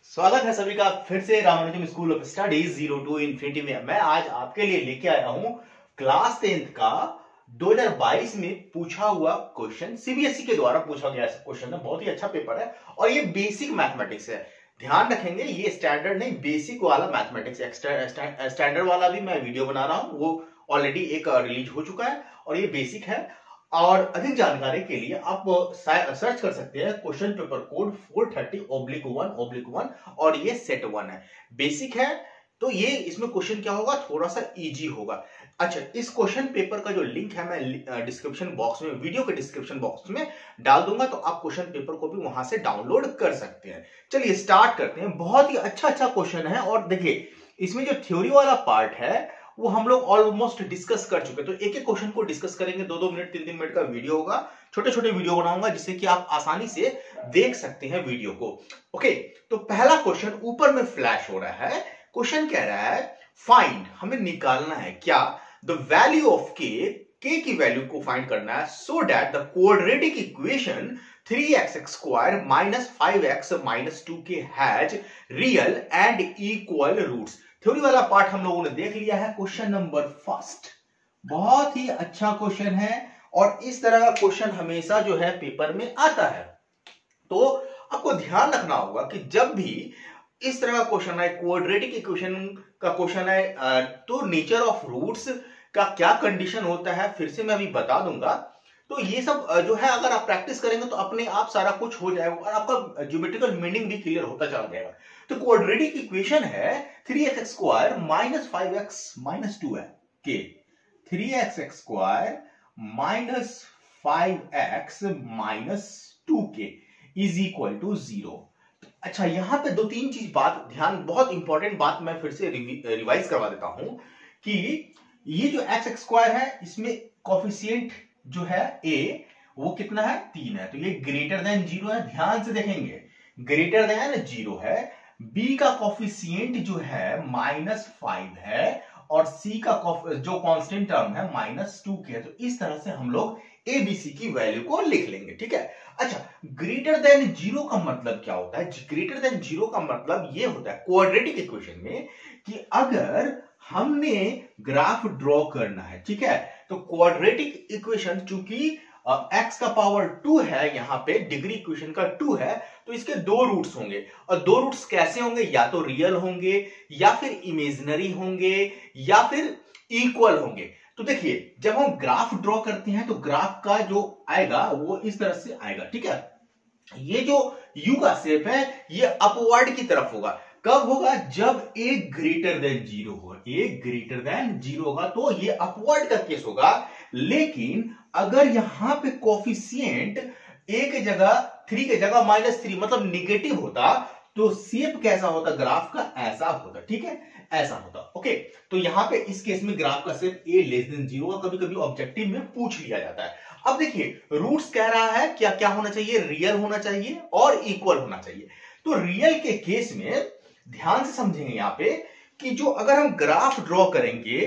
स्वागत है सभी का फिर से Ramanujam school of studies 02 infinity में। मैं आज आपके लिए लेके आया हूं क्लास 10th का 2022 में पूछा हुआ क्वेश्चन। सीबीएसई के द्वारा पूछा गया क्वेश्चन है, बहुत ही अच्छा पेपर है और ये बेसिक मैथमेटिक्स है। ध्यान रखेंगे ये स्टैंडर्ड नहीं, बेसिक वाला मैथमेटिक्स। स्टैंडर्ड वाला भी मैं वीडियो बना रहा हूं, वो ऑलरेडी एक रिलीज हो चुका है और ये बेसिक है। और अधिक जानकारी के लिए आप सर्च कर सकते हैं क्वेश्चन पेपर कोड 430/1/1 और ये सेट 1 है, बेसिक है। तो ये इसमें क्वेश्चन क्या होगा, थोड़ा सा इजी होगा। अच्छा, इस क्वेश्चन पेपर का जो लिंक है मैं डिस्क्रिप्शन बॉक्स में, वीडियो के डिस्क्रिप्शन बॉक्स में डाल दूंगा, तो आप क्वेश्चन पेपर को भी वहां से डाउनलोड कर सकते हैं। चलिए स्टार्ट करते हैं। बहुत ही अच्छा क्वेश्चन है और देखिए इसमें जो थ्योरी वाला पार्ट है वो हम लोग ऑलमोस्ट डिस्कस कर चुके हैं। तो एक एक क्वेश्चन को डिस्कस करेंगे, 2-2 मिनट 3-3 मिनट का वीडियो होगा। छोटे छोटे वीडियो बनाऊंगा जिससे कि आप आसानी से देख सकते हैं वीडियो को। ओके, तो पहला क्वेश्चन ऊपर में फ्लैश हो रहा है। क्वेश्चन कह रहा है फाइंड, हमें निकालना है क्या, द वैल्यू ऑफ के की वैल्यू को फाइंड करना है so that the quadratic equation 3x² - 5x - 2k has real and equal roots. Theory वाला पार्ट हम लोगों ने देख लिया है। क्वेश्चन नंबर फर्स्ट बहुत ही अच्छा क्वेश्चन है और इस तरह का क्वेश्चन हमेशा जो है पेपर में आता है। तो आपको ध्यान रखना होगा कि जब भी इस तरह का क्वेश्चन है, क्वाड्रेटिक इक्वेशन का क्वेश्चन है, तो नेचर ऑफ रूट्स का क्या कंडीशन होता है फिर से मैं अभी बता दूंगा। तो ये सब जो है अगर आप प्रैक्टिस करेंगे तो अपने आप सारा कुछ हो जाएगा और आपका ज्योमेट्रिकल मीनिंग भी क्लियर होता चला जाएगा। तो क्वाड्रेटिक इक्वेशन है 3x² - 5x - 2 है के 3x² - 5x - 2k is equal to 0। अच्छा, यहां पे 2-3 चीज बात ध्यान, बहुत इंपॉर्टेंट बात मैं फिर से रिवाइज करवा देता हूं कि ये जो x² है इसमें कॉफिशिएंट जो है a वो कितना है, 3 है। तो ये ग्रेटर देन 0 है, ध्यान से देखेंगे, ग्रेटर देन 0 है। b का कॉफिशिएंट जो है -5 है और c का जो कांस्टेंट टर्म है -2k है। तो इस तरह से हम लोग abc की वैल्यू को लिख लेंगे, ठीक है। अच्छा, ग्रेटर देन 0 का मतलब क्या होता है? ग्रेटर देन 0 का मतलब ये होता है क्वाड्रेटिक इक्वेशन में कि अगर हमने ग्राफ ड्रॉ करना है, ठीक है, तो क्वाड्रेटिक इक्वेशन चूंकि x का पावर 2 है, यहां पे डिग्री इक्वेशन का 2 है, तो इसके 2 रूट्स होंगे। और 2 रूट्स कैसे होंगे, या तो रियल होंगे या फिर इमेजिनरी होंगे या फिर इक्वल होंगे। तो देखिए जब हम ग्राफ ड्रॉ करते हैं तो ग्राफ का जो आएगा वो इस तरह से आएगा, ठीक है। ये जो यू का शेप है ये अपवर्ड की तरफ होगा। कब होगा? जब a ग्रेटर देन 0 होगा। a ग्रेटर देन 0 होगा तो ये अपवर्ड का केस होगा। लेकिन अगर यहां पे कोफिशिएंट a के जगह 3 के जगह -3 मतलब निगेटिव होता तो शेप कैसा होता, ग्राफ का ऐसा होता, ठीक है, ऐसा होता। ओके, तो यहां पे इस केस में ग्राफ का शेप a लेस देन 0 का कभी कभी ऑब्जेक्टिव में पूछ लिया जाता है। अब देखिए रूट्स कह रहा है क्या क्या होना चाहिए, रियल होना चाहिए और इक्वल होना चाहिए। तो रियल के केस में ध्यान से समझेंगे यहां पे कि जो अगर हम ग्राफ ड्रॉ करेंगे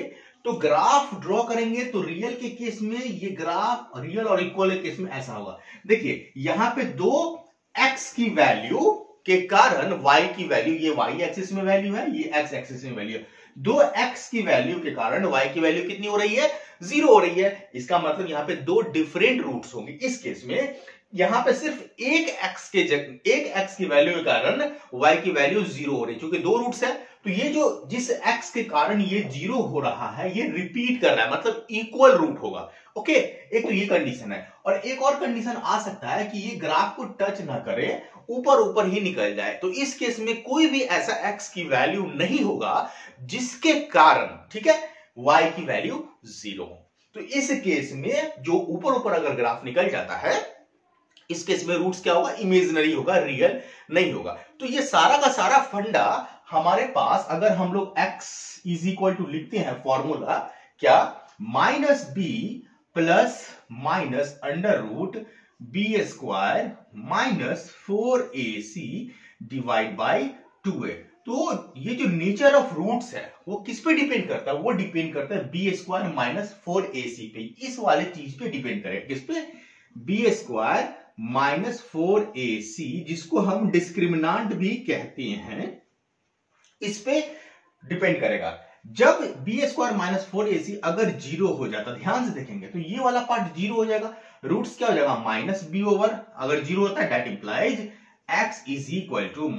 तो रियल के केस में ये ग्राफ रियल और इक्वल के केस में ऐसा होगा। देखिए यहां पे 2x की वैल्यू के कारण y की वैल्यू, ये y एक्सिस में वैल्यू है, ये x एक्सिस में वैल्यू है। 2x की वैल्यू के कारण y की वैल्यू कितनी हो रही है, 0 हो रही है। इसका मतलब यहां पे 2 डिफरेंट रूट्स होंगे। इस केस में यहां पे सिर्फ एक x की वैल्यू के कारण y की वैल्यू 0 हो रही है, क्योंकि 2 रूट्स है। तो ये जो जिस x के कारण ये 0 हो रहा है ये रिपीट कर रहा है, मतलब इक्वल रूट होगा। ओके, एक तो ये कंडीशन है और एक और कंडीशन आ सकता है कि ये ग्राफ को टच ना करे, ऊपर ही निकल जाए। तो इस केस में कोई भी ऐसा x की वैल्यू नहीं होगा जिसके कारण, ठीक है, y की वैल्यू 0 हो। तो इस केस में जो ऊपर अगर ग्राफ निकल जाता है, इस केस में रूट्स क्या होगा, इमेजिनरी होगा, रियल नहीं होगा। तो ये सारा का सारा फंडा हमारे पास, अगर हम लोग x इज इक्वल टू लिखते हैं फॉर्मूला क्या, -b plus minus under root b² - 4ac divide by 2a। तो ये जो नेचर ऑफ रूट्स है वो किस पे डिपेंड करता है, वो डिपेंड करता है b² - 4ac पे। इस वाले चीज पे डिपेंड करेगा, किस पे, b² -4ac, जिसको हम डिस्क्रिमिनांट भी कहते हैं, इस पे डिपेंड करेगा। जब b² - 4ac अगर 0 हो जाता, ध्यान से देखेंगे तो ये वाला पार्ट 0 हो जाएगा, रूट्स क्या हो जाएगा -b ओवर, अगर 0 होता है that implies x is equal to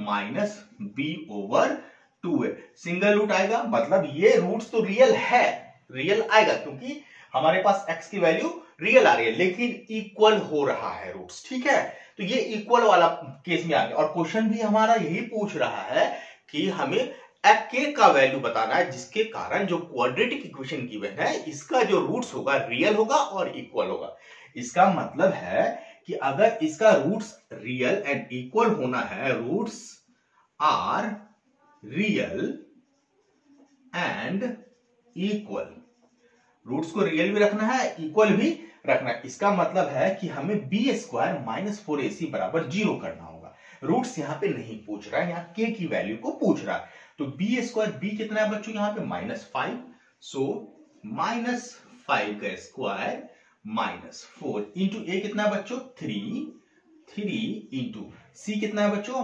-b/2 है। सिंगल रूट आएगा, मतलब ये रूट्स तो रियल है, रियल आएगा क्योंकि हमारे पास x की वैल्यू रियल आ रही है, लेकिन इक्वल हो रहा है रूट्स, ठीक है। तो ये इक्वल वाला केस में आ गया, और क्वेश्चन भी हमारा यही पूछ रहा है कि हमें k का वैल्यू बताना है, जिसके कारण जो क्वाड्रेटिक इक्वेशन गिवन है इसका जो रूट्स होगा रियल होगा और इक्वल होगा। इसका मतलब है कि अगर इसका रूट्स रियल एंड इक्वल होना है, roots are real and equal, roots को रियल भी रखना है, इक्वल भी रखना है, इसका मतलब है कि हमें b² - 4ac बराबर 0 करना होगा। रूट्स यहां पे नहीं पूछ रहा है, यहां k की वैल्यू को पूछ रहा है। तो b² कितना है बच्चों यहां पे -5, सो -5 का स्क्वायर -4 इंटू a कितना है बच्चों 3 इंटू c कितना है बच्चों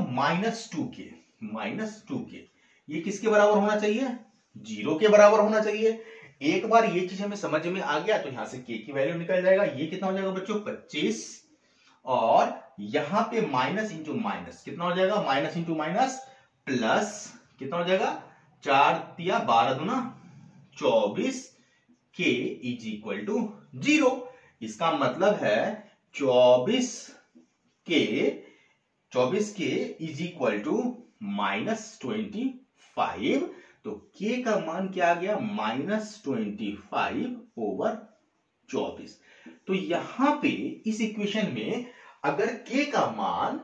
-2k, ये किसके बराबर होना चाहिए, 0 के बराबर होना चाहिए। एक बार ये चीज हमें समझ में आ गया तो यहां से k की वैल्यू निकल जाएगा, ये कितना हो जाएगा बच्चों 25, और यहां पे माइनस इंटू माइनस कितना हो जाएगा, माइनस इंटू माइनस प्लस कितना हो जाएगा, 4 तिया 12 दूना 24, k इज इक्वल टू 0। इसका मतलब है 24k इज इक्वल टू -25, तो k का मान क्या आ गया -25/24। तो यहां पे इस इक्वेशन में अगर k का मान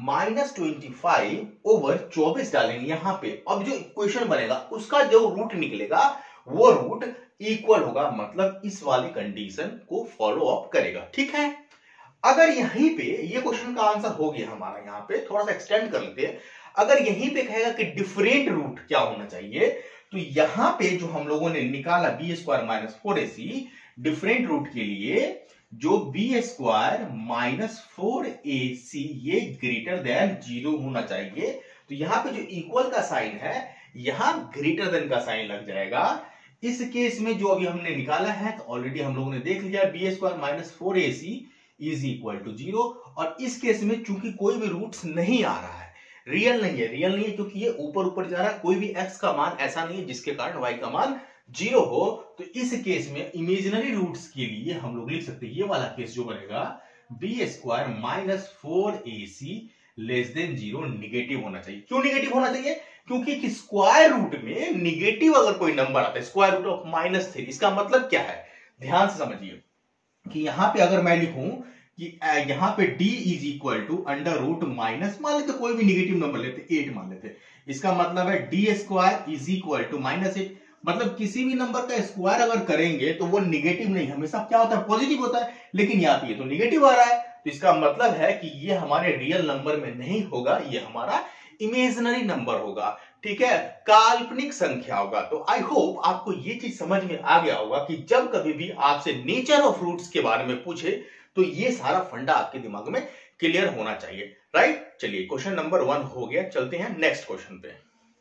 -25/24 डालेंगे यहां पे, अब जो इक्वेशन बनेगा उसका जो रूट निकलेगा वो रूट इक्वल होगा, मतलब इस वाली कंडीशन को फॉलो अप करेगा, ठीक है। अगर यहीं पे ये क्वेश्चन का आंसर हो गया हमारा, यहां पे थोड़ा सा एक्सटेंड कर लेते हैं, अगर यहीं पे कहेगा कि डिफरेंट रूट क्या होना चाहिए, तो यहां पे जो हम लोगों ने निकाला b² - 4ac, डिफरेंट रूट के लिए जो b² - 4ac ये ग्रेटर देन 0 होना चाहिए। तो यहां पे जो इक्वल का साइन है यहां ग्रेटर देन का साइन लग जाएगा। इस केस में जो अभी हमने निकाला है तो ऑलरेडी हम लोगों ने देख लिया, b² - 4ac is equal to 0, और इस केस में चूंकि कोई भी रूट्स नहीं आ रहा है, रियल नहीं है क्योंकि ये ऊपर ऊपर जा रहा है, कोई भी x का मान ऐसा नहीं है जिसके कारण y का मान 0 हो, तो इस केस में इमेजिनरी रूट्स के लिए हम लोग लिख सकते हैं ये वाला केस जो बनेगा b² - 4ac less than 0 negative होना चाहिए। क्यों निगेटिव होना चाहिए, क्योंकि स्क्वायर रूट में निगेटिव अगर कोई नंबर आता है, स्क्वायर रूट ऑफ -3, इसका मतलब क्या है, ध्यान से समझिए कि यहां पे अगर मैं लिखूं कि यहां पे d is equal to under root minus, मान लेते कोई भी निगेटिव नंबर लेते 8 मान लेते, इसका मतलब है d² इज इक्वल टू -8, मतलब किसी भी नंबर का स्क्वायर अगर करेंगे तो वो निगेटिव नहीं, हमेशा क्या होता है पॉजिटिव होता है, लेकिन यहाँ पे ये तो निगेटिव आ रहा है, तो इसका मतलब है कि ये हमारे रियल नंबर में नहीं होगा, ये हमारा इमेजिनरी नंबर होगा, ठीक है, काल्पनिक संख्या होगा। तो आई होप आपको ये चीज समझ में आ गया होगा कि जब कभी भी आपसे नेचर ऑफ रूट्स के बारे में पूछे तो ये सारा फंडा आपके दिमाग में क्लियर होना चाहिए, राइट। चलिए क्वेश्चन नंबर 1 हो गया, चलते हैं नेक्स्ट क्वेश्चन पे।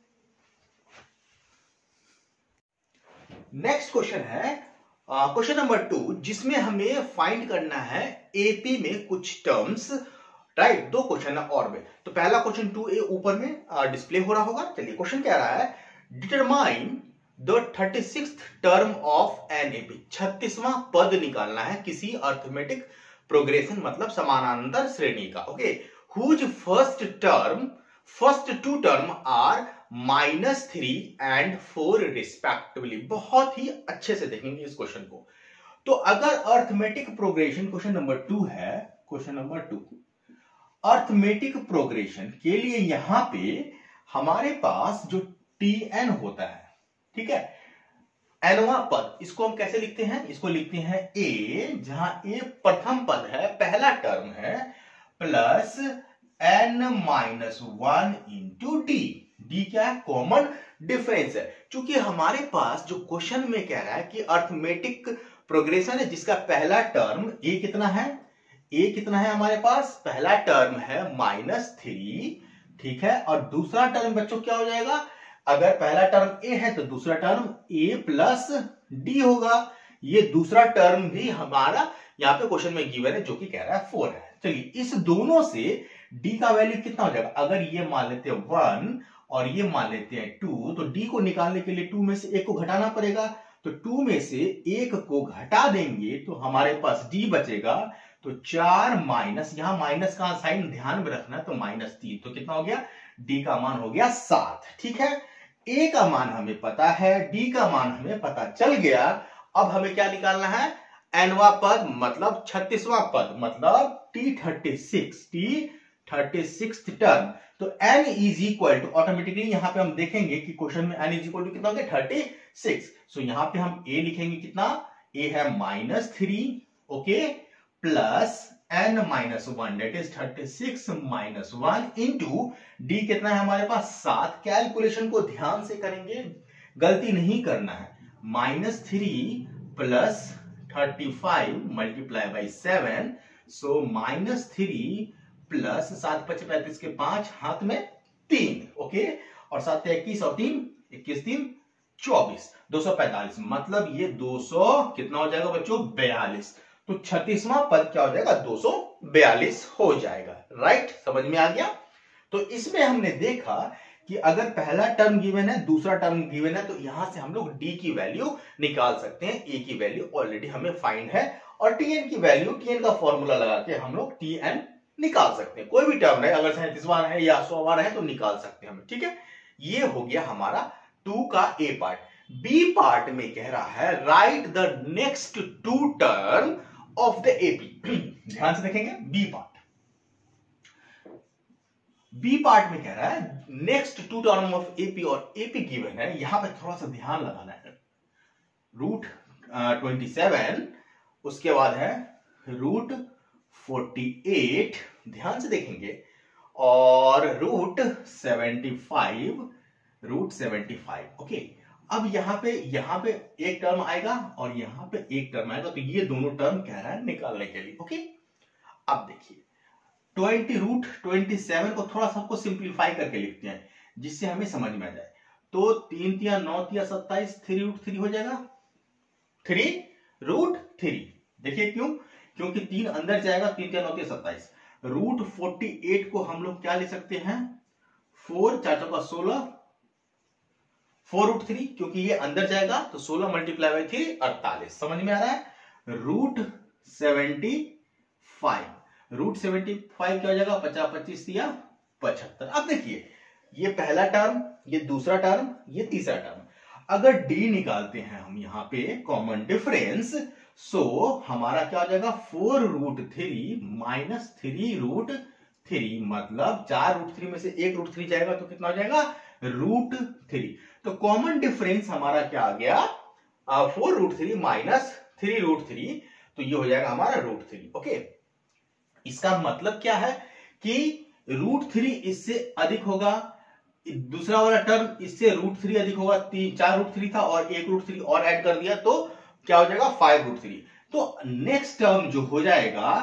नेक्स्ट क्वेश्चन है क्वेश्चन नंबर 2, जिसमें हमें फाइंड करना है एपी में कुछ टर्म्स, राइट। दो क्वेश्चन है और में, तो पहला क्वेश्चन 2a ऊपर में डिस्प्ले हो रहा होगा। चलिए क्वेश्चन क्या रहा है, determine the 36th term of an AP, 36वां पद निकालना है किसी अर्थमेटिक प्रोग्रेशन मतलब समानांतर श्रेणी का, okay, whose first two term are -3 and 4 respectively. बहुत ही अच्छे से देखेंगे इस क्वेश्चन को। तो अगर अर्थमेटिक प्रोग्रेशन क्वेश्चन नंबर 2 है, क्वेश्चन नंबर 2 अर्थमेटिक प्रोग्रेशन के लिए यहां पे हमारे पास जो tn होता है, ठीक है, nवां पद, इसको हम कैसे लिखते हैं, इसको लिखते हैं a, जहां a प्रथम पद है, पहला टर्म है, plus n-1 into d। d क्या है, कॉमन डिफरेंस है। क्योंकि हमारे पास जो क्वेश्चन में कह रहा है कि अर्थमेटिक प्रोग्रेशन है जिसका पहला टर्म a कितना है, ए कितना है हमारे पास, पहला टर्म है -3, ठीक है, और दूसरा टर्म बच्चों क्या हो जाएगा, अगर पहला टर्म ए है तो दूसरा टर्म a प्लस डी होगा। ये दूसरा टर्म भी हमारा यहाँ पे क्वेश्चन में गिवन है जो कि कह रहा है 4 है। चलिए इस दोनों से d का वैल्यू कितना हो जाएगा, अगर ये मान लेते हैं 1 और ये मान लेते हैं 2, तो d को निकालने के लिए 2 में से 1 को घटाना पड़ेगा, तो 2 में से 1 को घटा देंगे तो हमारे पास d बचेगा, तो 4 माइनस, यहां माइनस का साइन ध्यान में रखना है, तो -3, तो कितना हो गया, d का मान हो गया 7, ठीक है। a का मान हमें पता है, d का मान हमें पता चल गया। अब हमें क्या निकालना है, nवां पद मतलब 36वां पद, मतलब T36 टर्म। तो n is equal to, automatically यहां पे हम देखेंगे कि क्वेश्चन में n इज इक्वल टू कितना हो गया, 36। सो यहां पे हम a लिखेंगे कितना, a है -3, okay, plus n minus 1 that is 36 minus 1 into d कितना है हमारे पास 7। कैलकुलेशन को ध्यान से करेंगे, गलती नहीं करना है। -3 plus 35 multiply by 7, so -3 plus 7 5 35 के 5, हाथ में 3, ओके, और 7 21 और 3 21 3 24, 245, मतलब ये 200 कितना हो जाएगा बच्चों, 42। तो 36वां पद क्या हो जाएगा, 242 हो जाएगा। राइट, समझ में आ गया। तो इसमें हमने देखा कि अगर पहला टर्म गिवन है, दूसरा टर्म गिवन है, तो यहां से हम लोग d की वैल्यू निकाल सकते हैं। a की वैल्यू ऑलरेडी हमें फाइंड है, और tn की वैल्यू, tn का फॉर्मूला लगा के हम लोग tn निकाल सकते हैं। कोई भी टर्म है, अगर 37वां है या 100वां है तो निकाल सकते हैं हम, ठीक है। ये हो गया हमारा 2 का a पार्ट। b पार्ट में कह रहा है write the next 2 term of the AP. ध्यान से देखेंगे, बी पार्ट में कह रहा है नेक्स्ट 2 टर्म ऑफ एपी, और एपी गिवन है। यहां पे थोड़ा सा ध्यान लगाना है, √27, उसके बाद है √48, ध्यान से देखेंगे, और √75, ओके। अब यहां पे एक टर्म आएगा और यहां पे एक टर्म आएगा, तो ये दोनों टर्म कह रहा है निकालने के लिए, ओके। अब देखिए 20√27 को थोड़ा सा आपको सिंप्लीफाई करके लिखते हैं जिससे हमें समझ में आ जाए। तो 3 तिया 9 तिया 27, 3√3 हो जाएगा, 3√3। देखिए क्यों, क्योंकि 3 अंदर जाएगा, 3 तिया 9 तिया 27। √48 को हम लोग क्या ले सकते हैं, 4 4 चौका 16, 4√3, क्योंकि ये अंदर जाएगा तो 16 मल्टीप्लाई बाई 3 48। समझ में आ रहा है। √75 क्या हो जाएगा, 50 25 दिया 75। अब देखिए ये पहला टर्म, ये दूसरा टर्म, ये तीसरा टर्म, अगर d निकालते हैं हम यहाँ पे कॉमन डिफरेंस, सो हमारा क्या हो जाएगा, 4√3 माइनस 3√3, मतलब 4√3 में से 1√3 जाएगा तो कितना हो जाएगा, √3। तो कॉमन डिफरेंस हमारा क्या आ गया, 4√3 माइनस 3√3, तो ये हो जाएगा हमारा √3, ओके। इसका मतलब क्या है कि √3 इससे अधिक होगा, दूसरा वाला टर्म इससे √3 अधिक होगा। 4√3 था और 1√3 और ऐड कर दिया तो क्या हो जाएगा, 5√3। तो नेक्स्ट टर्म जो हो जाएगा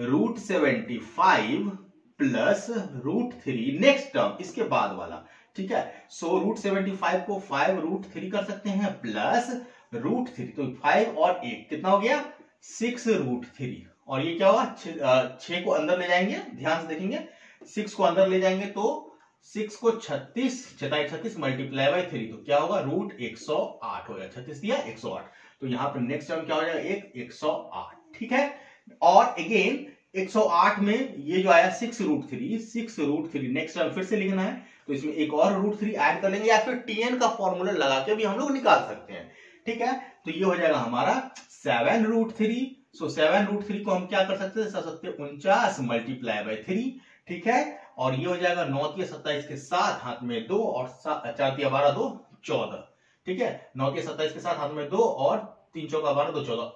√75 प्लस √3, नेक्स्ट टर्म इसके बाद वाला, ठीक है। सो √75 को 5√3 कर सकते हैं प्लस √3, तो 5 और 1 कितना हो गया, 6√3, और ये क्या होगा, 6 को अंदर ले जाएंगे, ध्यान से देखेंगे, 6 को अंदर ले जाएंगे तो 6 को 36 मल्टीप्लाई बाई 3, तो क्या होगा, √108 हो जाएगा, 36 दिया 108। तो यहां पर नेक्स्ट टर्म क्या हो जाएगा, 108, ठीक है। और अगेन 108 में ये जो आया 6√3, नेक्स्ट टर्म फिर से लिखना है, तो इसमें एक और √3 ऐड कर लेंगे, या फिर tn का फॉर्मूला लगा के भी हम लोग निकाल सकते हैं, ठीक है। तो ये हो जाएगा हमारा 7√3। सो 7√3 को हम क्या कर सकते हैं, 49 मल्टीप्लाई बाई 3, ठीक है। और ये हो जाएगा 9 तिया 27 के साथ हाथ में 2, और 4 तिया 12 2 14, ठीक है। 9 तिया 27 के साथ हाथ में 2, और 3 चौका 12 2 14,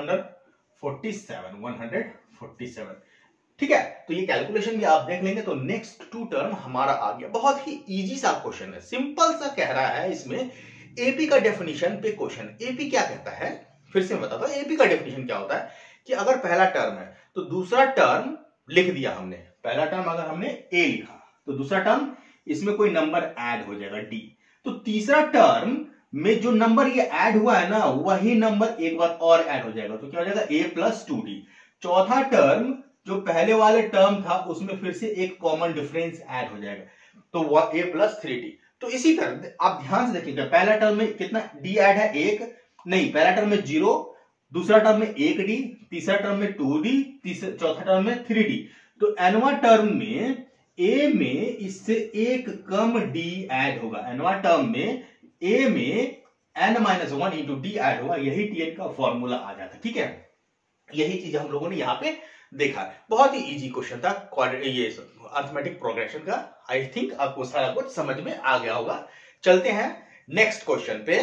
147, ठीक है। तो ये कैलकुलेशन भी आप देख लेंगे। तो नेक्स्ट 2 टर्म हमारा आ गया। बहुत ही इजी सा क्वेश्चन है, सिंपल सा कह रहा है। इसमें एपी का डेफिनेशन पे क्वेश्चन। एपी क्या कहता है, फिर से बताता हूं। एपी का डेफिनेशन क्या होता है कि अगर पहला टर्म है तो दूसरा टर्म लिख दिया हमने। पहला टर्म अगर हमने ए लिखा तो दूसरा टर्म इसमें कोई नंबर ऐड हो जाएगा डी। तो तीसरा टर्म में जो नंबर ये ऐड हुआ है ना वही नंबर एक बार और ऐड हो जाएगा, तो क्या हो जाएगा ए प्लस 2d। चौथा टर्म जो पहले वाले टर्म था उसमें फिर से एक कॉमन डिफरेंस ऐड हो जाएगा, तो वह ए प्लस 3d। तो इसी तरह आप ध्यान से देखिएगा, पहला टर्म में कितना डी ऐड है, एक नहीं, पहला टर्म में 0, दूसरा टर्म में 1d, तीसरा टर्म में 2d, चौथा टर्म में 3d। तो एनवा टर्म में ए में इससे एक कम डी ऐड होगा, एनवा टर्म में ए में n-1 इंटू डी ऐड होगा, यही टीएन का फॉर्मूला आ जाता। ठीक है, यही चीज हम लोगों ने यहां पे देखा। बहुत ही इजी क्वेश्चन था ये अरिथमेटिक प्रोग्रेशन का। आई थिंक आपको सारा कुछ समझ में आ गया होगा। चलते हैं नेक्स्ट क्वेश्चन पे।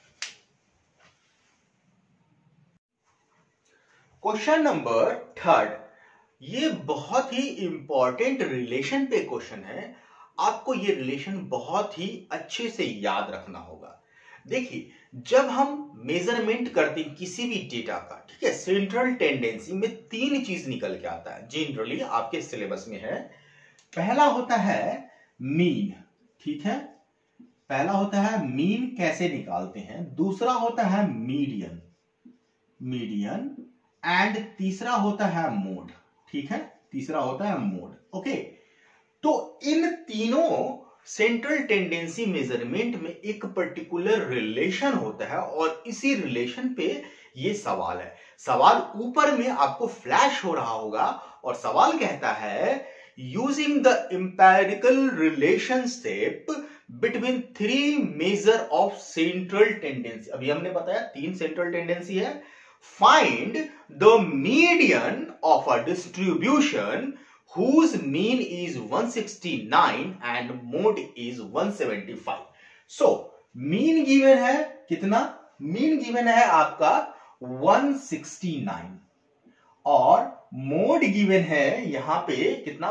क्वेश्चन नंबर 3, ये बहुत ही इंपॉर्टेंट रिलेशन पे क्वेश्चन है। आपको ये रिलेशन बहुत ही अच्छे से याद रखना होगा। देखिए, जब हम मेजरमेंट करते हैं किसी भी डेटा का, ठीक है, सेंट्रल टेंडेंसी में 3 चीज निकल के आता है, जनरली आपके सिलेबस में है। पहला होता है मीन, ठीक है, पहला होता है मीन, कैसे निकालते हैं। दूसरा होता है मीडियन, मीडियन, एंड तीसरा होता है मोड, ठीक है, तीसरा होता है मोड। ओके, तो इन तीनों सेंट्रल टेंडेंसी मेजरमेंट में एक पर्टिकुलर रिलेशन होता है और इसी रिलेशन पे ये सवाल है। सवाल ऊपर में आपको फ्लैश हो रहा होगा और सवाल कहता है using the empirical relationship between 3 measure of central tendency. अभी हमने बताया 3 सेंट्रल टेंडेंसी है। Find the median of a distribution whose mean is 169 and mode is 175. So mean given है कितना, mean given है आपका 169 और मोड गिवन है यहां पे कितना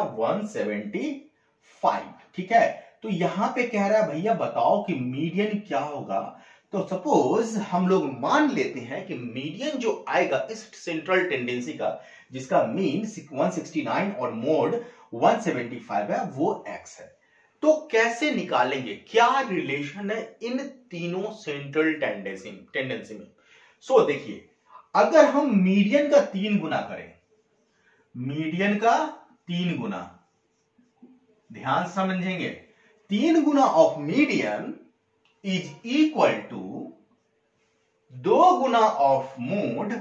175। ठीक है, तो यहां पे कह रहा है भैया बताओ कि मीडियन क्या होगा। तो सपोज हम लोग मान लेते हैं कि मीडियन जो आएगा इस सेंट्रल टेंडेंसी का, जिसका मीन 169 और मोड 175 है, वो x है। तो कैसे निकालेंगे, क्या रिलेशन है इन तीनों सेंट्रल टेंडेंसी में। सो देखिए, अगर हम मीडियन का 3 गुना करें, मीडियन का 3 गुना, ध्यान समझेंगे, 3 गुना of median is equal to 2 गुना ऑफ मोड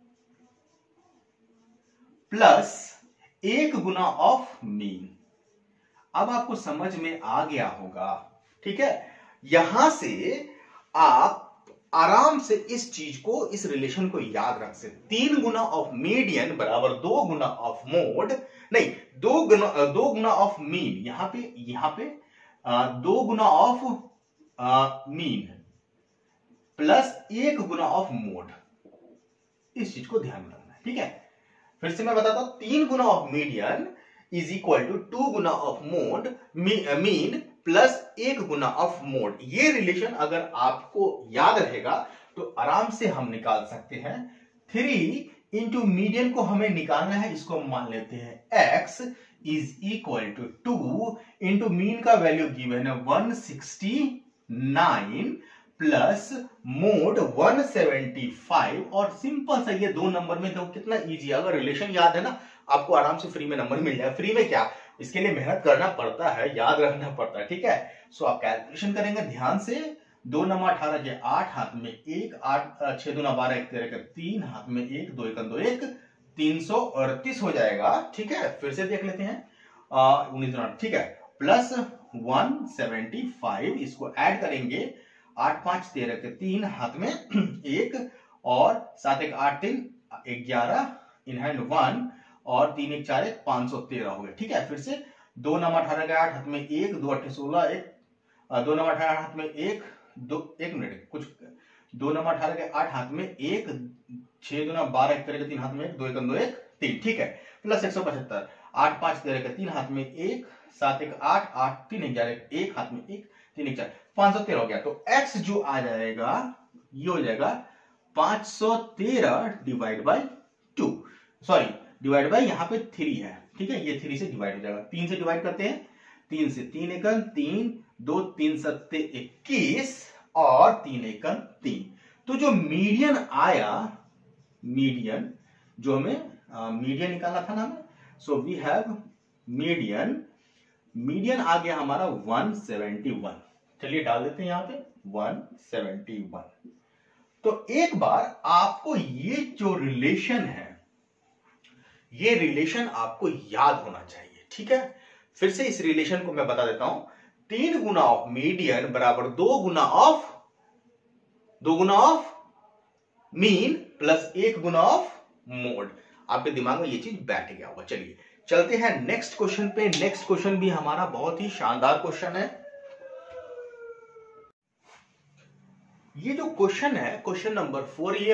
प्लस 1 गुना ऑफ मीन। अब आपको समझ में आ गया होगा, ठीक है। यहां से आप आराम से इस चीज को, इस रिलेशन को याद रख सकते। 3 गुना ऑफ मीडियन बराबर 2 गुना ऑफ मोड, नहीं 2 गुना ऑफ मीन, यहां पे 2 गुना ऑफ मीन प्लस 1 गुना ऑफ मोड। इस चीज को ध्यान में रखना है, ठीक है। फिर से मैं बताता हूं, 3 गुना of median is equal to 2 गुना ऑफ मोड मीन प्लस 1 गुना ऑफ मोड। ये रिलेशन अगर आपको याद रहेगा तो आराम से हम निकाल सकते हैं। 3 इंटू मीडियन को हमें निकालना है, इसको मान लेते हैं x is equal to 2 into mean का वैल्यू गिवन है 169 प्लस मोड 175। और सिंपल सा ये 2 नंबर में, तो कितना इजी, अगर रिलेशन याद है ना आपको आराम से फ्री में नंबर मिल जाए। फ्री में क्या, इसके लिए मेहनत करना पड़ता है, याद रखना पड़ता है, ठीक है। सो आप कैलकुलेशन करेंगे ध्यान से। 2 नमा 18 के 8 हाथ में 1, 8 6 दूना 12 1 13 के 3 हाथ में 1, 2 1 2 1, 338 हो जाएगा, ठीक है। फिर से देख लेते हैं 19 दूना, ठीक है, प्लस 175, इसको ऐड करेंगे 8 5 13 के 3 हाथ में 1 और 7 1 8 3 11 इन हैंड 1 और 3 1 4 1 513 हो गया, ठीक है। फिर से 2 नमा 18 के 8 हाथ में 1, 2 8 16 1, 2 नमा 18 हाथ में 1 2 1 मिनट कुछ 2 नमा 18 के 8 हाथ में 1, 6 दूना 12 1 13 के 3 हाथ में 1, 2 1 2 1 3, ठीक है, प्लस 175, 8 5 13 के 3 हाथ में 1, 7 1 8 8 3 11 1 हाथ में 1, 3 1 4 513 हो गया। तो x जो आ जाएगा ये हो जाएगा 513 divide by 2, sorry divide by यहाँ पे 3 है, ठीक है, ये 3 से डिवाइड हो जाएगा, 3 से डिवाइड करते हैं, 3 से 3 एकम 3, 2 3 सत्ते 21 और 3 एकम 3। तो जो मीडियन आया, मीडियन जो हमें मीडियन निकालना था ना हमें, सो वी हैव मीडियन आ गया हमारा 171। चलिए डाल देते हैं यहां पे 171। तो एक बार आपको ये जो रिलेशन है, ये रिलेशन आपको याद होना चाहिए, ठीक है। फिर से इस रिलेशन को मैं बता देता हूं, 3 गुना ऑफ मीडियन बराबर 2 गुना ऑफ मीन प्लस 1 गुना ऑफ मोड। आपके दिमाग में ये चीज बैठ गया होगा। चलिए चलते हैं नेक्स्ट क्वेश्चन पे। नेक्स्ट क्वेश्चन भी हमारा बहुत ही शानदार क्वेश्चन है। ये जो क्वेश्चन है, क्वेश्चन नंबर 4, ये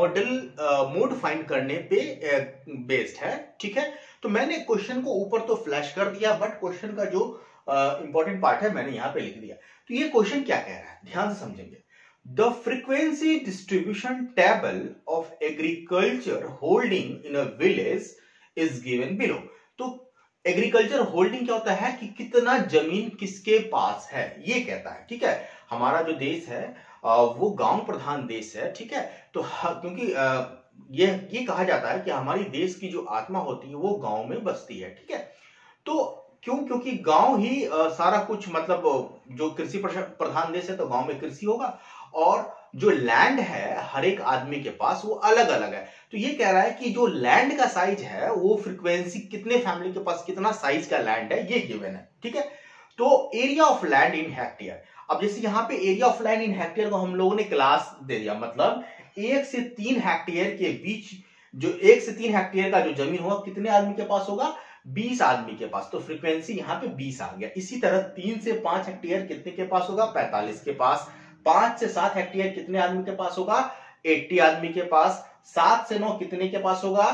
मोड फाइंड करने पे बेस्ड है, ठीक है। तो मैंने क्वेश्चन को ऊपर तो फ्लैश कर दिया, बट क्वेश्चन का जो इंपॉर्टेंट पार्ट है मैंने यहां पे लिख दिया। तो ये क्वेश्चन क्या कह रहा है, ध्यान से समझेंगे। The frequency distribution table of agriculture holding in a village is given below। तो एग्रीकल्चर होल्डिंग क्या होता है कि कितना जमीन किसके पास है, ये कहता है, ठीक है। हमारा जो देश है वो गांव प्रधान देश है, ठीक है। तो क्योंकि ये कहा जाता है कि हमारी देश की जो आत्मा होती है वो गांव में बसती है, ठीक है। तो क्योंकि गांव ही सारा कुछ, मतलब जो कृषि प्रधान देश है तो गांव में कृषि होगा, और जो लैंड है हर एक आदमी के पास वो अलग अलग है। तो ये कह रहा है कि जो लैंड का साइज है वो फ्रीक्वेंसी, कितने फैमिली के पास कितना साइज का लैंड है, ये गिवन है, ठीक है। तो area of land in hectare, अब जैसे यहाँ पे area of land in hectare को हम लोगों ने क्लास दे दिया, मतलब 1 से 3 हेक्टेयर के बीच, जो 1 से 3 हेक्टेयर का जो जमीन होगा कितने आदमी के पास होगा, 20 आदमी के पास। तो फ्रीक्वेंसी यहाँ पे 20 आ गया। इसी तरह 3 से 5 हेक्टेयर कितने के पास होगा, 45 के पास। 5 से 7 हेक्टेयर कितने आदमी के पास होगा, 80 आदमी के पास। 7 से 9 कितने के पास होगा,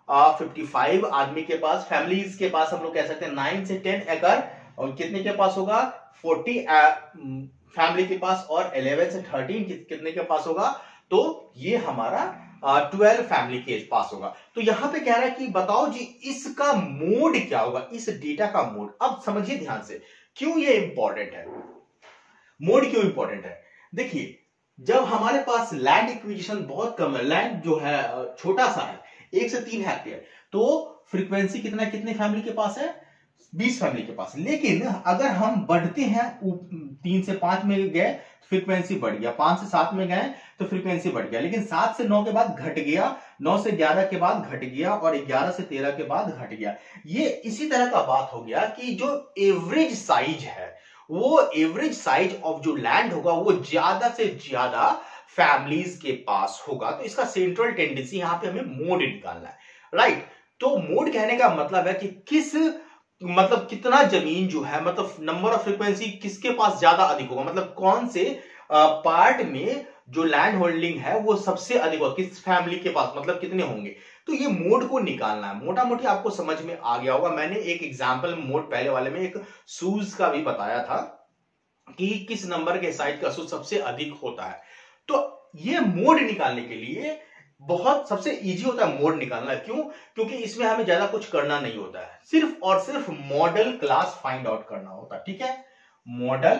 55 आदमी के पास, फैमिलीज के पास हम लोग कह सकते हैं। 9 से 10 एकड़ और कितने के पास होगा, 40 फैमिली के पास। और 11 से 13 कितने के पास होगा, तो ये हमारा 12 फैमिली के पास होगा। तो यहां पे कह रहा है कि बताओ जी इसका मोड क्या होगा, इस डेटा का मोड। अब समझिए ध्यान से, क्यों ये इंपॉर्टेंट है, मोड क्यों इंपॉर्टेंट है। देखिए, जब हमारे पास लैंड एक्विजिशन बहुत कम है, लैंड जो है छोटा सा है, 1 से 3 हेक्टेयर, तो फ्रीक्वेंसी कितने फैमिली के पास है, 20 फैमिली के पास। लेकिन अगर हम बढ़ते हैं, 3 से 5 में गए फ्रीक्वेंसी बढ़ गया, 5 से 7 में गए तो फ्रीक्वेंसी बढ़ गया, लेकिन 7 से 9 के बाद घट गया, 9 से 11 के बाद घट गया, और 11 से 13 के बाद घट गया। ये इसी तरह का बात हो गया कि जो एवरेज साइज है, वो एवरेज साइज ऑफ जो लैंड होगा वो ज्यादा से ज्यादा फैमिलीज के पास होगा। तो इसका सेंट्रल टेंडेंसी यहां पे हमें मोड निकालना है, राइट। तो मोड कहने का मतलब है कि मतलब कितना जमीन जो है, मतलब नंबर ऑफ फ्रीक्वेंसी किसके पास ज्यादा अधिक होगा, मतलब कौन से पार्ट में जो लैंड होल्डिंग है वो सबसे अधिक होगा, किस फैमिली के पास, मतलब कितने होंगे। तो ये मोड को निकालना है। मोटा मोटी आपको समझ में आ गया होगा। मैंने एक एग्जांपल मोड पहले वाले में एक शूज का भी बताया था कि किस नंबर के साइज का शूज सबसे अधिक होता है। तो ये मोड निकालने के लिए बहुत सबसे इजी होता है मोड निकालना। क्यों, क्योंकि इसमें हमें ज्यादा कुछ करना नहीं होता है, सिर्फ और सिर्फ मॉडल क्लास फाइंड आउट करना होता है, ठीक है। मॉडल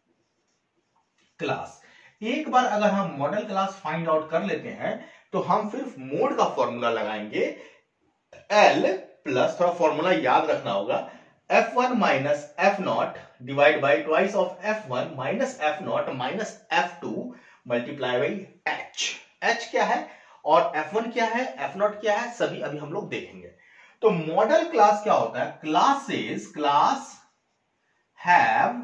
क्लास, एक बार अगर हम मॉडल क्लास फाइंड आउट कर लेते हैं तो हम सिर्फ मोड का फॉर्मूला लगाएंगे, L प्लस, थोड़ा फॉर्मूला याद रखना होगा, F1 minus F0 divide by twice of F1 minus F0 minus F2 multiply by H। H क्या है और F1 क्या है, F0 क्या है, सभी अभी हम लोग देखेंगे। तो मॉडल क्लास क्या होता है, क्लास हैव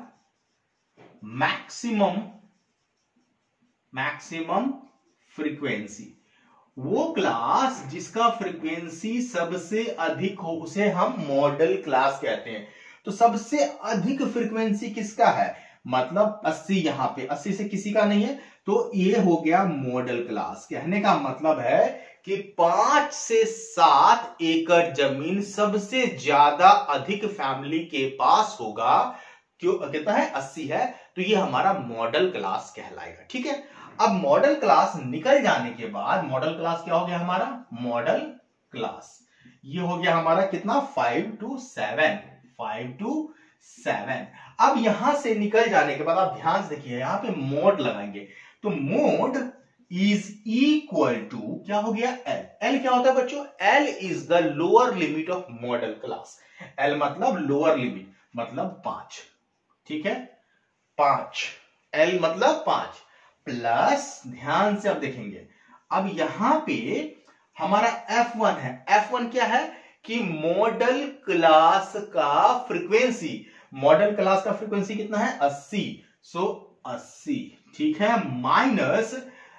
मैक्सिमम फ्रीक्वेंसी। वो क्लास जिसका फ्रीक्वेंसी सबसे अधिक हो उसे हम मॉडल क्लास कहते हैं। तो सबसे अधिक फ्रीक्वेंसी किसका है, मतलब 80, यहां पे 80 से किसी का नहीं है, तो ये हो गया मॉडल क्लास। कहने का मतलब है कि 5 से 7 एकड़ जमीन सबसे ज्यादा अधिक फैमिली के पास होगा। क्यों, कितना है, 80 है, तो ये हमारा मॉडल क्लास कहलाएगा, ठीक है। अब मॉडल क्लास निकल जाने के बाद, मॉडल क्लास क्या हो गया हमारा, मॉडल क्लास ये हो गया हमारा कितना 5 to 7, 5 to 7। अब यहां से निकल जाने के बाद आप ध्यान से देखिए यहां पे मोड लगाएंगे, तो मोड इज इक्वल टू क्या हो गया एल। एल क्या होता है बच्चों? L is the lower limit of modal class. L मतलब लोअर लिमिट, मतलब 5, ठीक है 5, एल मतलब 5 प्लस, ध्यान से अब देखेंगे, अब यहां पे हमारा F1 है। F1 क्या है कि मॉडल क्लास का फ्रीक्वेंसी, मॉडल क्लास का फ्रीक्वेंसी कितना है 80, सो 80, ठीक है, माइनस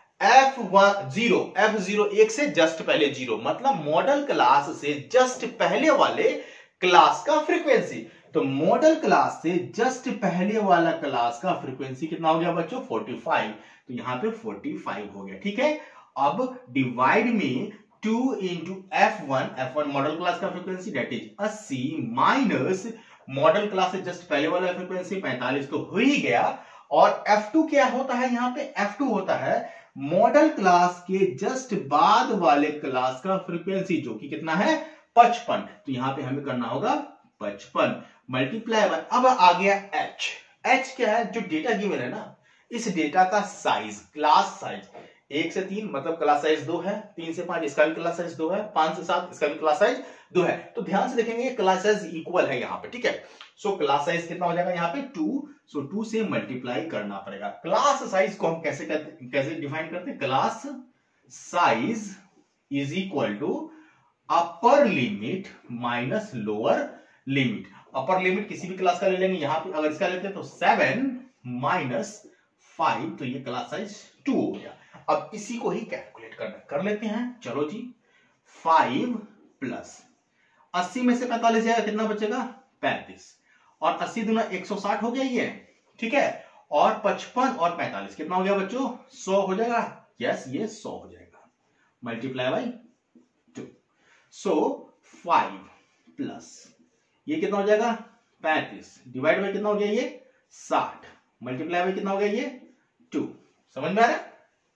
F0 एक से जस्ट पहले 0, मतलब मॉडल क्लास से जस्ट पहले वाले क्लास का फ्रीक्वेंसी। तो मॉडल क्लास से जस्ट पहले वाला क्लास का फ्रीक्वेंसी कितना हो गया बच्चों 45, तो यहां पे 45 हो गया, ठीक है। अब डिवाइड में 2 इंटू F1 मॉडल क्लास का frequency that is 80 minus modal class से जस्ट पहले वाला फ्रीक्वेंसी 45 तो हो ही गया। और F2 क्या होता है? यहाँ पे F2 होता है मॉडल क्लास के जस्ट बाद वाले क्लास का फ्रीक्वेंसी, जो कि कितना है 55, तो यहां पे हमें करना होगा 55 मल्टीप्लाई बाय, अब आ गया H। H क्या है? जो डेटा गिवन है ना, इस डेटा का साइज, क्लास साइज 1 से 3 मतलब क्लास साइज 2 है, 3 से 5 इसका भी क्लास साइज 2 है, 5 से 7 इसका भी क्लास साइज 2 है। तो ध्यान से देखेंगे क्लास साइज इक्वल है यहाँ पे, ठीक है। सो क्लास साइज कितना हो जाएगा यहाँ पे 2, सो 2 से मल्टीप्लाई करना पड़ेगा। क्लास साइज को हम कैसे डिफाइन करते हैं? Class size is equal to upper limit minus lower limit. Upper limit किसी भी क्लास का ले लेंगे, यहां पे अगर इसका लेते हैं तो 7 माइनस 5, तो ये क्लास साइज 2 हो गया। अब इसी को ही कैलकुलेट करना कर लेते हैं, चलो जी। 5 प्लस 80 में से 45 जाएगा, कितना बचेगा 35, और 80 दूना 160 हो गया ये, ठीक है। और 55 और 45 कितना हो गया बच्चों 100 हो जाएगा, यस ये 100 हो जाएगा, मल्टीप्लाई बाई 2। सो 5 प्लस ये कितना हो जाएगा 35 डिवाइड बाई कितना हो गया ये 60, मल्टीप्लाई बाई कितना हो गया ये 2। समझ में आ रहा है?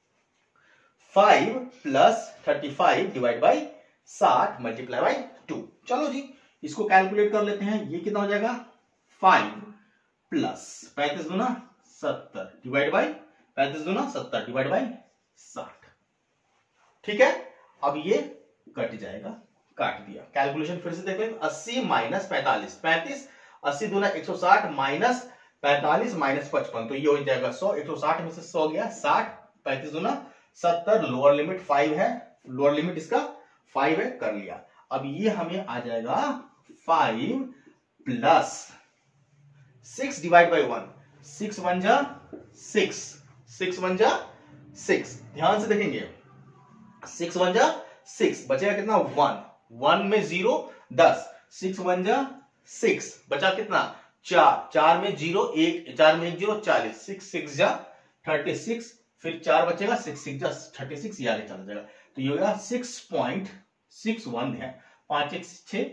5 plus 35 divide by 60 multiply by 2। चलो जी इसको कैलकुलेट कर लेते हैं, ये कितना हो जाएगा 5 प्लस 35 दूना 70 डिवाइड बाई 35 दूना 70 डिवाइड बाई 60, ठीक है। अब ये कट जाएगा, काट दिया। कैलकुलेशन फिर से देख लें, 80 माइनस 45, 35 80 दूना 160 माइनस 45 माइनस 55, तो ये हो जाएगा 100, 160 में से 100 गया 60, 35 दूना 70, लोअर लिमिट 5 है, लोअर लिमिट इसका 5 है, कर लिया। अब ये हमें आ जाएगा 5 प्लस 6 डिवाइड बाई 1, 6 1 जा 6, 6 1 जा 6, ध्यान से देखेंगे 6 1 जा 6, बचेगा कितना 1, 1 में 0 10, 6 1 जा 6, बचा कितना 4, 4 में 0 1, 4 में 1 0 40, 6 6 जा 36, फिर 4 बचेगा 6 6 जा 36, ये आगे चला जाएगा, तो ये होगा 6.61 है, 5 1 6,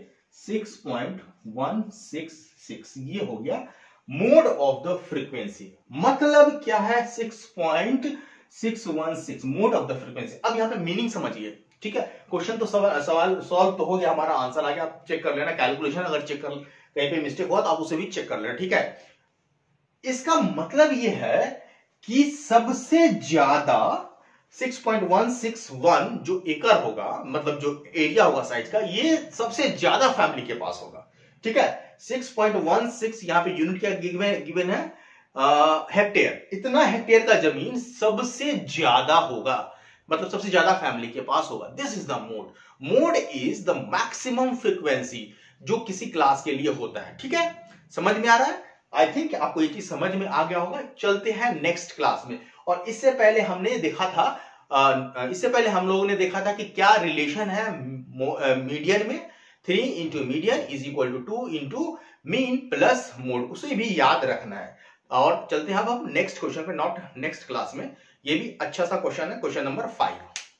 6.166, ये हो गया मोड ऑफ द फ्रीक्वेंसी। मतलब क्या है 6.616 मोड ऑफ द फ्रीक्वेंसी। अब यहां पे मीनिंग समझिए, ठीक है। क्वेश्चन तो सवाल सॉल्व तो हो गया, हमारा आंसर आ गया, आप चेक कर लेना कैलकुलेशन, अगर चेक कर कहीं पे मिस्टेक हुआ तो आप उसे भी चेक कर लेना, ठीक है। इसका मतलब यह है कि सबसे ज्यादा 6.161 जो एकड़ होगा, मतलब जो एरिया होगा साइज का, ये सबसे ज्यादा फैमिली के पास होगा, ठीक है। 6.16 यहां पे यूनिट क्या गिवन है हेक्टेयर, इतना हेक्टेयर का जमीन सबसे ज्यादा होगा, मतलब सबसे ज्यादा फैमिली के पास होगा। This is the mode. Mode is the maximum frequency जो किसी क्लास के लिए होता है, ठीक है। समझ में आ रहा है? आई थिंक आपको ये चीज समझ में आ गया होगा। चलते हैं नेक्स्ट क्लास में। और इससे पहले हमने देखा था इससे पहले हम लोगों ने देखा था कि क्या रिलेशन है मीडियन में, 3 into median is equal to 2 into mean plus mode, उसे भी याद रखना है। और चलते हैं अब हम नेक्स्ट क्वेश्चन पे, नॉट नेक्स्ट क्लास में। ये भी अच्छा सा क्वेश्चन है, क्वेश्चन नंबर 5।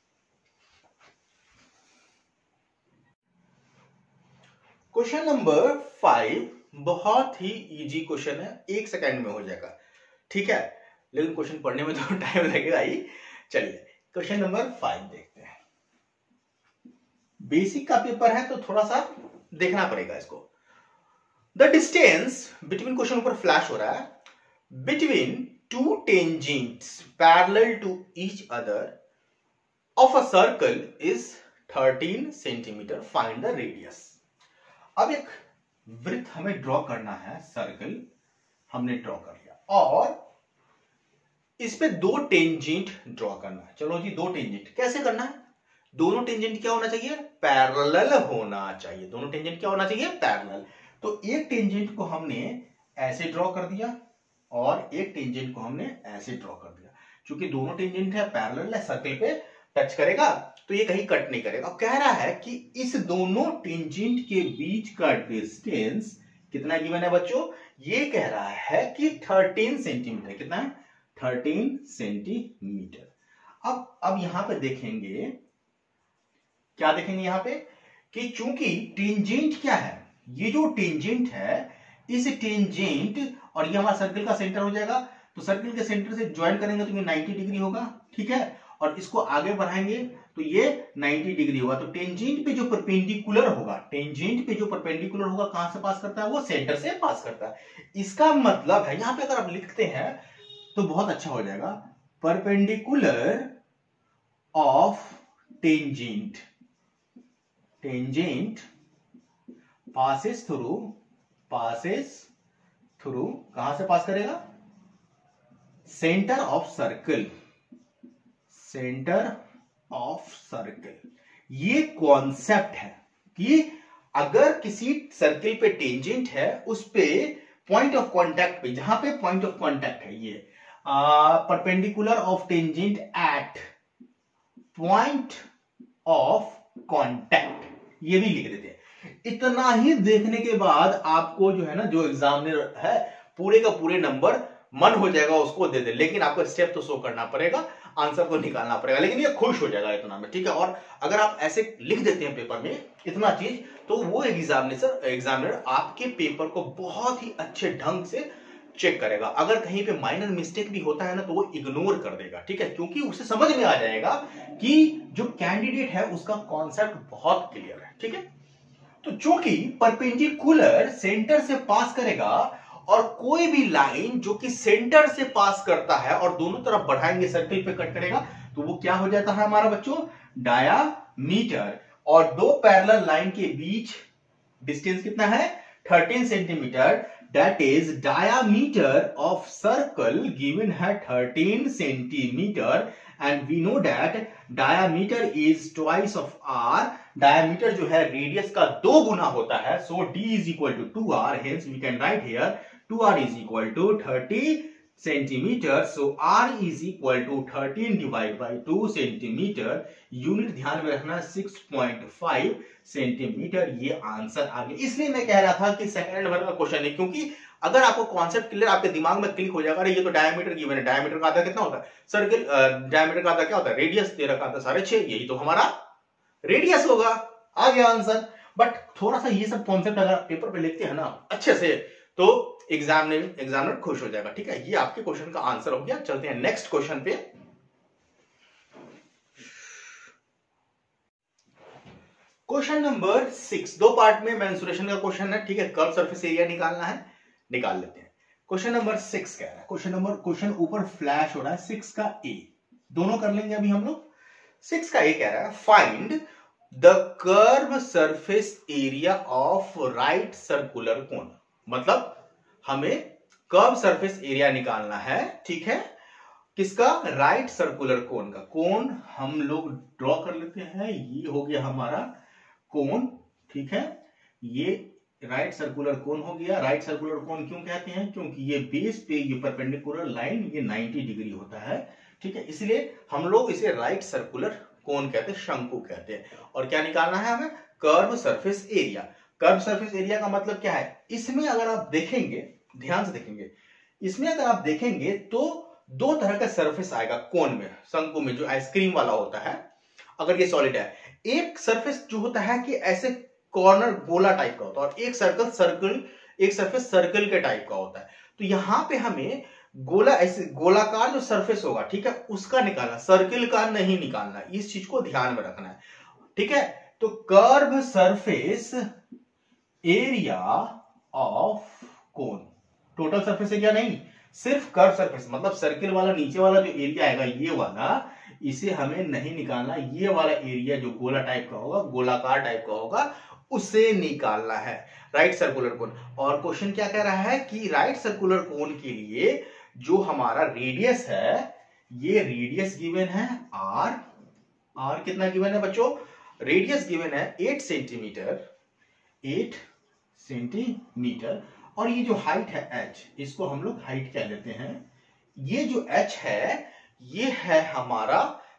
क्वेश्चन नंबर 5 बहुत ही इजी क्वेश्चन है, 1 सेकेंड में हो जाएगा, ठीक है। लेकिन क्वेश्चन पढ़ने में तो टाइम लगेगा ही। चलिए क्वेश्चन नंबर 5 देखते हैं। बेसिक का पेपर है तो थोड़ा सा देखना पड़ेगा इसको। द डिस्टेंस बिटवीन, क्वेश्चन ऊपर फ्लैश हो रहा है, between two tangents parallel to each other of a circle is 13 centimetre, find the radius. अब एक वृत्त हमें ड्रॉ करना है, सर्कल हमने ड्रॉ कर लिया और इस पे दो टेंजेंट ड्रॉ करना है। चलो जी, दो टेंजेंट कैसे करना है? दोनों टेंजेंट क्या होना चाहिए? पैरेलल होना चाहिए। दोनों टेंजेंट क्या होना चाहिए? पैरेलल। तो एक टेंजेंट को हमने ऐसे ड्रॉ कर दिया और एक टेंजेंट को हमने ऐसे ड्रॉ कर दिया। क्योंकि दोनों टेंजेंट है, पैरेलल है, सर्कल पे टच करेगा तो ये कहीं कट नहीं करेगा। कह रहा है कि इस दोनों टेंजेंट के बीच का डिस्टेंस कितना गिवन है बच्चों? ये कह रहा है कि 13 सेंटीमीटर। कितना है? 13 सेंटीमीटर। अब यहां पे देखेंगे, क्या देखेंगे यहां पे कि चूंकि टेंजेंट क्या है, ये जो टेंजेंट है, इस टेंजेंट और ये हमारा सर्कल का सेंटर हो जाएगा, तो सर्कल के सेंटर से ज्वाइन करेंगे तो ये 90 डिग्री होगा, ठीक है। और इसको आगे बढ़ाएंगे तो ये 90 डिग्री होगा। तो टेंजेंट पे जो परपेंडिकुलर होगा, टेंजेंट पे जो परपेंडिकुलर होगा कहां से पास करता है? वो सेंटर से पास करता है। इसका मतलब है, यहां पे अगर आप लिखते हैं तो बहुत अच्छा हो जाएगा, perpendicular of tangent, tangent passes through कहां से पास करेगा? Centre of circle, centre of circle. ये कॉन्सेप्ट है कि अगर किसी सर्कल पे टेंजेंट है, उस पे पॉइंट ऑफ कांटेक्ट पे, जहां पे पॉइंट ऑफ कांटेक्ट है, ये perpendicular of tangent at point of contact, ये भी लिख देते हैं। इतना ही देखने के बाद आपको जो है ना, जो एग्जामिनर है, पूरे का पूरे नंबर मन हो जाएगा उसको दे दे, लेकिन आपको स्टेप तो शो करना पड़ेगा, आंसर को निकालना पड़ेगा, लेकिन ये खुश हो जाएगा इतना में, ठीक है। और अगर आप ऐसे लिख देते हैं पेपर में इतना चीज, तो वो एग्जामिनर आपके पेपर को बहुत ही अच्छे ढंग से चेक करेगा। अगर कहीं पे माइनर मिस्टेक भी होता है ना, तो वो इग्नोर कर देगा, ठीक है, क्योंकि उसे समझ में आ जाएगा कि जो कैंडिडेट है उसका कॉन्सेप्ट बहुत क्लियर है, ठीक है। तो चूंकि परपेंडिकुलर सेंटर से पास करेगा और कोई भी लाइन जो कि सेंटर से पास करता है और दोनों तरफ बढ़ाएंगे सर्कल पे कट करेगा, तो वो क्या हो जाता है हमारा बच्चों? डायामीटर। और दो पैरेलल लाइन के बीच डिस्टेंस कितना है? 13 centimetre. That is diameter of circle given है 13 centimetre, and we know that diameter is twice of R. डायामीटर जो है रेडियस का 2 गुना होता है, so d is equal to 2r, hence we can write here 2r is equal to 30 centimetre, so r is equal to 13 divide by 2 centimetre. Unit ध्यान में रखना 6.5 सेंटीमीटर, ये आंसर आ गया। इसलिए मैं कह रहा था कि सेकंड नंबर का क्वेश्चन है, क्योंकि अगर आपको कॉन्सेप्ट क्लियर आपके दिमाग में क्लिक हो जाएगा, अरे ये तो डायमीटर गिवन है, डायमीटर का आधा कितना होता है? सर्कल डायमीटर का आधा क्या होता है? रेडियस 13 का आधा 6.5, यही तो हमारा रेडियस होगा, आ गया आंसर। बट थोड़ा सा ये सब कॉन्सेप्ट अगर आप पेपर पे लिखते हैं ना अच्छे से, तो एग्जामिनर खुश हो जाएगा, ठीक है। ये आपके क्वेश्चन का आंसर हो गया। चलते हैं नेक्स्ट क्वेश्चन पे। क्वेश्चन नंबर 6, दो पार्ट में मेंसुरेशन का क्वेश्चन है, ठीक है। कर्व सरफेस एरिया निकालना है, निकाल लेते हैं। क्वेश्चन नंबर 6 कह रहा है, क्वेश्चन ऊपर फ्लैश हो रहा है, 6 का ए, दोनों कर लेंगे अभी हम लोग। 6 का ए कह रहा है, find the curve surface area of right circular cone. मतलब हमें कर्व सरफेस एरिया निकालना है, ठीक है, किसका? राइट सर्कुलर कोन का। कोन हम लोग ड्रॉ कर लेते हैं, ये हो गया हमारा कोन, ठीक है, ये राइट सर्कुलर कोन हो गया। राइट सर्कुलर कोन क्यों कहते हैं? क्योंकि ये बेस पे ये परपेंडिकुलर लाइन ये 90 डिग्री होता है, ठीक है, इसलिए हम लोग इसे राइट सर्कुलर कोन कहते हैं, शंकु कहते हैं। और क्या निकालना है हमें? Curve surface area. Curve surface area का मतलब क्या है? इसमें अगर आप देखेंगे, ध्यान से देखेंगे, इसमें अगर आप देखेंगे तो दो तरह का सरफेस आएगा कोन में, शंकु में, जो आइसक्रीम वाला होता है, अगर ये सॉलिड है। एक सरफेस जो होता है कि ऐसे कॉर्नर गोला टाइप का होता है, और एक सरफेस सर्कल के टाइप का होता है। तो यहां पे हमें गोला, ऐसे गोलाकार जो सरफेस होगा, ठीक है, उसका निकालना, सर्किल का नहीं निकालना। इस चीज को ध्यान में रखना है, ठीक है। तो curve surface area of cone, total surface area नहीं, सिर्फ कर्व सरफेस, मतलब सर्किल वाला नीचे वाला जो एरिया आएगा ये वाला, इसे हमें नहीं निकालना, ये वाला एरिया जो गोला टाइप का होगा, गोलाकार टाइप का होगा, उसे निकालना है राइट सर्कुलर कोन। और क्वेश्चन क्या कह रहा है कि राइट सर्कुलर कोन के लिए जो हमारा रेडियस है, ये रेडियस गिवन है आर, आर कितना गिवन है बच्चों, रेडियस गिवन है 8 सेंटीमीटर, 8 सेंटीमीटर, और ये जो हाइट है h, इसको हम लोग हाइट कह लेते हैं, ये जो h है ये है हमारा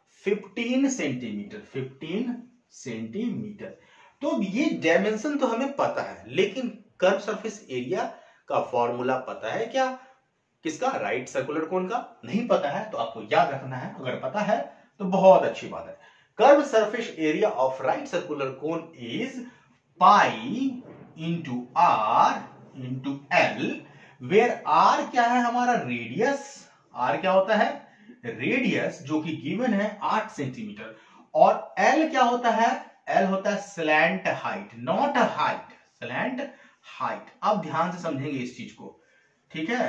15 सेंटीमीटर, 15 सेंटीमीटर। तो ये डायमेंशन तो हमें पता है, लेकिन कर्व सरफेस एरिया का फॉर्मूला पता है क्या, किसका, राइट सर्कुलर कोन का? नहीं पता है, तो आपको याद रखना है, अगर पता है तो बहुत अच्छी बात है। Curve surface area of right circular cone is pi into R into L, where R क्या है हमारा रेडियस, आर क्या होता है रेडियस, जो कि गिवन है 8 सेंटीमीटर, और एल क्या होता है, एल होता है slant height, not height, slant height. अब ध्यान से समझेंगे इस चीज को, ठीक है।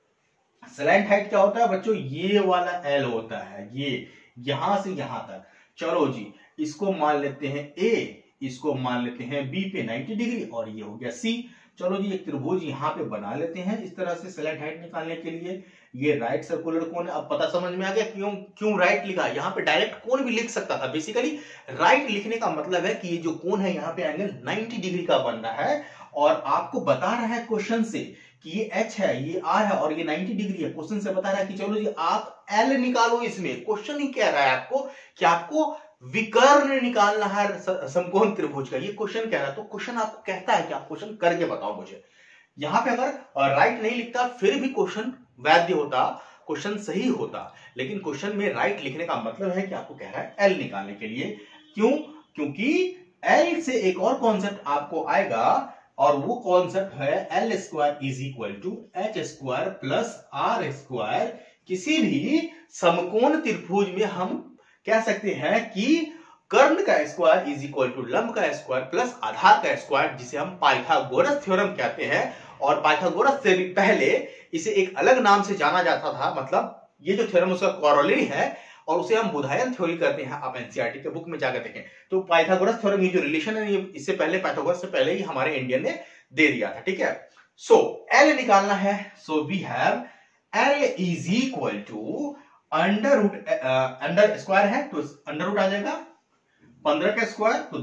स्लैंट हाइट क्या होता है बच्चों, ये वाला एल होता है, ये यहां से यहां तक। चलो जी, इसको मान लेते हैं ए, इसको मान लेते हैं बी पे 90 डिग्री, और ये हो गया सी। चलो जी, एक त्रिभुज यहां पे बना लेते हैं इस तरह से स्लैंट हाइट निकालने के लिए। ये राइट सर्कुलर कोन है। अब पता समझ में आ गया क्यों राइट लिखा। यहाँ पे डायरेक्ट कोन भी लिख सकता था। बेसिकली राइट लिखने का मतलब है कि ये जो कोन है यहाँ पे एंगल 90 डिग्री का बन रहा है, और आपको बता रहा है क्वेश्चन से कि ये h है, ये r है, और ये 90 डिग्री है। क्वेश्चन से बता रहा है कि चलो जी आप l निकालो इसमें। क्वेश्चन ही कह रहा है आपको कि आपको विकर्ण निकालना है समकोण त्रिभुज का, ये क्वेश्चन कह रहा है। तो क्वेश्चन आपको कहता है कि आप क्वेश्चन करके बताओ मुझे। यहां पे अगर राइट नहीं लिखता फिर भी क्वेश्चन वैध होता, क्वेश्चन सही होता, लेकिन क्वेश्चन में राइट लिखने का मतलब है कि आपको कह रहा है एल निकालने के लिए। क्यों? क्योंकि एल से एक और कॉन्सेप्ट आपको आएगा, और वो कॉन्सेप्ट है L square is equal to H square plus R square. किसी भी समकोण त्रिभुज में हम कह सकते हैं कि कर्ण का स्क्वायर इज इक्वल टू लंब का स्क्वायर प्लस आधार का स्क्वायर, जिसे हम पाइथागोरस थ्योरम कहते हैं। और पाइथागोरस से भी पहले इसे एक अलग नाम से जाना जाता था, मतलब ये जो थ्योरम उसका कॉरोलरी है, और उसे हम बुधायन थ्योरी करते हैं। आप एनसीईआरटी के बुक में जाकर देखें तो पाइथागोरस थ्योरम, ये जो रिलेशन है, ये इससे पहले पाइथागोरस से पहले ही हमारे इंडियन ने दे दिया था। ठीक है, सो एल निकालना है। So we have L is equal to under root, under square है तो अंडर रूट आ जाएगा, 15 का स्क्वायर तो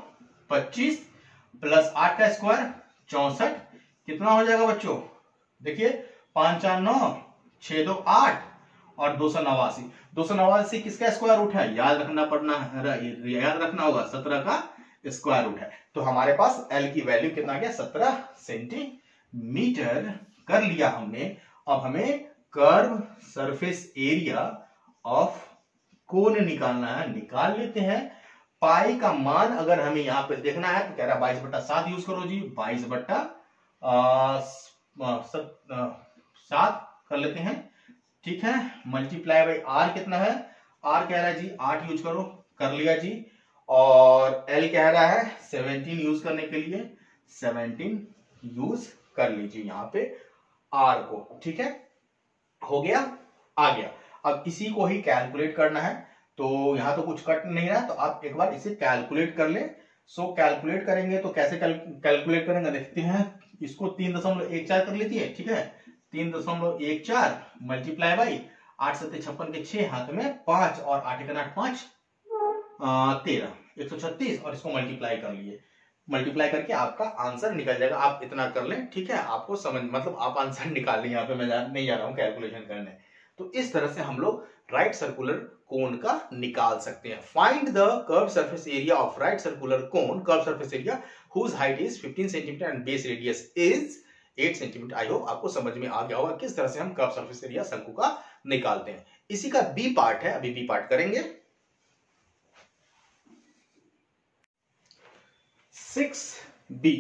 225 प्लस 8 का स्क्वायर 64, कितना हो जाएगा बच्चों? देखिए 5 4 9 6 2 8 और 289। 289 किसका स्क्वायर रूट है? याद रखना होगा 17 का स्क्वायर रूट है। तो हमारे पास एल की वैल्यू कितना आ गया? 17 सेंटीमीटर कर लिया हमने। अब हमें curve surface area of cone निकालना है, निकाल लेते हैं। पाई का मान अगर हमें यहां पे देखना है तो कह रहा है 22/7 यूज करो जी। 22/7 कर लेते हैं, ठीक है। मल्टीप्लाई बाई आर कितना है? आर कह रहा है जी 8 यूज करो, कर लिया जी। और एल कह रहा है 17 यूज करने के लिए, 17 यूज कर लीजिए यहां पे आर को, ठीक है। हो गया, आ गया। अब इसी को ही कैलकुलेट करना है, तो यहां तो कुछ कट नहीं रहा, तो आप एक बार इसे कैलकुलेट कर ले। सो कैलकुलेट करेंगे तो कैसे कैलकुलेट करेंगे देखते हैं। इसको 3.14 कर लीजिए, ठीक है। 3.14 मल्टीप्लाई बाई 8 7 56 के 6 हाथ में 5 और 8 1 8 5 13 136 और इसको मल्टीप्लाई कर लिए। मल्टीप्लाई करके आपका आंसर निकल जाएगा। आप इतना कर लें, ठीक है। आपको समझ, मतलब आप आंसर निकाल लें, यहाँ पे मैं नहीं जा रहा हूं कैलकुलेशन करने। तो इस तरह से हम लोग राइट सर्कुलर कोन का निकाल सकते हैं। Find the curve surface area of right circular cone, curve surface area whose height is 15 centimetre and base radius is 8 centimetre. I hope आपको समझ में आ गया होगा किस तरह से हम कर्व सरफेस एरिया शंकु का निकालते हैं। इसी का बी पार्ट है, अभी बी पार्ट करेंगे। 6b,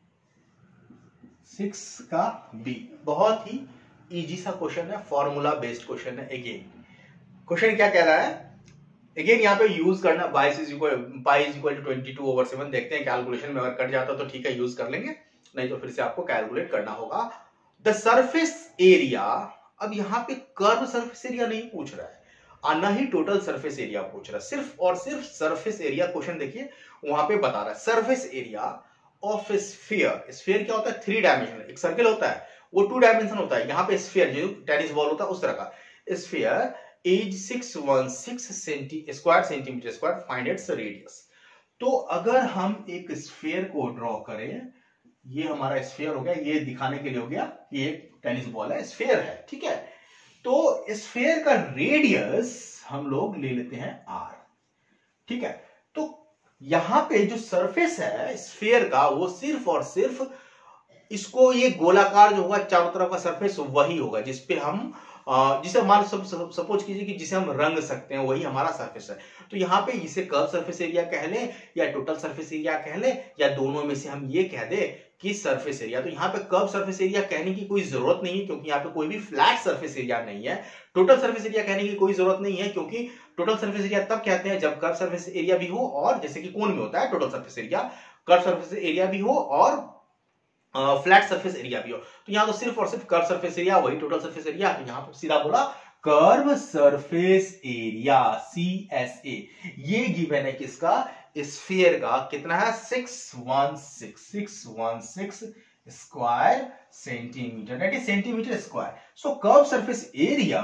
6 का बी बहुत ही इजी सा क्वेश्चन है, फॉर्मूला बेस्ड क्वेश्चन है। अगेन क्वेश्चन क्या कह रहा है? अगेन यहाँ पे यूज करना पाई इज इक्वल टू 22/7। देखते हैं कैलकुलेशन में अगर कट जाता तो ठीक है, यूज कर लेंगे, नहीं तो फिर से आपको कैलकुलेट करना होगा। द सरफेस एरिया, अब यहाँ पे कर्व सरफेस एरिया नहीं पूछ रहा है और ना ही टोटल सरफेस एरिया पूछ रहा है, सिर्फ और सिर्फ सरफेस एरिया क्वेश्चन देखिए वहां पे बता रहा है। Surface area of sphere, sphere क्या होता है? 3 डायमेंशनल, एक सर्कल होता है वो 2 डायमेंशन होता है, यहाँ पे स्फीयर जो टेनिस बॉल होता है उस तरह का sphere is 616 square centimetre square, find its radius. तो अगर हम एक स्फीयर को ड्रॉ करें, ये हमारा स्फीयर हो गया, ये दिखाने के लिए हो गया कि एक टेनिस बॉल है, स्फीयर है, ठीक है। तो स्फीयर का रेडियस हम लोग ले लेते हैं r, ठीक है। तो यहां पे जो सरफेस है स्फीयर का वो सिर्फ और सिर्फ इसको, ये गोलाकार जो होगा चारों तरफ का सरफेस वही होगा जिसपे हम जिसे हमारे सपोज कीजिए कि जिसे हम रंग सकते हैं, वही हमारा सरफेस है। तो यहाँ पे इसे कर्व सरफेस एरिया कह ले या टोटल सरफेस एरिया कह ले या दोनों में से हम ये कह दे कि सरफेस एरिया। तो यहाँ पे कर्व सरफेस एरिया कहने की कोई जरूरत नहीं है क्योंकि यहाँ पे कोई भी फ्लैट सरफेस एरिया नहीं है। टोटल सरफेस एरिया कहने की कोई जरूरत नहीं है क्योंकि टोटल सरफेस एरिया तब कहते हैं जब कर्व सरफेस एरिया भी हो और जैसे कि कोन में होता है total surface area, curve surface area भी हो और फ्लैट सरफेस एरिया भी हो। तो यहां तो सिर्फ और सिर्फ कर्व सरफेस एरिया वही टोटल सरफेस एरिया, तो यहां पर सीधा बोला कर्व सरफेस एरिया CSA। ये गिवन है किसका? स्फीयर का। कितना है? 616 square centimetre, that is centimetre square. So curve surface area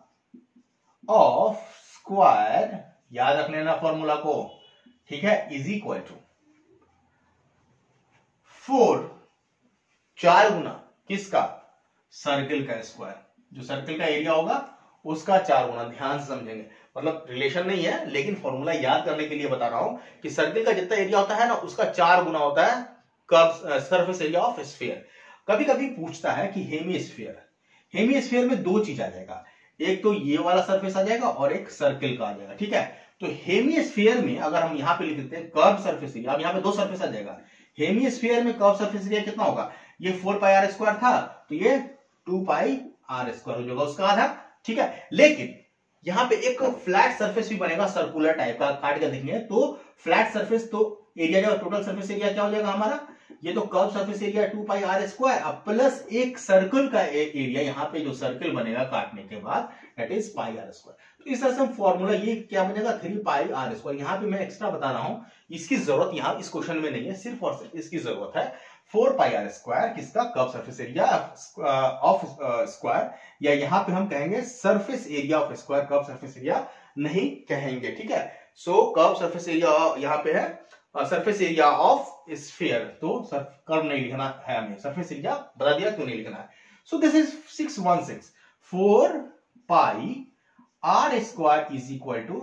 of square, याद रख लेना फॉर्मूला को, ठीक है, इज इक्वल टू 4, 4 गुना किसका? सर्कल का स्क्वायर, जो सर्कल का एरिया होगा उसका 4 गुना। ध्यान से समझेंगे, मतलब रिलेशन नहीं है लेकिन फॉर्मूला याद करने के लिए बता रहा हूं कि सर्कल का जितना एरिया होता है ना उसका 4 गुना होता है curve surface area of sphere. कभी कभी पूछता है कि हेमीस्फीयर, हेमीस्फीयर में 2 चीज आ जाएगा, एक तो ये वाला सरफेस आ जाएगा और एक सर्कल का आ जाएगा, ठीक है। तो हेमीस्फीयर में अगर हम यहां पे लिख देते हैं कर्व सरफेस एरिया, अब यहां पे 2 सरफेस आ जाएगा। हेमीस्फीयर में कर्व सरफेस एरिया कितना होगा? ये 4 पाई आर स्क्वायर था तो ये 2 पाई आर स्क्वायर हो जाएगा उसका आधा, ठीक है। लेकिन यहां पे एक फ्लैट सरफेस भी बनेगा सर्कुलर टाइप का, काट के देखेंगे तो फ्लैट सरफेस, तो एरिया जो टोटल सरफेस एरिया क्या हो जाएगा हमारा? ये तो curve surface area 2 pi r square plus एक सर्कल का एरिया, यहां पे जो सर्कल बनेगा काटने के बाद that is pi r square. तो इस तरह से फॉर्मूला ये क्या बनेगा? 3 पाई आर स्क्वायर। यहां पे मैं एक्स्ट्रा बता रहा हूं, इसकी जरूरत यहां इस क्वेश्चन में नहीं है, सिर्फ और सिर्फ इसकी जरूरत है 4 पाई आर स्क्वायर किसका? Curve surface area of square, या यहां पे हम कहेंगे surface area of square, curve surface area नहीं कहेंगे, ठीक है। सो कर्व सरफेस एरिया यहां पे है सरफेस एरिया ऑफ स्फीयर, तो कर्व नहीं लिखना है हमें, सरफेस एरिया बता दिया क्यों नहीं लिखना है। So this is 616 pi r square is equal to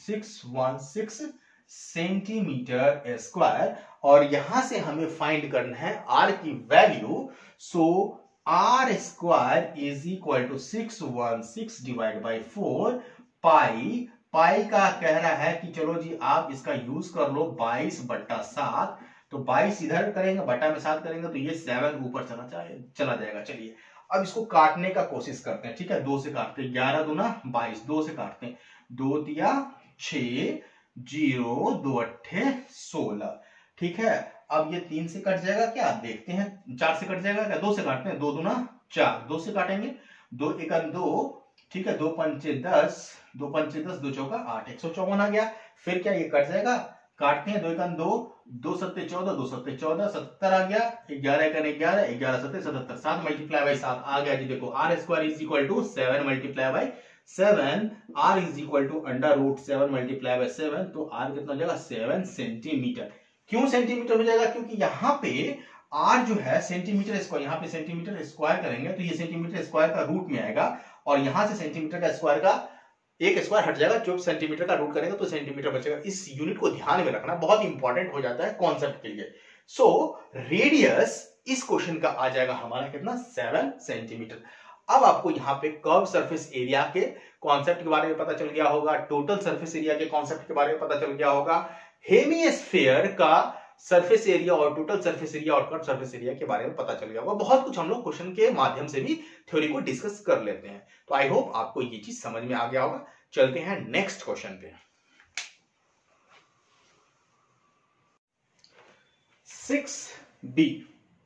616 centimetre square, और यहां से हमें फाइंड करना है आर की value. So r square is equal to 616 divide by 4 pi, pi का कहना है कि चलो जी आप इसका यूज कर लो 22/7, तो 22 इधर करेंगे बटा में 7 करेंगे तो ये 7 ऊपर चला जाएगा। चलिए अब इसको काटने का कोशिश करते हैं, ठीक है। 2 से काटते हैं, 11 दूना 22, 2 से काटते हैं, 2 दिया 6, 0, 2 अट्ठे 16, ठीक है। अब ये 3 से कट जाएगा क्या? देखते हैं, 4 से कट जाएगा क्या? 2 से काटते हैं, 2 दूना 4, 2 से काटेंगे, 2 1 2, ठीक है, 2 पंचे 10, 2 पंचे 10, 2 चौका 8, 154 आ गया। फिर क्या ये कट जाएगा? काटते हैं, 2 1 2, 2 7 14, 2 7 14, 70 आ गया, 11 1 11, 11 7 77, 7 मल्टीप्लाई बाई 7 आ गया जी। देखो r square is equal to 7 multiply by 7, r is equal to under root 7 multiply by 7, तो आर कितना हो जाएगा? 7 सेंटीमीटर। क्यों सेंटीमीटर हो जाएगा? क्योंकि यहाँ पे आर जो है सेंटीमीटर स्क्वायर, यहाँ पे सेंटीमीटर स्क्वायर करेंगे तो ये सेंटीमीटर स्क्वायर का रूट में आएगा, और यहां से सेंटीमीटर का स्क्वायर का एक स्क्वायर हट जाएगा, जो सेंटीमीटर का रूट करेंगे तो सेंटीमीटर बचेगा। इस यूनिट को ध्यान में रखना, बहुत इंपॉर्टेंट हो जाता है कॉन्सेप्ट के लिए। सो रेडियस इस क्वेश्चन का आ जाएगा हमारा कितना? 7 सेंटीमीटर। अब आपको यहाँ पे कर्व सरफेस एरिया के कॉन्सेप्ट के बारे में पता चल गया होगा, टोटल सरफेस एरिया के कॉन्सेप्ट के बारे में पता चल गया होगा, हेमीस्फीयर का सरफेस एरिया और टोटल सरफेस एरिया और कर्व सरफेस एरिया के बारे में पता चल गया होगा। बहुत कुछ हम लोग क्वेश्चन के माध्यम से भी थ्योरी को डिस्कस कर लेते हैं। तो आई होप आपको ये चीज समझ में आ गया होगा। चलते हैं नेक्स्ट क्वेश्चन पे। 6b,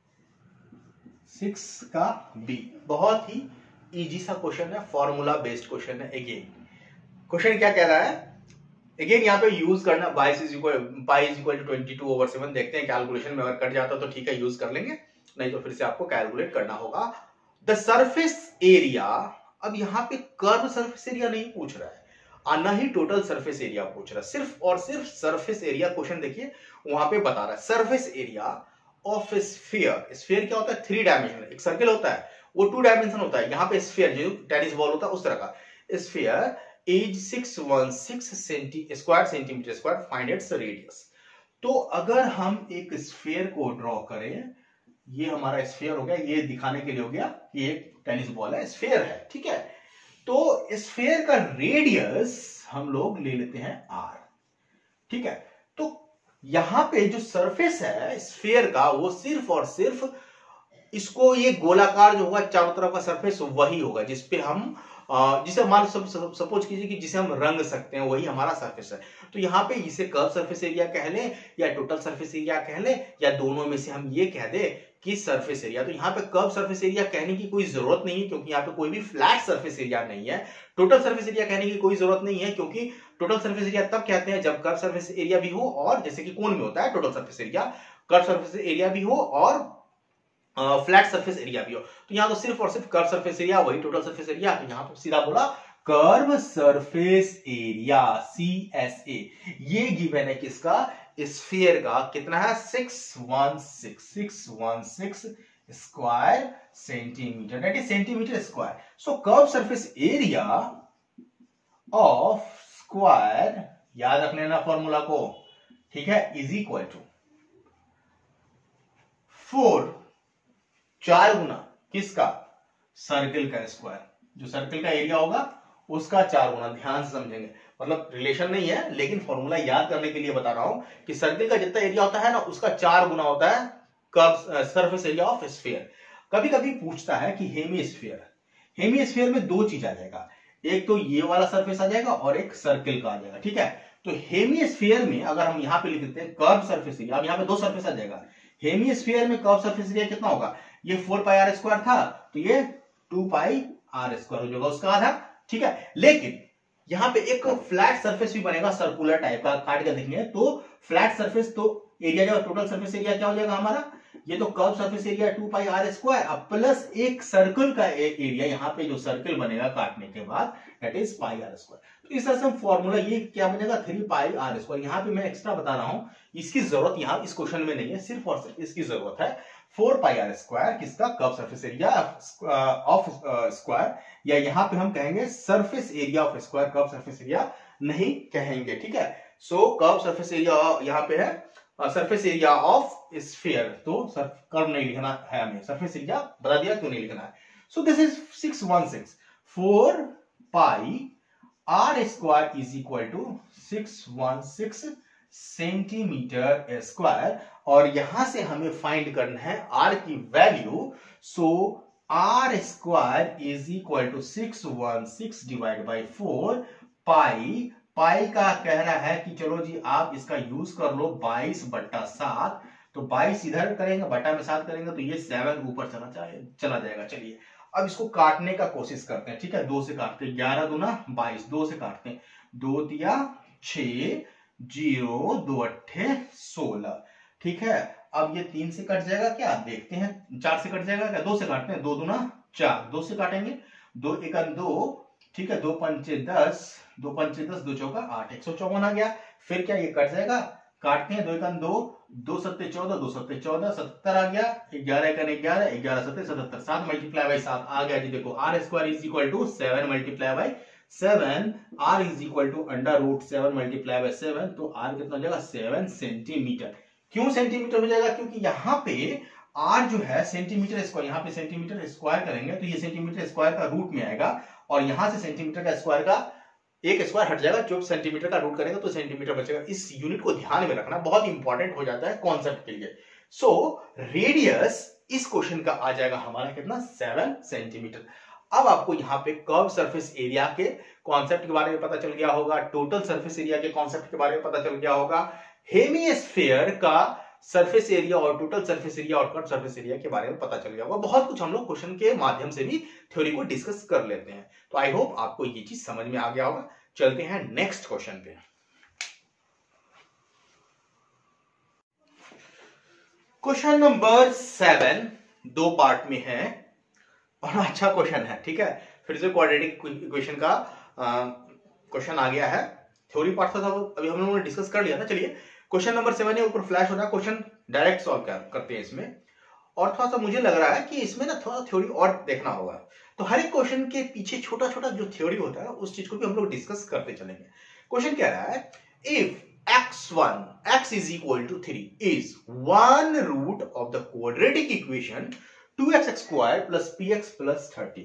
6 का b, बहुत ही इजी सा क्वेश्चन है, फॉर्मूला बेस्ड क्वेश्चन है। अगेन क्वेश्चन क्या कह रहा है, अगेन यहाँ पे यूज करना पाई इज इक्वल टू 22/7। देखते हैं कैलकुलेशन में अगर कट जाता तो ठीक है, यूज कर लेंगे, नहीं तो फिर से आपको कैलकुलेट करना होगा। द सरफेस एरिया, अब यहाँ पे कर्व सरफेस एरिया नहीं पूछ रहा है, ना ही टोटल सरफेस एरिया पूछ रहा है, सिर्फ और सिर्फ सरफेस एरिया क्वेश्चन देखिए वहां पे बता रहा है। Surface area of sphere, sphere क्या होता है, 3 डायमेंशन, एक सर्कल होता है वो 2 डायमेंशन होता है, यहाँ पे स्फीयर जो टेनिस बॉल होता है उस तरह का sphere is 616 square centimetre square, find its radius. तो अगर हम एक स्फीयर को ड्रॉ करें, ये हमारा स्फीयर हो गया, ये दिखाने के लिए हो गया कि एक टेनिस बॉल है, स्फीयर है, ठीक है। तो स्फीयर का रेडियस हम लोग ले लेते हैं r, ठीक है। तो यहां पे जो सरफेस है स्फीयर का वो सिर्फ और सिर्फ इसको, ये गोलाकार जो होगा चारों तरफ का सरफेस वही होगा जिसपे हम जिसे हमारा सपोज कीजिए कि जिसे हम रंग सकते हैं, वही हमारा सरफेस है। तो यहाँ पे इसे कर्व सरफेस एरिया कह ले या टोटल सरफेस एरिया कह ले, या दोनों में से हम ये कह दे कि सरफेस एरिया। तो यहाँ पे कर्व सरफेस एरिया कहने की कोई जरूरत नहीं है क्योंकि यहाँ पे कोई भी फ्लैट सरफेस एरिया नहीं है। टोटल सरफेस एरिया कहने की कोई जरूरत नहीं है क्योंकि टोटल सरफेस एरिया तब कहते हैं जब कर्व सरफेस एरिया भी हो, और जैसे कि कोन में होता है total surface area, curve surface area भी हो और फ्लैट सरफेस एरिया भी हो। तो यहाँ तो सिर्फ और सिर्फ कर्व सरफेस एरिया वही टोटल सरफेस एरिया, तो यहाँ पे सीधा बोला कर्व सरफेस एरिया CSA। ये गिवन है किसका, स्फीयर का, कितना है 616 square centimetre, that is centimetre square. So curve surface area of square, याद रख लेना फॉर्मूला को, ठीक है, इज इक्वल टू 4, 4 गुना किसका, सर्कल का स्क्वायर, जो सर्कल का एरिया होगा उसका 4 गुना। ध्यान से समझेंगे, मतलब रिलेशन नहीं है लेकिन फॉर्मूला याद करने के लिए बता रहा हूं कि सर्कल का जितना एरिया होता है ना उसका 4 गुना होता है curve surface area of sphere. कभी कभी पूछता है कि हेमीस्फीयर, हेमीस्फीयर में 2 चीज आ जाएगा, एक तो ये वाला सरफेस आ जाएगा और एक सर्कल का आ जाएगा, ठीक है। तो हेमीस्फीयर में अगर हम यहां पे लिख देते हैं कर्व सरफेस एरिया, अब यहां पे 2 सरफेस आ जाएगा, हेमीस्फीयर में कर्व सरफेस एरिया कितना होगा, ये 4πr² था तो ये 2πr² हो जाएगा उसका आधा, ठीक है। लेकिन यहां पे एक फ्लैट सरफेस भी बनेगा सर्कुलर टाइप का, काट के देखेंगे तो फ्लैट सरफेस, तो एरिया जो टोटल सरफेस एरिया क्या हो जाएगा हमारा, ये तो कर्व सरफेस एरिया 2πr² अब प्लस एक सर्कल का एरिया, यहाँ पे जो सर्कल बनेगा काटने के बाद दैट इज πr²। तो इस तरह से फॉर्मूला ये क्या बनेगा 3πr²। यहाँ पे मैं एक्स्ट्रा बता रहा हूं, इसकी जरूरत यहाँ इस क्वेश्चन में नहीं है, सिर्फ और सिर्फ इसकी जरूरत है 4πr² किसका, curve surface area of square, या यहाँ पे हम कहेंगे surface area of square, curve surface area नहीं कहेंगे, ठीक है। सो कर्व सरफेस एरिया यहाँ पे है सरफेस एरिया ऑफ स्फीयर, तो कर्व नहीं लिखना है हमें, सरफेस एरिया बता दिया क्यों नहीं लिखना है। So this is 616 4πr² is equal to 616 centimetre square, और यहां से हमें फाइंड करना है r की value. So r² is equal to 616 divide by 4 pi, pi का कहना है कि चलो जी आप इसका यूज कर लो 22/7, तो 22 इधर करेंगे बटा में 7 करेंगे तो ये 7 ऊपर चला जाएगा। चलिए अब इसको काटने का कोशिश करते हैं, ठीक है, 2 से काटते हैं, 11 दूना 22, 2 से काटते हैं, 2 तिया 6, 0 2 अट्ठे 16, ठीक है। अब ये 3 से कट जाएगा क्या, देखते हैं, 4 से कट जाएगा क्या, 2 से काटते हैं, 2 दूना 4, 2 से काटेंगे, 2 1 2, ठीक है, 2 पंचे 10, 2 पंचे 10, 2 चौका 8, 154 आ गया। फिर क्या ये कट जाएगा, काटते हैं, 2 1 2, 2 7 14, 2 7 14, 70 आ गया, 11 1 11, 11 7 77, 7 मल्टीप्लाई बाई 7 आ गया जी। देखो r² is equal to 7 multiply by 7, r is equal to √7 multiply by 7, तो r कितना हो जाएगा 7 सेंटीमीटर। क्यों सेंटीमीटर हो जाएगा, क्योंकि यहाँ पे r जो है सेंटीमीटर स्क्वायर, यहाँ पे सेंटीमीटर स्क्वायर करेंगे तो ये सेंटीमीटर स्क्वायर का रूट में आएगा, और यहां से सेंटीमीटर का स्क्वायर का एक स्क्वायर हट जाएगा, जो सेंटीमीटर का रूट करेंगे तो सेंटीमीटर बचेगा। इस यूनिट को ध्यान में रखना, बहुत इंपॉर्टेंट हो जाता है कॉन्सेप्ट के लिए। सो रेडियस इस क्वेश्चन का आ जाएगा हमारा कितना, 7 सेंटीमीटर। अब आपको यहाँ पे कर्व सरफेस एरिया के कॉन्सेप्ट के बारे में पता चल गया होगा, टोटल सरफेस एरिया के कॉन्सेप्ट के बारे में पता चल गया होगा, हेमीस्फीयर का सरफेस एरिया और टोटल सरफेस एरिया और कट सरफेस एरिया के बारे में पता चल गया होगा। बहुत कुछ हम लोग क्वेश्चन के माध्यम से भी थ्योरी को डिस्कस कर लेते हैं। तो आई होप आपको ये चीज समझ में आ गया होगा। चलते हैं नेक्स्ट क्वेश्चन पे। क्वेश्चन नंबर 7 दो पार्ट में है और अच्छा क्वेश्चन है, ठीक है। फिर से क्वाड्रेटिक इक्वेशन का क्वेश्चन आ गया है। थ्योरी पार्ट था अभी हम लोगों ने डिस्कस कर लिया था। चलिए क्वेश्चन नंबर 7 है, ऊपर फ्लैश हो रहा है। क्वेश्चन डायरेक्ट सॉल्व करते हैं इसमें, और थोड़ा सा मुझे लग रहा है कि इसमें ना थोड़ा थ्योरी और देखना होगा। तो हर एक क्वेश्चन के पीछे छोटा छोटा जो थ्योरी होता है उस चीज को भी हम लोग डिस्कस करते चलेंगे। क्वेश्चन कह रहा है if x is equal to 3 is one root of the quadratic equation 2x square plus px plus 30.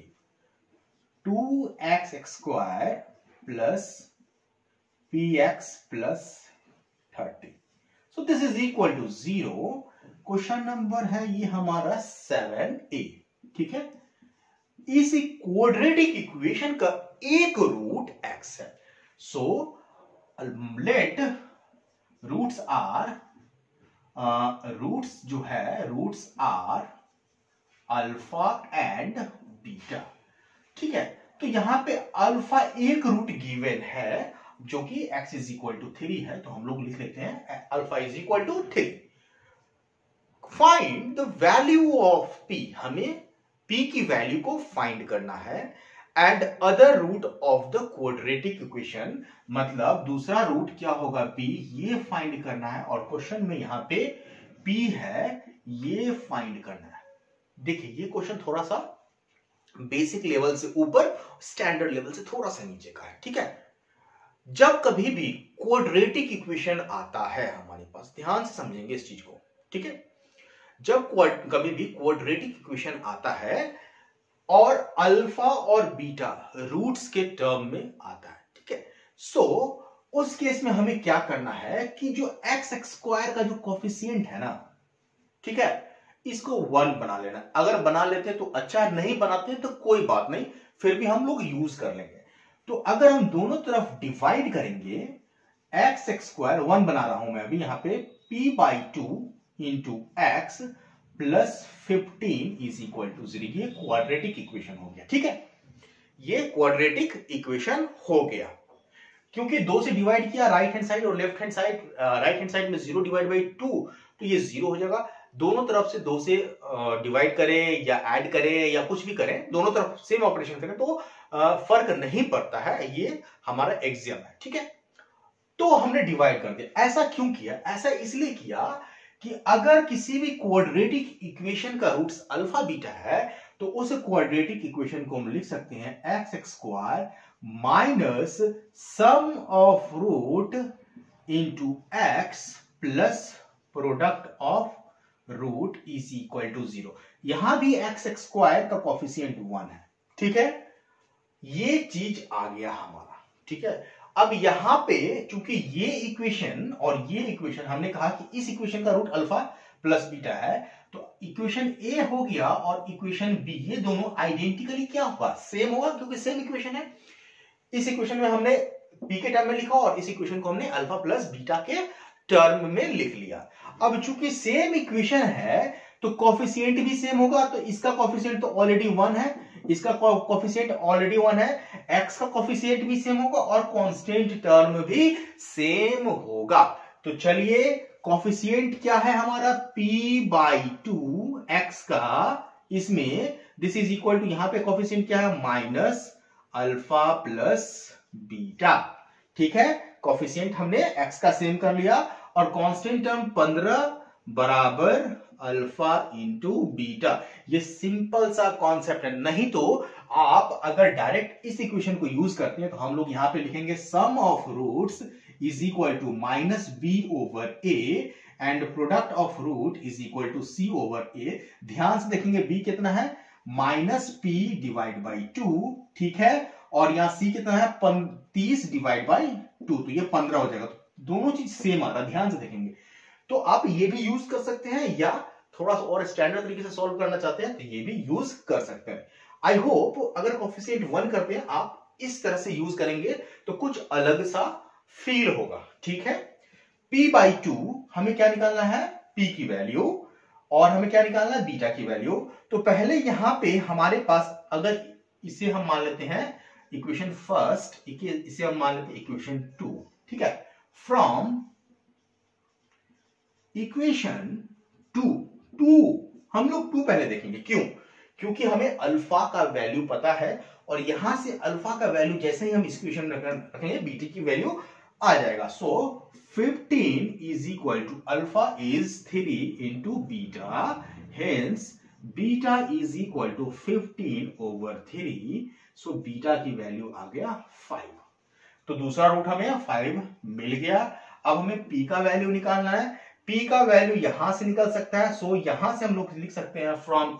2x square plus px plus 30. So this is equal to 0. Question number है ये हमारा 7a, ठीक है। इस quadratic equation का एक root x है। So let roots are roots are alpha and beta, ठीक है। तो यहां पे अल्फा एक रूट गिवन है जो कि x इज इक्वल टू 3 है, तो हम लोग लिख लेते हैं alpha is equal to 3। Find the value of p, हमें p की वैल्यू को फाइंड करना है and other root of the quadratic equation, मतलब दूसरा रूट क्या होगा p, ये फाइंड करना है। और क्वेश्चन में यहां पे p है, ये फाइंड करना है। देखिए ये क्वेश्चन थोड़ा सा बेसिक लेवल से ऊपर, स्टैंडर्ड लेवल से थोड़ा सा नीचे का है, ठीक है। जब कभी भी क्वाड्रेटिक इक्वेशन आता है हमारे पास, ध्यान से समझेंगे इस चीज को, ठीक है। जब कभी भी क्वाड्रेटिक इक्वेशन आता है और अल्फा और बीटा रूट्स के टर्म में आता है, ठीक है। सो उस केस में हमें क्या करना है कि जो एक्स स्क्वायर का जो कोफिशिएंट है ना, ठीक है, इसको 1 बना लेना। अगर बना लेते तो अच्छा, नहीं बनाते तो कोई बात नहीं, फिर भी हम लोग यूज कर लेंगे। तो अगर हम दोनों तरफ डिवाइड करेंगे, एक्स स्क्वायर 1 बना रहा हूं मैं अभी यहां पे, p/2 into x plus 15 is equal to 0। ये क्वाड्रेटिक इक्वेशन हो गया, ठीक है। ये क्वाड्रेटिक इक्वेशन हो गया क्योंकि 2 से डिवाइड किया राइट हैंड साइड और left hand side, right hand side में 0 डिवाइड बाई 2, तो ये 0 हो जाएगा। दोनों तरफ से 2 से डिवाइड करें या ऐड करें या कुछ भी करें, दोनों तरफ सेम ऑपरेशन करें तो फर्क नहीं पड़ता है। ये हमारा एक्सियम है, ठीक है। तो हमने डिवाइड कर दिया। ऐसा क्यों किया? ऐसा इसलिए किया कि अगर किसी भी क्वाड्रेटिक इक्वेशन का रूट्स अल्फा बीटा है तो उस क्वाड्रेटिक इक्वेशन को हम लिख सकते हैं x square minus sum of root into x plus product of root is equal to 0। यहां भी एक्स स्क्वायर का कोफिशिएंट 1 है, ठीक है। ये चीज आ गया हमारा, ठीक है। अब यहां पे चूंकि ये इक्वेशन और ये इक्वेशन, हमने कहा कि इस इक्वेशन का रूट अल्फा प्लस बीटा है, तो इक्वेशन ए हो गया और इक्वेशन बी, ये दोनों आइडेंटिकली क्या होगा, सेम होगा क्योंकि सेम इक्वेशन है। इस इक्वेशन में हमने पी के टर्म में लिखा और इस इक्वेशन को हमने अल्फा प्लस बीटा के टर्म में लिख लिया। अब चूंकि सेम इक्वेशन है तो कोफिशिएंट भी सेम होगा, तो इसका कोफिशिएंट तो ऑलरेडी 1 है, इसका कोफिशिएंट ऑलरेडी 1 है, एक्स का कोफिशिएंट भी सेम होगा और कांस्टेंट टर्म भी सेम होगा। तो चलिए कोफिशिएंट क्या है हमारा, p/2 एक्स का, इसमें दिस इज इक्वल टू, यहां पे कोफिशिएंट क्या है, माइनस अल्फा प्लस बीटा, ठीक है। कोफिशिएंट हमने एक्स का सेम कर लिया और कांस्टेंट टर्म 15 बराबर अल्फा इंटू बीटा। ये सिंपल सा कॉन्सेप्ट है। नहीं तो आप अगर डायरेक्ट इस इक्वेशन को यूज करते हैं तो हम लोग यहां पे लिखेंगे sum of roots is equal to minus b over a and product of root is equal to c over a. ध्यान से देखेंगे बी कितना है, माइनस पी डिवाइड बाई 2, ठीक है। और यहां सी कितना है, 30 डिवाइड बाई 2, तो ये 15 हो जाएगा। दोनों चीज सेम आ रहा है, ध्यान से देखेंगे। तो आप ये भी यूज कर सकते हैं या थोड़ा सा और स्टैंडर्ड तरीके से सॉल्व करना चाहते हैं तो ये भी यूज कर सकते हैं। आई होप अगर कोफिशिएंट 1 करते हैं आप इस तरह से यूज करेंगे तो कुछ अलग सा फील होगा, ठीक है। p/2 हमें क्या निकालना है, पी की वैल्यू और हमें क्या निकालना है, बीटा की वैल्यू। तो पहले यहां पे हमारे पास, अगर इसे हम मान लेते हैं इक्वेशन फर्स्ट, इसे हम मान लेते हैं इक्वेशन 2, ठीक है। फ्रॉम इक्वेशन 2 हम लोग 2 पहले देखेंगे, क्यों? क्योंकि हमें अल्फा का वैल्यू पता है और यहां से अल्फा का वैल्यू जैसे ही हम इस इक्वेशन में रखेंगे बीटा की वैल्यू आ जाएगा। So 15 is equal to alpha is 3 into beta, hence beta is equal to 15/3। So beta की वैल्यू आ गया 5। तो दूसरा रूट हमें 5 मिल गया। अब हमें पी का वैल्यू निकालना है। पी का वैल्यू यहां से निकल सकता है, सो यहां से हम लोग लिख सकते हैं from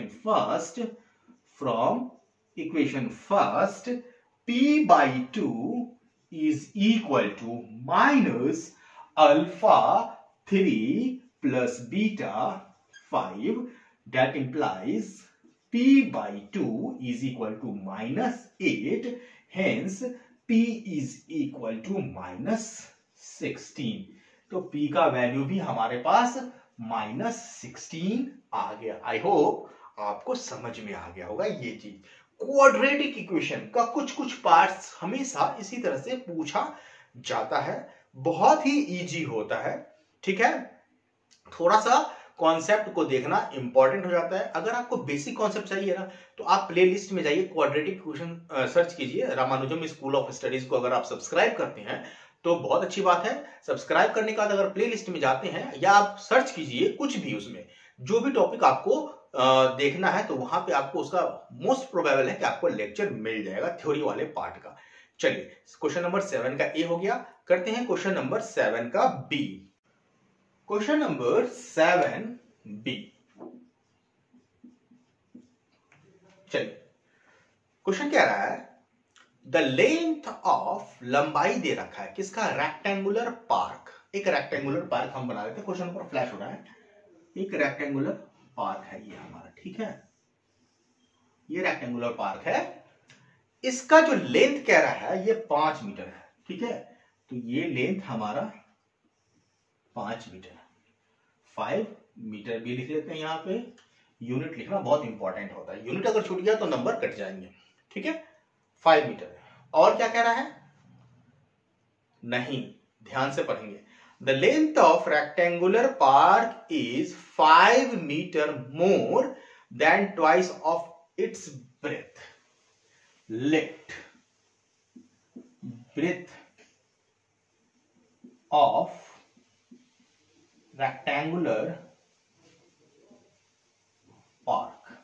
equation first p by 2 is equal to minus alpha 3 plus beta 5, that implies p by 2 is equal to -8, hence p is equal to -16। तो p का वैल्यू भी हमारे पास -16 आ गया। आई होप आपको समझ में आ गया होगा ये चीज। क्वाड्रेटिक इक्वेशन का कुछ कुछ पार्ट्स हमेशा इसी तरह से पूछा जाता है, बहुत ही इजी होता है, ठीक है। थोड़ा सा कॉन्सेप्ट को देखना इंपॉर्टेंट हो जाता है। अगर आपको बेसिक कॉन्सेप्ट चाहिए ना, तो आप प्लेलिस्ट में जाइए, क्वाड्रेटिक इक्वेशन सर्च कीजिए, रामानुजम स्कूल ऑफ स्टडीज को अगर आप सब्सक्राइब करते हैं तो बहुत अच्छी बात है। सब्सक्राइब करने के बाद अगर प्लेलिस्ट में जाते हैं या आप सर्च कीजिए कुछ भी, उसमें जो भी टॉपिक आपको देखना है, तो वहां पे आपको उसका मोस्ट प्रोबेबल है कि आपको लेक्चर मिल जाएगा थ्योरी वाले पार्ट का। चलिए, क्वेश्चन नंबर 7 का ए हो गया, करते हैं क्वेश्चन नंबर 7 का बी। Question number 7 b. चलिए, क्वेश्चन कह रहा है द लेंथ ऑफ, लंबाई दे रखा है किसका, रेक्टेंगुलर पार्क। एक रेक्टेंगुलर पार्क हम बना लेते हैं, क्वेश्चन पर फ्लैश हो रहा है। एक रेक्टेंगुलर पार्क है ये हमारा, ठीक है, ये रेक्टेंगुलर पार्क है। इसका जो लेंथ कह रहा है ये 5 मीटर है, ठीक है। तो ये लेंथ हमारा 5 मीटर है। 5 मीटर भी लिख लेते हैं, यहां पे यूनिट लिखना बहुत इंपॉर्टेंट होता है, यूनिट अगर छूट गया तो नंबर कट जाएंगे, ठीक है। 5 मीटर है। और क्या कह रहा है, नहीं, ध्यान से पढ़ेंगे। The length of rectangular park is 5 metre more than twice of its breadth. Let breadth of rectangular park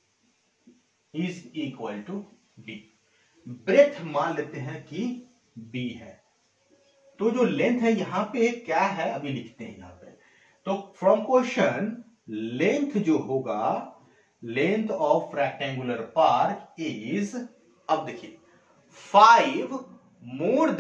is equal to b. Breadth मान लेते हैं कि b है, तो जो लेंथ है यहां पे क्या है अभी लिखते हैं यहां पे। तो फ्रॉम क्वेश्चन लेंथ जो होगा, length of rectangular park is, अब देखिए 5 more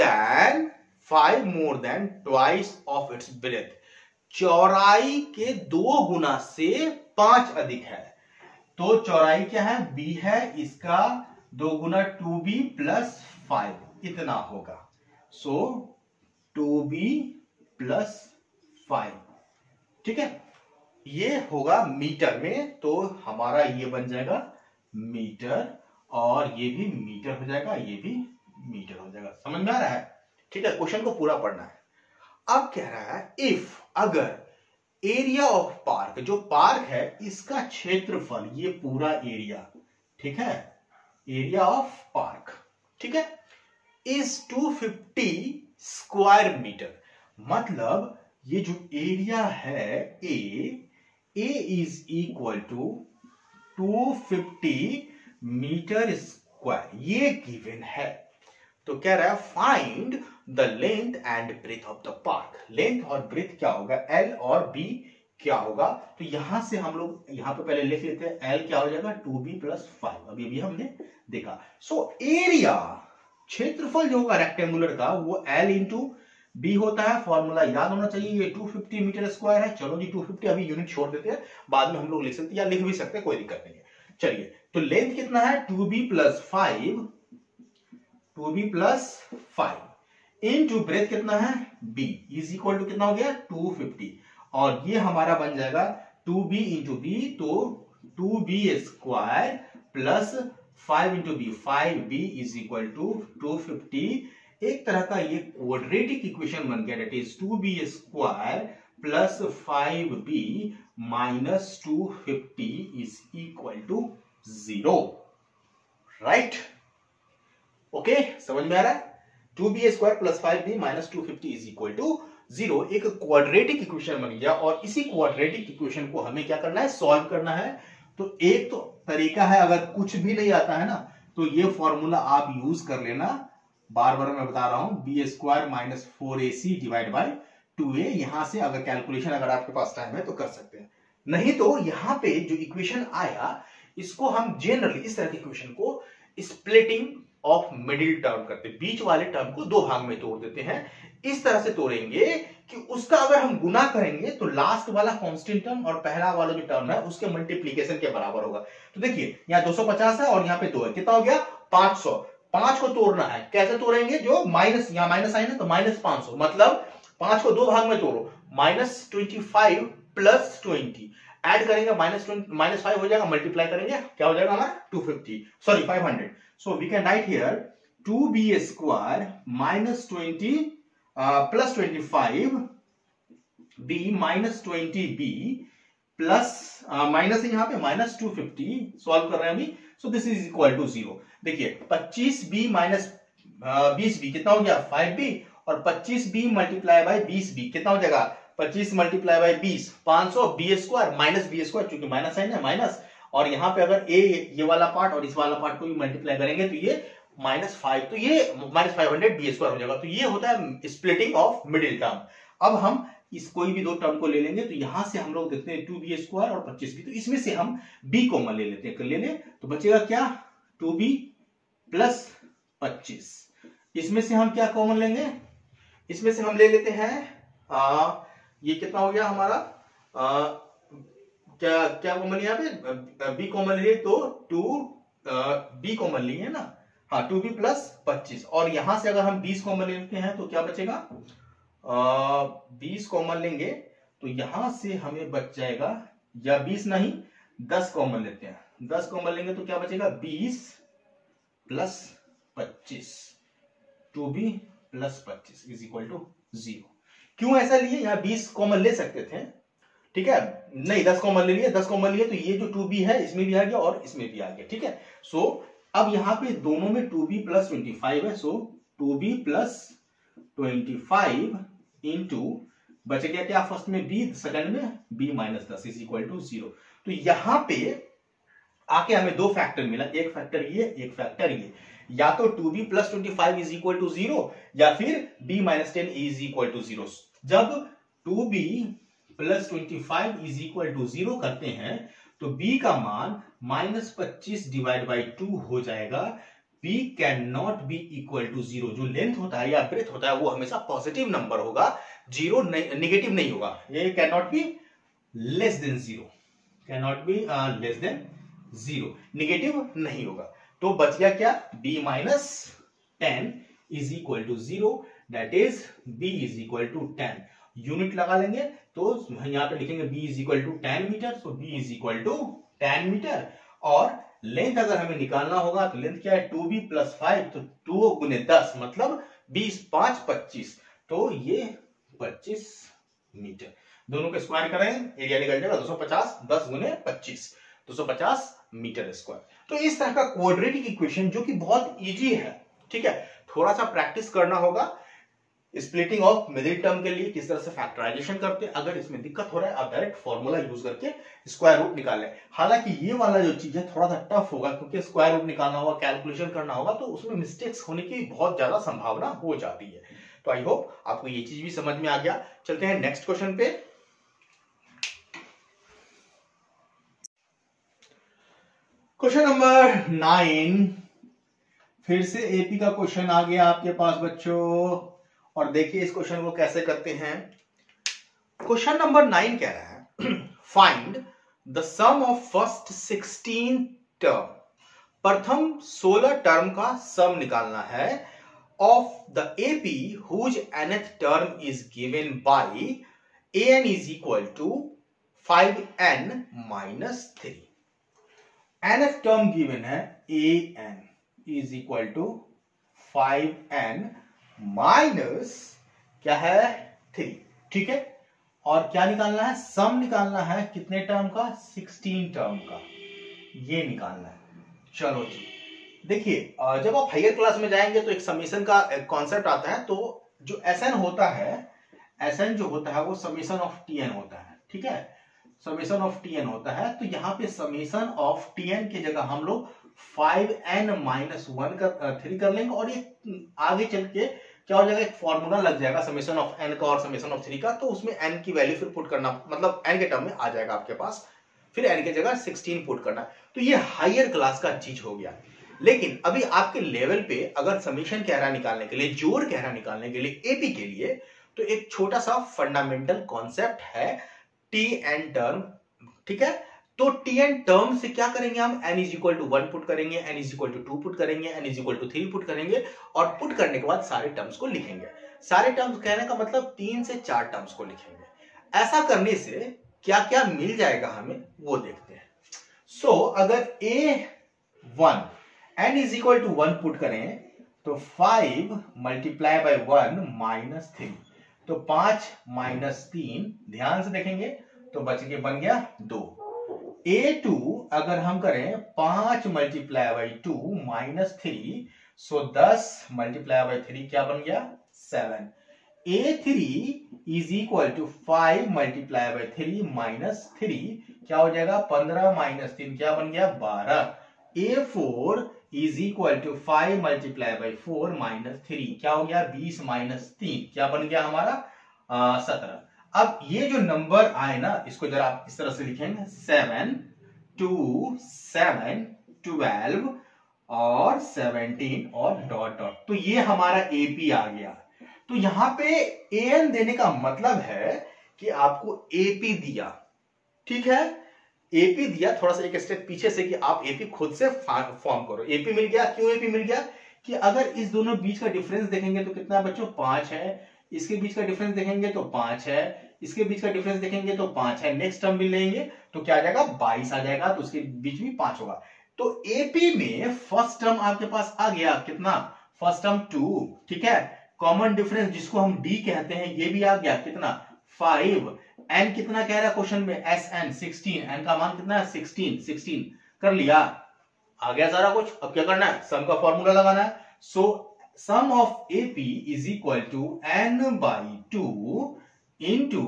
than twice of its breadth. चौड़ाई के 2 गुना से 5 अधिक है। तो चौड़ाई क्या है, b है, इसका 2 गुना 2b प्लस 5 इतना होगा। सो 2b प्लस 5, ठीक है, ये होगा मीटर में। तो हमारा ये बन जाएगा मीटर, और ये भी मीटर हो जाएगा, ये भी मीटर हो जाएगा। समझ में आ रहा है, ठीक है। क्वेश्चन को पूरा पढ़ना है। अब कह रहा है इफ, अगर एरिया ऑफ पार्क, जो पार्क है इसका क्षेत्रफल, ये पूरा एरिया, ठीक है, एरिया ऑफ पार्क, ठीक है, इज 250 स्क्वायर मीटर। मतलब ये जो एरिया है a is equal to 250 metre square, ये गिवन है। तो कह रहा है find the length and breadth of the park. Length और ब्रेथ क्या होगा, एल और बी क्या होगा। तो यहां से हम लोग यहां पे पहले लिख लेते हैं, एल क्या हो जाएगा 2b प्लस 5, अभी हमने देखा। सो एरिया, क्षेत्रफल जो होगा रेक्टेंगुलर का, वो एल इंटू बी होता है। फॉर्मूला याद होना चाहिए, ये 250 मीटर स्क्वायर है। चलो जी 250 अभी यूनिट छोड़ देते हैं, बाद में हम लोग लिख सकते हैं या लिख भी सकते हैं, कोई दिक्कत नहीं है। चलिए, तो लेंथ कितना है 2b plus 5, 2b plus 5 into breadth कितना है b, इज इक्वल टू कितना हो गया 250, और ये हमारा बन जाएगा 2b इंटू बी, तो 2b² plus 5 into b, 5b is equal to 250। एक तरह का ये क्वाड्रेटिक इक्वेशन बन गया, that is 2b² plus 5b minus 250 is equal to 0। Right, okay, समझ में आ रहा है? 2b² plus 5b minus 250 is equal to 0 एक क्वाड्रेटिक इक्वेशन बन गया। और इसी क्वाड्रेटिक इक्वेशन को हमें क्या करना है, सॉल्व करना है। तो एक तो तरीका है, अगर कुछ भी नहीं आता है ना तो ये फॉर्मूला आप यूज कर लेना, बार बार मैं बता रहा हूं, b² minus 4ac divide by 2a। यहां से अगर कैलकुलेशन अगर आपके पास टाइम है तो कर सकते हैं, नहीं तो यहां पे जो इक्वेशन आया इसको हम जनरली इस तरह की इक्वेशन को स्प्लिटिंग ऑफ मिडिल टर्म करते हैं, बीच वाले टर्म को दो भाग में तोड़ देते हैं। इस तरह से तोड़ेंगे कि उसका अगर हम गुना करेंगे तो लास्ट वाला कांस्टेंट टर्म और पहला वाला जो टर्म है उसके मल्टीप्लीकेशन के बराबर होगा। तो देखिए यहाँ 250 है और यहाँ पे 2 है, कितना हो गया 500। 5 को तोड़ना है, कैसे तोड़ेंगे, जो माइनस, यहाँ माइनस साइन है तो माइनस 500, मतलब 5 को दो भाग में तोड़ो, -25 प्लस 20 ऐड करेंगे, -5 हो जाएगा, मल्टीप्लाई करेंगे क्या हो जाएगा हमारा 250, sorry 500। So we can write here 2b² minus 20 plus 25 b minus 20b plus minus है यहाँ पे माइनस 250, सॉल्व कर रहे हैं अभी। So this is equal to 0। देखिए 25b माइनस 20b कितना हो गया 5b, और 25b मल्टीप्लाई बाई 20b कितना हो जाएगा 25 multiply by 20 500, b² minus b², चूंकि माइनस साइन है माइनस, और यहाँ पे अगर ये वाला पार्ट और इस वाला पार्ट को भी मल्टीप्लाई करेंगे तो ये -5, तो ये -500 b² हो जाएगा। तो ये होता है स्प्लिटिंग ऑफ मिडिल टर्म। अब हम इस कोई भी दो टर्म को ले लेंगे, तो यहां से हम लोग देखते हैं 2b² और 25b, तो इसमें से हम b कॉमन ले लेते हैं, ले ले तो बचेगा क्या 2b प्लस 25। इसमें से हम क्या कॉमन लेंगे, इसमें से हम ले लेते हैं ये कितना हो गया हमारा क्या कॉमन यहाँ पे b कॉमन लिए तो 2b कॉमन लिए है ना, हाँ 2b प्लस 25, और यहां से अगर हम 20 कॉमन लेते हैं तो क्या बचेगा 20 कॉमन लेंगे तो यहां से हमें बच जाएगा, या 20 नहीं 10 कॉमन लेते हैं, 10 कॉमन लेंगे तो क्या बचेगा 20 plus 25, 2b plus 25 is equal to 0। क्यों ऐसा लिए, यहाँ 20 कॉमन ले सकते थे, ठीक है, नहीं 10 कॉमन ले लिए, 10 कॉमन लिए तो ये जो 2b है इसमें भी आ गया और इसमें भी आ गया, ठीक है। सो अब यहाँ पे दोनों में 2b प्लस 25 है, सो 2b प्लस 25 इंटू बच गया क्या फर्स्ट में b, सेकंड में b minus 10 is equal to 0। तो यहां पे आके हमें दो फैक्टर मिला, एक फैक्टर ये, एक फैक्टर ये, या तो 2b plus 25 is equal to 0 या फिर b minus 10 is equal to 0। जब 2b plus 25 is equal to 0 करते हैं तो b का मान -25 डिवाइड बाई 2 हो जाएगा। b can not be equal to 0, जो लेंथ होता है या ब्रेथ होता है वो हमेशा पॉजिटिव नंबर होगा, 0 नेगेटिव नहीं होगा। ये can not be less than 0, can not be less than 0, negative नहीं होगा। तो बच गया क्या b minus 10 is equal to 0, that is b is equal to 10। Unit लगा लेंगे तो यहां पे लिखेंगे b is equal to 10 metre, so b is equal to 10 metre. और लेंथ अगर हमें निकालना होगा तो लेंथ क्या है 2b प्लस 5, तो 2 गुने 10 मतलब 20 5 25, तो ये 25 मीटर। दोनों के स्क्वायर करें एरिया निकल जाएगा 250, 10 गुने 25 250 मीटर स्क्वायर। तो इस तरह का क्वाड्रेटिक इक्वेशन जो कि बहुत इजी है, ठीक है, थोड़ा सा प्रैक्टिस करना होगा। स्प्लिटिंग ऑफ मिडिल टर्म के लिए किस तरह से फैक्टराइजेशन करते हैं, अगर इसमें दिक्कत हो रहा है आप डायरेक्ट फॉर्मूला यूज करके स्क्वायर रूट निकाल लें। हालांकि ये वाला जो चीज है थोड़ा सा टफ होगा, क्योंकि स्क्वायर रूट निकालना होगा, कैलकुलेशन करना होगा, तो उसमें मिस्टेक्स होने की बहुत ज्यादा संभावना हो जाती है। तो आई होप आपको ये चीज भी समझ में आ गया। चलते हैं नेक्स्ट क्वेश्चन पे। क्वेश्चन नंबर 9, फिर से एपी का क्वेश्चन आ गया आपके पास बच्चों, और देखिए इस क्वेश्चन को कैसे करते हैं। क्वेश्चन नंबर 9 कह रहा है find the sum of first 16 term, प्रथम 16 टर्म का सम निकालना है, of the AP whose nth term is given by an is equal to 5n minus 3। nth term given है an is equal to 5n minus क्या है 3, ठीक है। और क्या निकालना है, सम निकालना है कितने टर्म का, 16 टर्म का, ये निकालना है। चलो जी, देखिए जब आप हायर क्लास में जाएंगे तो एक समेशन का कॉन्सेप्ट आता है। तो जो Sn होता है, Sn जो होता है वो समेशन ऑफ Tn होता है, ठीक है, समेशन ऑफ Tn होता है। तो यहाँ पे समेशन ऑफ Tn की जगह हम लोग 5n माइनस 1 कर 3 कर लेंगे, और ये आगे चल के क्या हो जाएगा, एक फॉर्मूला लग जाएगा समेशन ऑफ n का और समेशन ऑफ 3 का। तो उसमें n की वैल्यू फिर पुट करना, मतलब n के टर्म में आ जाएगा आपके पास, फिर n की जगह 16 पुट करना। तो ये हायर क्लास का चीज हो गया। लेकिन अभी आपके लेवल पे अगर समेशन कह रहा निकालने के लिए, जोड़ कह रहा निकालने के लिए एपी के लिए, तो एक छोटा सा फंडामेंटल कॉन्सेप्ट है Tn टर्म, ठीक है। तो Tn टर्म से क्या करेंगे हम, n is equal to 1 put करेंगे, n is equal to 2 put करेंगे, n is equal to 3 put करेंगे, और पुट करने के बाद सारे टर्म्स को लिखेंगे। सारे टर्म्स कहने का मतलब 3 से 4 टर्म्स को लिखेंगे। ऐसा करने से क्या क्या मिल जाएगा हमें वो देखते हैं। सो अगर a1 n is equal to 1 put करें तो 5 मल्टीप्लाई बाय 1 माइनस 3, तो 5 माइनस 3, ध्यान से देखेंगे तो बच के बन गया 2। a2 अगर हम करें 5 multiply by 2 minus 3, so 10 multiply by 3 क्या बन गया 7। a3 is equal to 5 multiply by 3 minus 3, क्या हो जाएगा 15 माइनस 3 क्या बन गया 12। a4 is equal to 5 multiply by 4 minus 3, क्या हो गया 20 माइनस 3 क्या बन गया हमारा 17। अब ये जो नंबर आए ना, इसको जरा आप इस तरह से लिखेंगे 7 2 7 12 और 17 और डॉट डॉट, तो ये हमारा एपी आ गया। तो यहां पे an देने का मतलब है कि आपको एपी दिया, ठीक है, एपी दिया। थोड़ा सा एक स्टेप पीछे से कि आप एपी खुद से फॉर्म करो। एपी मिल गया, क्यों एपी मिल गया कि अगर इस दोनों बीच का डिफरेंस देखेंगे तो कितना बच्चों 5 है, इसके बीच का डिफरेंस देखेंगे तो 5 है, इसके बीच का डिफरेंस देखेंगे तो 5 है, नेक्स्ट टर्म भी लेंगे तो क्या आ जाएगा 22 आ जाएगा, तो उसके बीच भी 5 होगा। तो एपी में फर्स्ट टर्म आपके पास आ गया कितना, फर्स्ट टर्म 2, ठीक है, कॉमन डिफरेंस जिसको हम डी कहते हैं ये भी आ गया कितना 5। एन कितना कह रहा है क्वेश्चन में, एस एन 16, एन का मान कितना है 16 कर लिया, आ गया सारा कुछ। अब क्या करना है, सम का फॉर्मूला लगाना है। So sum of AP is equal to n by 2 into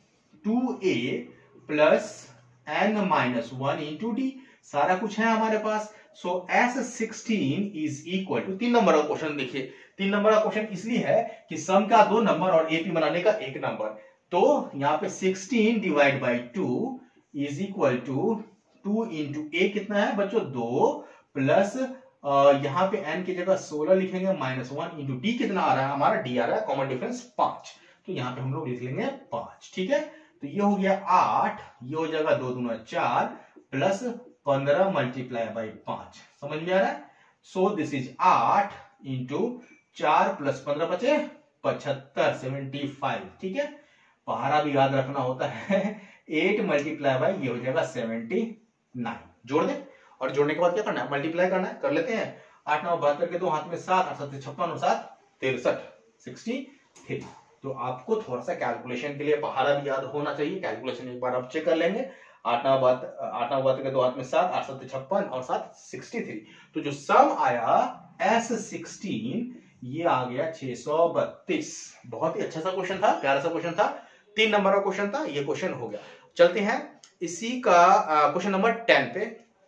2a plus n minus 1 into d, सारा कुछ है हमारे पास। So S16 is equal to, 3 number का क्वेश्चन देखिए, 3 नंबर का क्वेश्चन इसलिए है कि सम का 2 नंबर और एपी बनाने का 1 नंबर। तो यहां पे 16 divide by 2 is equal to 2 into a कितना है बच्चों 2 प्लस यहां पे n की जगह 16 लिखेंगे माइनस 1 इंटू डी कितना आ रहा है हमारा, डी आ रहा है कॉमन डिफरेंस 5, तो यहां पे हम लोग लिख लेंगे 5, ठीक है। तो ये हो गया 8, ये हो जाएगा 2 दूना 4 प्लस 15 मल्टीप्लाई बाई 5, समझ में आ रहा है। So this is 8 into 4 plus 15 बचे 75 75, ठीक है। पहाड़ा भी याद रखना होता है 8 मल्टीप्लाई बाई ये हो जाएगा 79, जोड़ दे, और जोड़ने के बाद क्या करना है मल्टीप्लाई करना है, कर लेते हैं। 8 9 72 के 2 हाथ में 7 8 7 56 और 7 63 63। तो आपको थोड़ा सा कैलकुलेशन के लिए पहाड़ा भी याद होना चाहिए, कैलकुलेशन एक बार आप चेक कर लेंगे। 8 9 72 के 2 हाथ में 7 8 7 56 और 7 63। तो जो सम आया S16 ये आ गया 632। बहुत ही अच्छा सा क्वेश्चन था, प्यारा सा क्वेश्चन था, 3 नंबर का क्वेश्चन था, ये क्वेश्चन हो गया। चलते हैं इसी का क्वेश्चन नंबर 10 पे।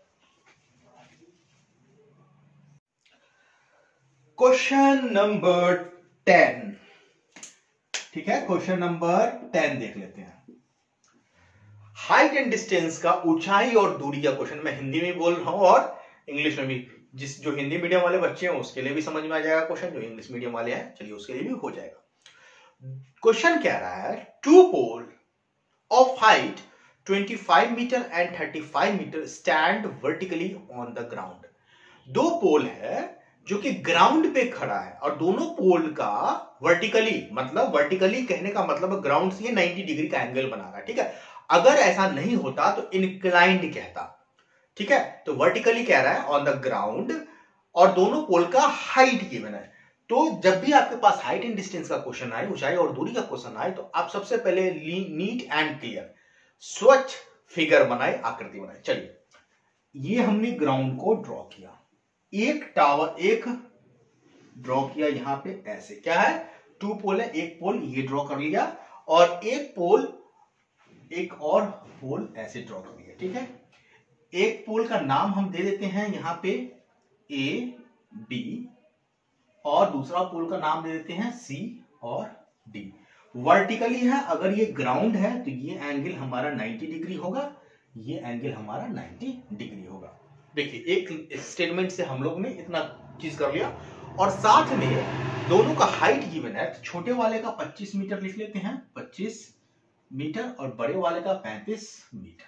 क्वेश्चन नंबर 10, ठीक है, क्वेश्चन नंबर 10 देख लेते हैं। हाइट एंड डिस्टेंस का ऊंचाई और दूरी का क्वेश्चन मैं हिंदी में बोल रहा हूं और इंग्लिश में भी, जिस जो हिंदी मीडियम वाले बच्चे हैं उसके लिए भी समझ में आ जाएगा क्वेश्चन, जो इंग्लिश मीडियम वाले हैं चलिए उसके लिए भी हो जाएगा। क्वेश्चन कह रहा है 2 pole of height 25 metre and 35 metre stand vertically on the ground. 2 pole है जो कि ग्राउंड पे खड़ा है और दोनों पोल का वर्टिकली, मतलब वर्टिकली कहने का मतलब ग्राउंड से 90 डिग्री का एंगल बना रहा है, ठीक है। अगर ऐसा नहीं होता तो इनक्लाइंड कहता, ठीक है। तो वर्टिकली कह रहा है ऑन द ग्राउंड और दोनों पोल का हाइट गिवन है। तो जब भी आपके पास हाइट एंड डिस्टेंस का क्वेश्चन आए, ऊंचाई और दूरी का क्वेश्चन आए, तो आप सबसे पहले नीट एंड क्लियर स्वच्छ फिगर बनाए, आकृति बनाए। चलिए, ये हमने ग्राउंड को ड्रॉ किया, एक टावर एक ड्रॉ किया यहां पे ऐसे, क्या है 2 पोल है, एक पोल ये ड्रॉ कर लिया और एक पोल, एक और पोल ऐसे ड्रॉ कर लिया, ठीक है। एक पोल का नाम हम दे देते हैं यहां पे ए बी और दूसरा पोल का नाम दे देते हैं सी और डी। वर्टिकली है, अगर ये ग्राउंड है तो ये एंगल हमारा 90 डिग्री होगा, ये एंगल हमारा 90 डिग्री होगा। देखिए, एक स्टेटमेंट से हम लोग ने इतना चीज कर लिया और साथ में दोनों का हाइट गिवन है। तो छोटे वाले का 25 मीटर लिख लेते हैं, 25 मीटर और बड़े वाले का 35 मीटर।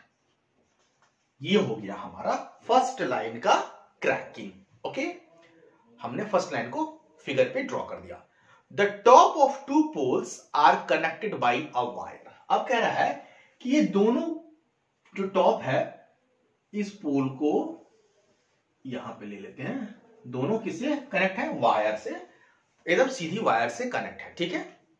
ये हो गया हमारा फर्स्ट लाइन का क्रैकिंग। ओके, हमने फर्स्ट लाइन को फिगर पे ड्रॉ कर दिया। The top of 2 poles are connected by a wire. अब कह रहा है कि ये दोनों जो टॉप है, इस पोल को यहां पे ले लेते हैं, दोनों किससे कनेक्ट है, वायर से, एकदम सीधी वायर से कनेक्ट है, ठीक है।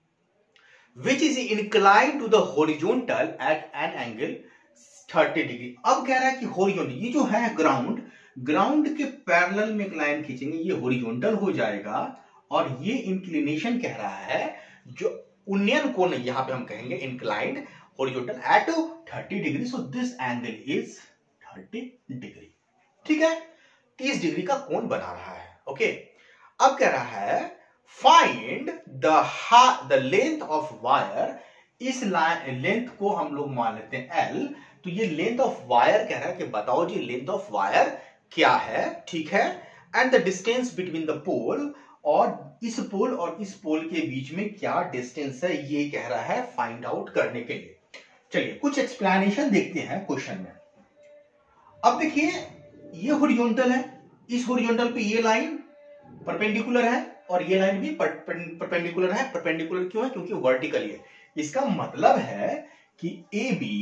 Which is inclined to the horizontal at an angle 30 degree. अब कह रहा है कि हॉरिजॉन्टल, ये जो है ग्राउंड के पैरेलल में एक लाइन खींचेंगे, ये हॉरिजॉन्टल हो जाएगा और ये इंक्लिनेशन कह रहा है, जो उन्नयन कोण यहां पे हम कहेंगे inclined horizontal at 30 degree. So this angle is 30 degree, ठीक है। 30 डिग्री का कोण बना रहा है। ओके, अब कह रहा है find the length of wire. इस लेंथ को हम लोग मान लेते हैं L। तो ये लेंथ ऑफ वायर कह रहा है कि बताओ जी लेंथ ऑफ वायर क्या है, ठीक है। And the distance between the pole, और इस पोल और इस पोल के बीच में क्या डिस्टेंस है, ये कह रहा है फाइंड आउट करने के लिए। चलिए कुछ एक्सप्लेनेशन देखते हैं क्वेश्चन में। अब देखिए, ये हॉरिजॉन्टल है, इस हॉरिजॉन्टल पे ये लाइन परपेंडिकुलर है और ये लाइन भी परपेंडिकुलर है। परपेंडिकुलर क्यों है, क्योंकि वर्टिकली है। इसका मतलब है कि A B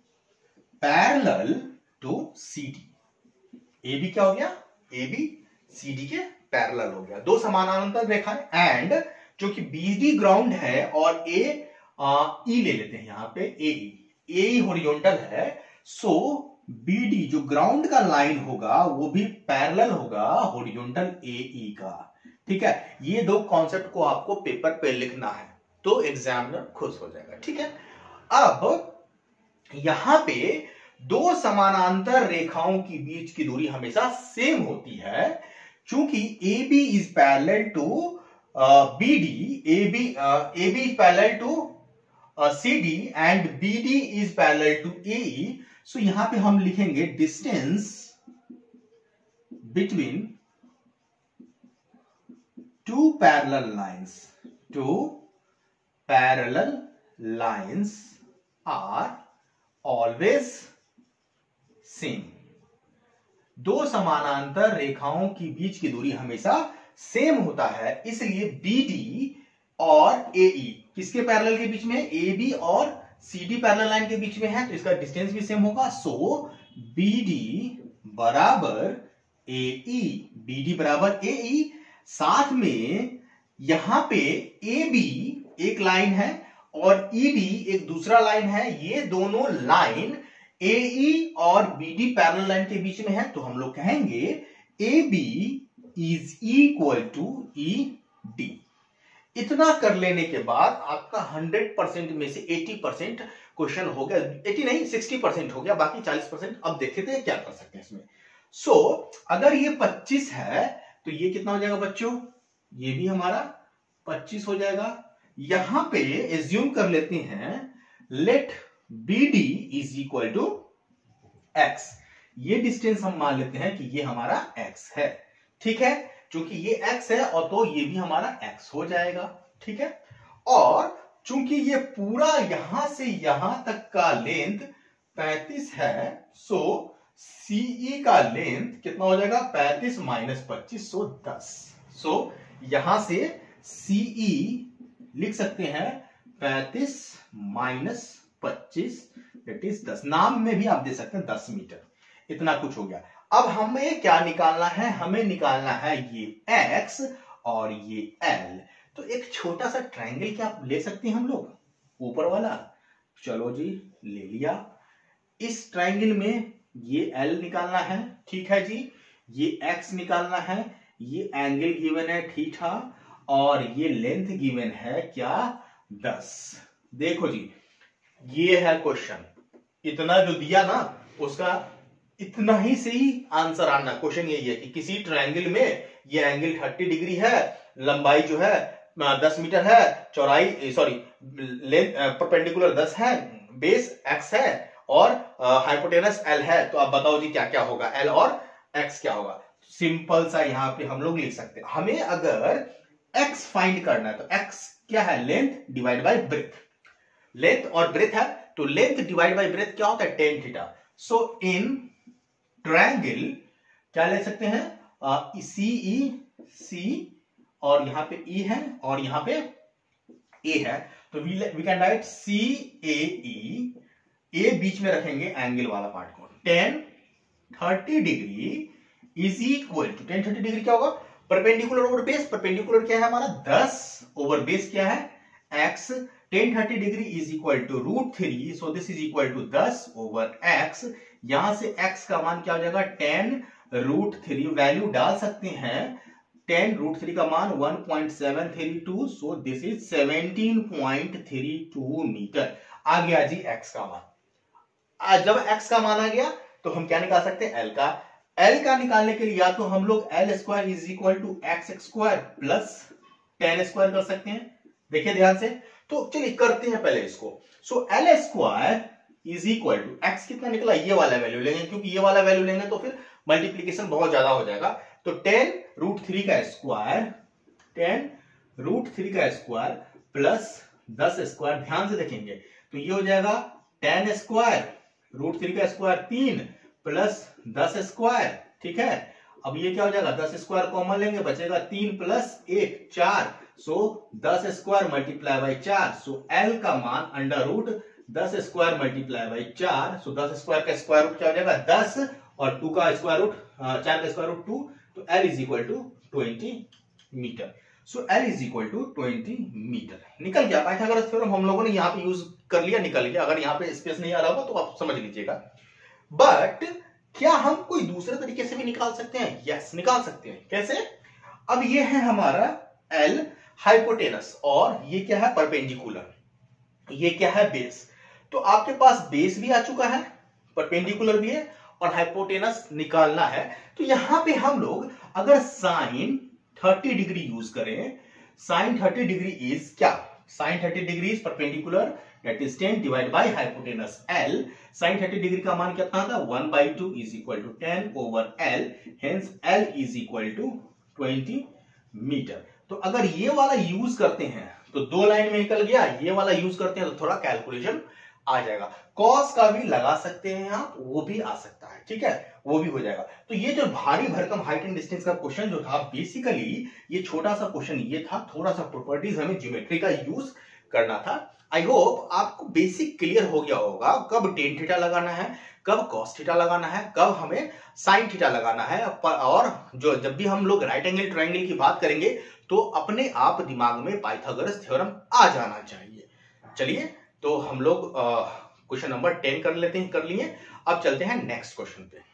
parallel to C D. A B क्या हो गया, ए बी सी डी के पैरेलल हो गया, दो समानांतर रेखाएं। एंड जो कि बी डी ग्राउंड है और ए ई ले लेते हैं यहां पे, ए ई हॉरिजॉन्टल है। सो बी डी जो ग्राउंड का लाइन होगा वो भी पैरेलल होगा हॉरिजॉन्टल ए ई का, ठीक है। ये दो कॉन्सेप्ट को आपको पेपर पे लिखना है तो एग्जामिनर खुश हो जाएगा, ठीक है। अब यहां पे दो समानांतर रेखाओं के बीच की दूरी हमेशा सेम होती है, चूंकि A B is parallel to B D, A B is parallel to C D and B D is parallel to A E. So यहां पे हम लिखेंगे distance between two parallel lines are always same. दो समानांतर रेखाओं के बीच की दूरी हमेशा सेम होता है, इसलिए बी डी और ए ई किसके पैरेलल के बीच में, ए बी और सी डी पैरेलल लाइन के बीच में है, तो इसका डिस्टेंस भी सेम होगा। सो बी डी बराबर ए ई, बी डी बराबर ए ई। साथ में यहां पे ए बी एक लाइन है और ई डी एक दूसरा लाइन है, ये दोनों लाइन ए ई और बी डी पैरेलल लाइन के बीच में है, तो हम लोग कहेंगे A B is equal to E D. इतना कर लेने के बाद आपका 100% में से 80% क्वेश्चन हो गया, 80 नहीं 60% हो गया, बाकी 40% अब देखते हैं क्या कर सकते हैं इसमें। सो अगर ये 25 है तो ये कितना हो जाएगा बच्चों, ये भी हमारा 25 हो जाएगा। यहां पे एज्यूम कर लेते हैं let B D is equal to x. ये डिस्टेंस हम मान लेते हैं कि ये हमारा एक्स है, ठीक है। चूंकि ये x है और तो ये भी हमारा x हो जाएगा, ठीक है। और चूंकि ये पूरा यहां से यहां तक का लेंथ 35 है, सो सीई का लेंथ कितना हो जाएगा 35 माइनस 25 सो 10। सो यहां से सीई लिख सकते हैं 35 माइनस 25 दैट इज 10। नाम में भी आप दे सकते हैं 10 मीटर। इतना कुछ हो गया। अब हमें क्या निकालना है, हमें निकालना है ये x और ये l। तो एक छोटा सा ट्रायंगल क्या ले सकते हैं हम लोग ऊपर वाला। चलो जी ले लिया। इस ट्रायंगल में ये l निकालना है, ठीक है जी। ये x निकालना है, ये एंगल गिवन है थीटा और ये लेंथ गिवन है क्या 10। देखो जी ये है क्वेश्चन। इतना जो दिया ना उसका इतना ही से ही आंसर आना। क्वेश्चन यही है कि किसी ट्रायंगल में ये एंगल 30 डिग्री है, लंबाई जो है 10 मीटर है, चौड़ाई सॉरी लेंथ परपेंडिकुलर 10 है, बेस x है और हाइपोटेनस l है। तो आप बताओ जी क्या क्या होगा, l और x क्या होगा। सिंपल सा यहां पे हम लोग लिख सकते हैं। हमें अगर x फाइंड करना है तो x क्या है, length divide by breadth. Length और ब्रेथ है तो लेंथ डिवाइड बाय ब्रेथ क्या होता है, tan theta. So in triangle क्या ले सकते हैं, सीई सी और यहां पे ई है और यहां पे ए है। तो we can write C A E, A बीच में रखेंगे एंगल वाला पार्ट को। tan 30 degree is equal to tan 30 degree क्या होगा, परपेंडिकुलर ओवर बेस। परपेंडिकुलर क्या है हमारा 10 ओवर बेस क्या है x। tan 30 degree is equal to √3, so this is equal to 10 over x। यहां से x का मान क्या हो जाएगा tan √3, वैल्यू डाल सकते हैं। tan √3 का मान 1.732, सो दिस इज 17.32 मीटर। आ गया जी x का मान। जब x का मान आ गया तो हम क्या निकाल सकते हैं, l का। l का निकालने के लिए या तो हम लोग l square is equal to x square plus tan square कर सकते हैं। देखिए ध्यान से, तो चलिए करते हैं पहले इसको। So l square is equal to x कितना निकला, ये वाला वैल्यू लेंगे, क्योंकि ये वाला वैल्यू लेंगे तो फिर मल्टीप्लीकेशन बहुत ज्यादा हो जाएगा। तो tan √3 का स्क्वायर, tan √3 का स्क्वायर प्लस 10 स्क्वायर, ध्यान से देखेंगे तो ये हो जाएगा tan स्क्वायर √3 का स्क्वायर 3 प्लस 10 स्क्वायर, ठीक है। अब ये क्या हो जाएगा, 10 स्क्वायर कॉमन लेंगे, बचेगा 3 plus 1 4, so 10 square multiply by 4, so l का मान under root 10 square multiply by 4, so 10 square का स्क्वायर रूट क्या हो जाएगा 10 और 2 का स्क्वायर रूट 4 का स्क्वायर रूट 2, तो l is equal to 20 metre. So l is equal to 20 metre. निकल गया पाइथागोरस थ्योरम, हम लोगों ने यहाँ पे यूज कर लिया, निकल गया। अगर यहाँ पे स्पेस नहीं आ रहा होगा तो आप समझ लीजिएगा। बट क्या हम कोई दूसरे तरीके से भी निकाल सकते हैं, यस निकाल सकते हैं। कैसे, अब ये है हमारा l हाइपोटेनस और ये क्या है परपेंडिकुलर, ये क्या है बेस। तो आपके पास बेस भी आ चुका है, परपेंडिकुलर भी है और हाइपोटेनस निकालना है। तो यहां पे हम लोग अगर साइन 30 डिग्री यूज करें, साइन 30 डिग्री इज क्या, sine 30 degree is perpendicular that is 10 divide by hypotenuse l। Sine 30 degree का मान कितना था 1/2 is equal to 10 over l, hence l is equal to 20 metre. तो अगर ये वाला यूज करते हैं तो दो लाइन में निकल गया, ये वाला यूज करते हैं तो थोड़ा कैलकुलेशन आ जाएगा। कॉस का भी लगा सकते हैं आप, वो भी आ सकता है, ठीक है, वो भी हो जाएगा। तो ये जो भारी भरकम हाइट एंड डिस्टेंस का क्वेश्चन जो था, बेसिकली ये छोटा सा क्वेश्चन ये था, थोड़ा सा प्रॉपर्टीज हमें ज्योमेट्री का यूज करना था। आई होप आपको बेसिक क्लियर हो गया होगा, कब टेन थीटा लगाना है, कब कॉस थीटा लगाना है, कब हमें साइन थीटा लगाना है। और जो जब भी हम लोग राइट एंगल ट्रायंगल की बात करेंगे तो अपने आप दिमाग में पाइथागोरस थ्योरम आ जाना चाहिए। चलिए तो हम लोग क्वेश्चन नंबर 10 कर लेते हैं, कर लिए। अब चलते हैं नेक्स्ट क्वेश्चन पे।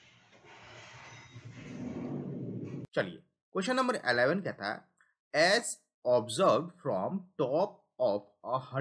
चलिए क्वेश्चन नंबर 11 कहता है as observe from top of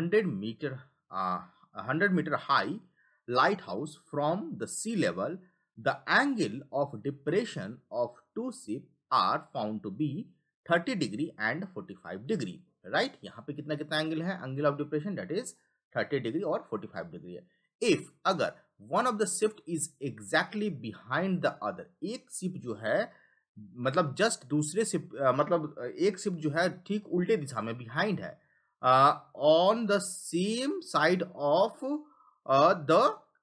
100 metre high lighthouse from the sea level the angle of depression of two ship are found to be 30 degree and 45 degree, right. यहाँ पे कितना कितना angle है, angle of depression that is 30 degree और 45 degree है। If अगर one of the shift is exactly behind the other, एक ship जो है मतलब जस्ट दूसरे शिप मतलब एक शिप जो है ठीक उल्टे दिशा में बिहाइंड है on the same side of the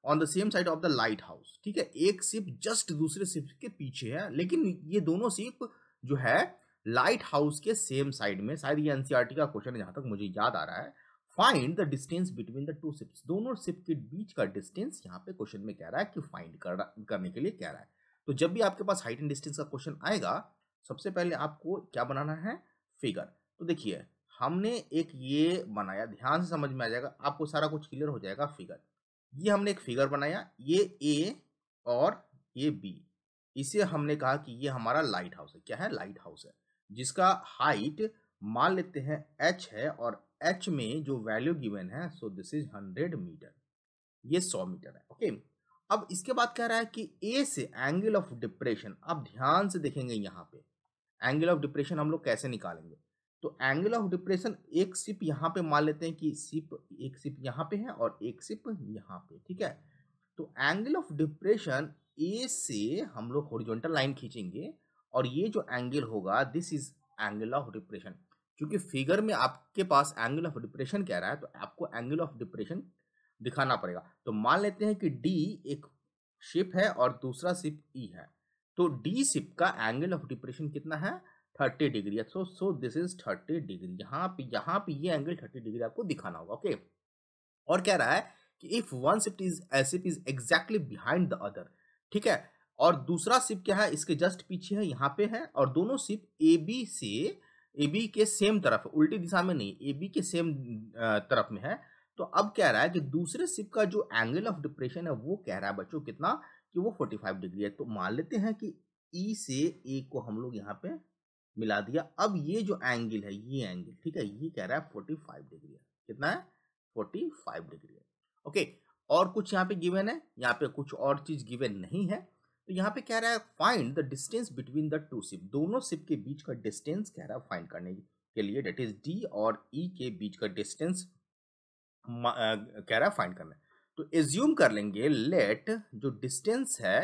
on the same side of the lighthouse. ठीक है, एक शिप जस्ट दूसरे शिप के पीछे है, लेकिन ये दोनों शिप जो है लाइट हाउस के सेम साइड में। शायद ये एनसीईआरटी का क्वेश्चन है जहां तक मुझे याद आ रहा है। Find the distance between the two ships, दोनों शिप के बीच का डिस्टेंस यहाँ पे क्वेश्चन में कह रहा है कि फाइंड करने के लिए कह रहा है। तो जब भी आपके पास हाइट एंड डिस्टेंस का क्वेश्चन आएगा, सबसे पहले आपको क्या बनाना है, फिगर। तो देखिए हमने एक ये बनाया, ध्यान से समझ में आ जाएगा, आपको सारा कुछ क्लियर हो जाएगा। फिगर, ये हमने एक फिगर बनाया, ये ए और ये बी, इसे हमने कहा कि ये हमारा लाइट हाउस है। क्या है, लाइट हाउस है, जिसका हाइट मान लेते हैं h है, और h में जो वैल्यू गिवन है, सो दिस इज 100 मीटर, ये 100 मीटर है। ओके, अब इसके बाद कह रहा है कि ए से एंगल ऑफ डिप्रेशन, अब ध्यान से देखेंगे यहाँ पे एंगल ऑफ डिप्रेशन हम लोग कैसे निकालेंगे। तो एंगल ऑफ डिप्रेशन, एक शिप यहाँ पे मान लेते हैं कि एक शिप यहाँ पे है और एक शिप यहाँ पे, ठीक है। तो एंगल ऑफ डिप्रेशन ए से हम लोग हॉरिजॉन्टल लाइन खींचेंगे, और ये जो एंगल होगा this is angle of depression. क्योंकि फिगर में आपके पास एंगल ऑफ डिप्रेशन कह रहा है, तो आपको एंगल ऑफ डिप्रेशन दिखाना पड़ेगा। तो मान लेते हैं कि डी एक शिप है और दूसरा शिप ई है, तो डी शिप का एंगल ऑफ डिप्रेशन कितना है, 30 degree. So this is 30 degree. यहाँ पे ये एंगल 30 डिग्री आपको दिखाना होगा। ओके, और कह रहा है कि if one ship is exactly behind the other, ठीक है, और दूसरा शिप क्या है, इसके जस्ट पीछे है, यहाँ पे है, और दोनों शिप ए बी के सेम तरफ है, उल्टी दिशा में नहीं, ए बी के सेम तरफ में है। तो अब कह रहा है कि दूसरे शिप का जो एंगल ऑफ डिप्रेशन है वो कह रहा है बच्चों कितना, कि वो 45 डिग्री है। तो मान लेते हैं कि ई से ए को हम लोग यहाँ पे मिला दिया। अब ये जो एंगल है, ये एंगल, ठीक है, ये कह रहा है 45 डिग्री है। कितना है, 45 डिग्री है। ओके, और कुछ यहाँ पे गिवन है, यहाँ पे कुछ और चीज गिवन नहीं है। तो यहाँ पे कह रहा है find the distance between the two ship, दोनों शिप के बीच का डिस्टेंस कह रहा है फाइंड करने के लिए, डेट इज डी और ई के बीच का डिस्टेंस कह रहा है फाइंड करना है। तो एज्यूम कर लेंगे, लेट जो डिस्टेंस है